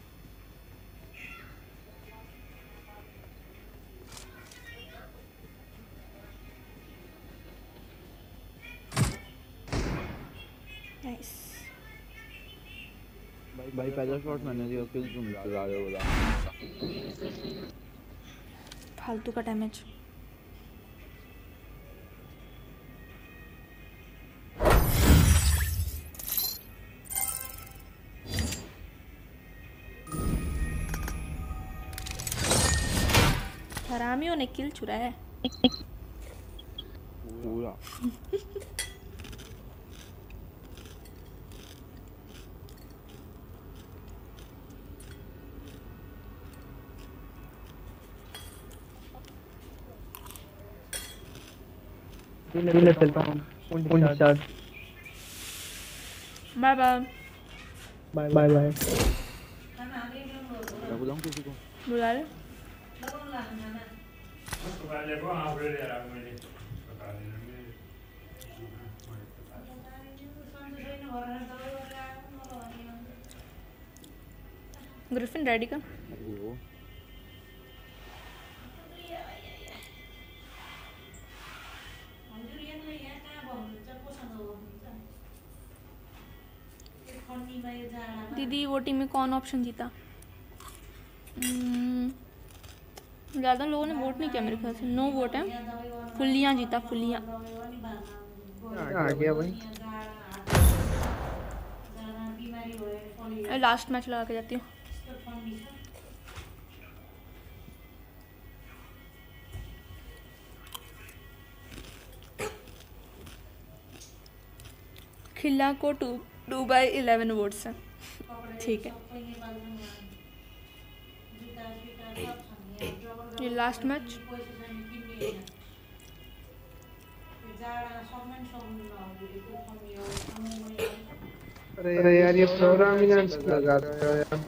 नाइस। भाई भाई पहला शॉट मैंने दिया, किल तुम लगा रहे हो बोला। फालतू का डैमेज। हरामियों ने किल चुराया है। पूरा मैं चलता हूँ। उनचास। Bye bye. Bye bye bye. मैं बुलाऊं किसी को? बुला ले। ग्रिफिन रेडी का? दीदी वो टीम में कौन ऑप्शन जीता? ज़्यादा लोगों ने वोट नहीं किया मेरे ख्याल से, नो वोट है। फुलियाँ जीता, फुलियाँ। आ गया भाई। लास्ट मैच लगा के जाती हूँ। खिला को two two by eleven votes हैं। ठीक है, ये लास्ट मैच। अरे यार ये प्रोग्राम ही ना लगा दो यार।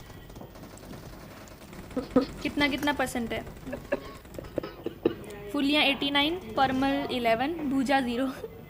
कितना कितना परसेंट है? फुलियाँ एटी नाइन, परमल इलेवन, भूजा ज़ीरो।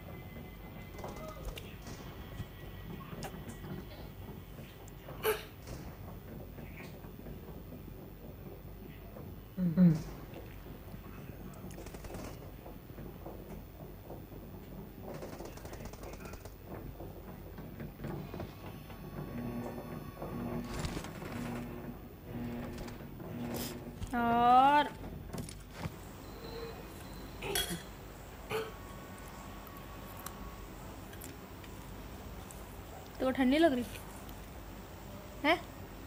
और तो ठंडी लग रही है?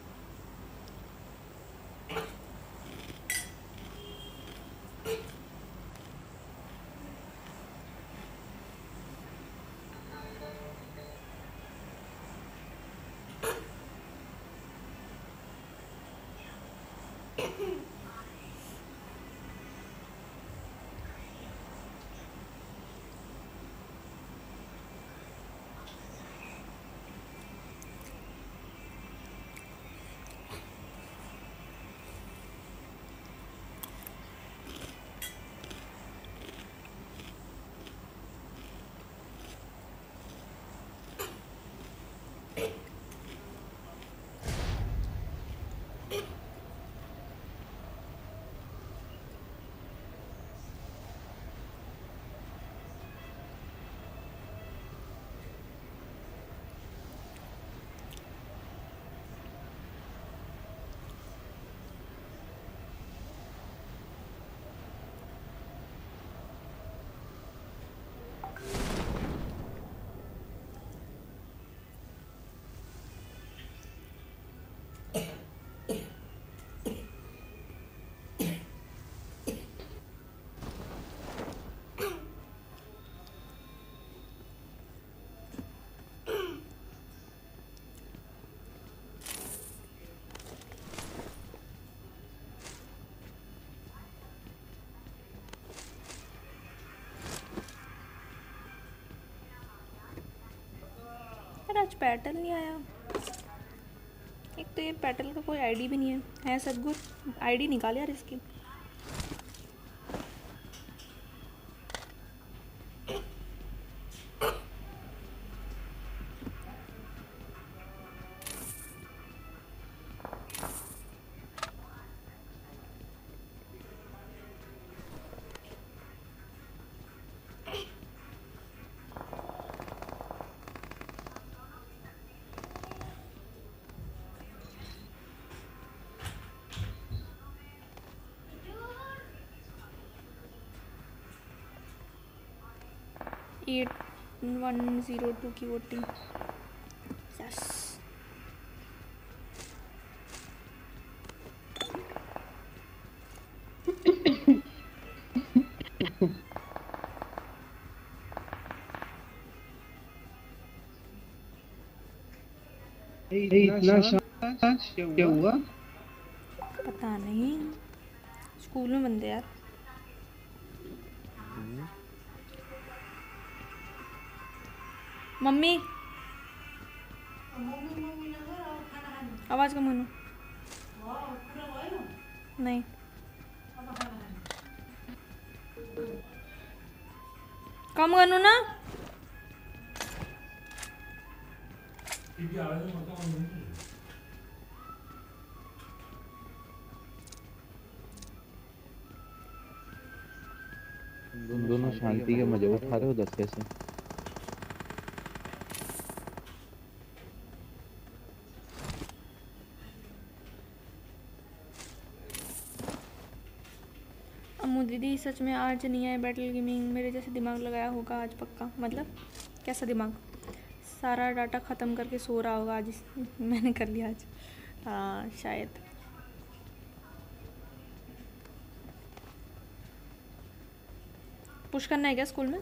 आज पैटर्न नहीं आया। एक तो ये पैटर्न का कोई आईडी भी नहीं है। है सदगुर, आईडी निकाल यार इसकी। एट वन ज़ीरो टू की वोटिंग। यस, इतना शांत क्या हुआ? पता नहीं, स्कूल में बंदे यार। मम्मी आवाज कम करो। नहीं कम करो ना। तुम दोनों शांति के मजे उठा रहे हो दस्ते से। अम्मू दीदी सच में आज नहीं आए बैटल गेमिंग, मेरे जैसे दिमाग लगाया होगा आज पक्का। मतलब कैसा दिमाग? सारा डाटा ख़त्म करके सो रहा होगा आज। मैंने कर लिया आज। हाँ शायद। पुश करना है क्या स्कूल में?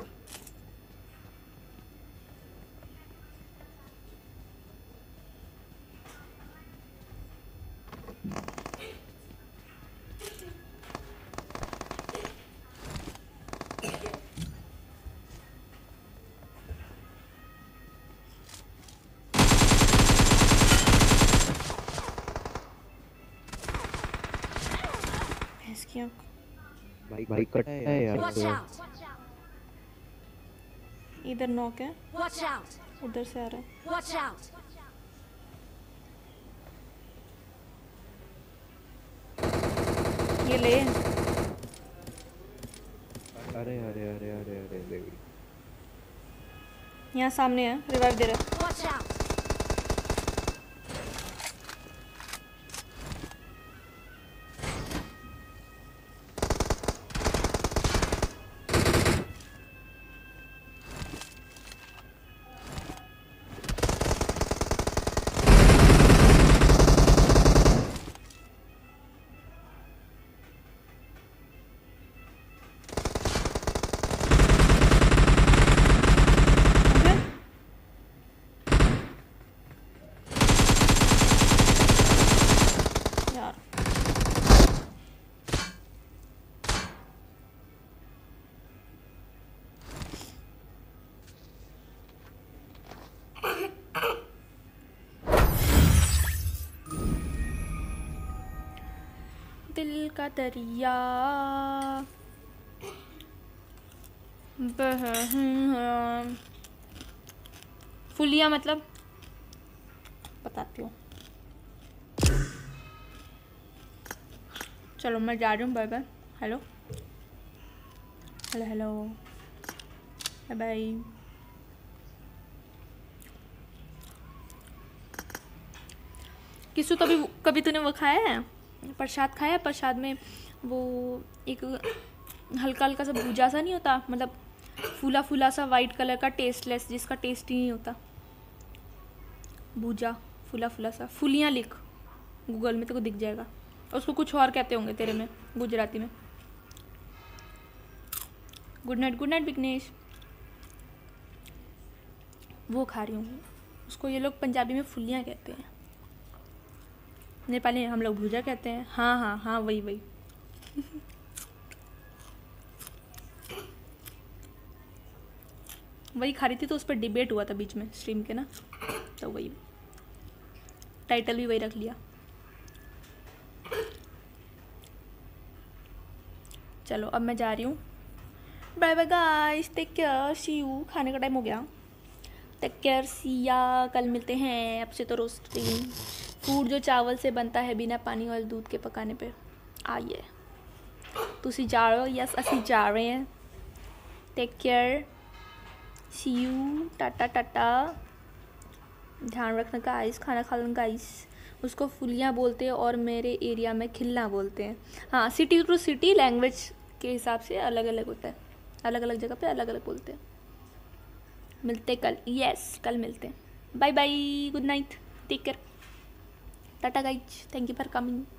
भाई भाई कट है यार तो। इधर नॉक है, Watch out! उधर से आ रहा है। Watch out! ये ले। अरे अरे अरे अरे अरे अरे यहाँ सामने है, रिवाइव दे रहा है। Watch out! दिल का दरिया बह फुलिया मतलब बताती हूँ। चलो मैं जा रही हूँ। Bye bye. Hello hello hello bye bye. किसु कभी कभी तूने वो खाया है प्रसाद? खाया? प्रसाद में वो एक हल्का हल्का सा भूजा सा नहीं होता, मतलब फूला फूला सा वाइट कलर का, टेस्टलेस, जिसका टेस्ट ही नहीं होता। भूजा फूला फूला सा। फुलियाँ लिख गूगल में, तेरे को दिख जाएगा। उसको कुछ और कहते होंगे तेरे में गुजराती में। Good night. Good night Vighnesh. वो खा रही हूँ। उसको ये लोग पंजाबी में फुलियाँ कहते हैं, नेपाली हम लोग भूजा कहते हैं। हाँ हाँ हाँ वही वही। वही खा रही थी तो उस पर डिबेट हुआ था बीच में स्ट्रीम के ना, तो वही टाइटल भी वही रख लिया। चलो अब मैं जा रही हूँ। Bye bye guys, take care, see you. खाने का टाइम हो गया। टेक केयर, सी या। कल मिलते हैं। अब से तो रोज स्ट्रीम फूड जो चावल से बनता है बिना पानी और दूध के पकाने पे। आइए तुसी जा रहे हो? यस असी जा रहे हैं। Take care, see you, tata tata. ध्यान रखना गाइस, खाना खा लो गाइस। उसको फुलियाँ बोलते हैं और मेरे एरिया में खिलना बोलते हैं। हाँ, सिटी टू सिटी लैंग्वेज के हिसाब से अलग अलग होता है, अलग अलग जगह पे अलग अलग बोलते हैं। मिलते कल। यस कल मिलते हैं। Bye bye, good night, take care, tata guys, thank you for coming.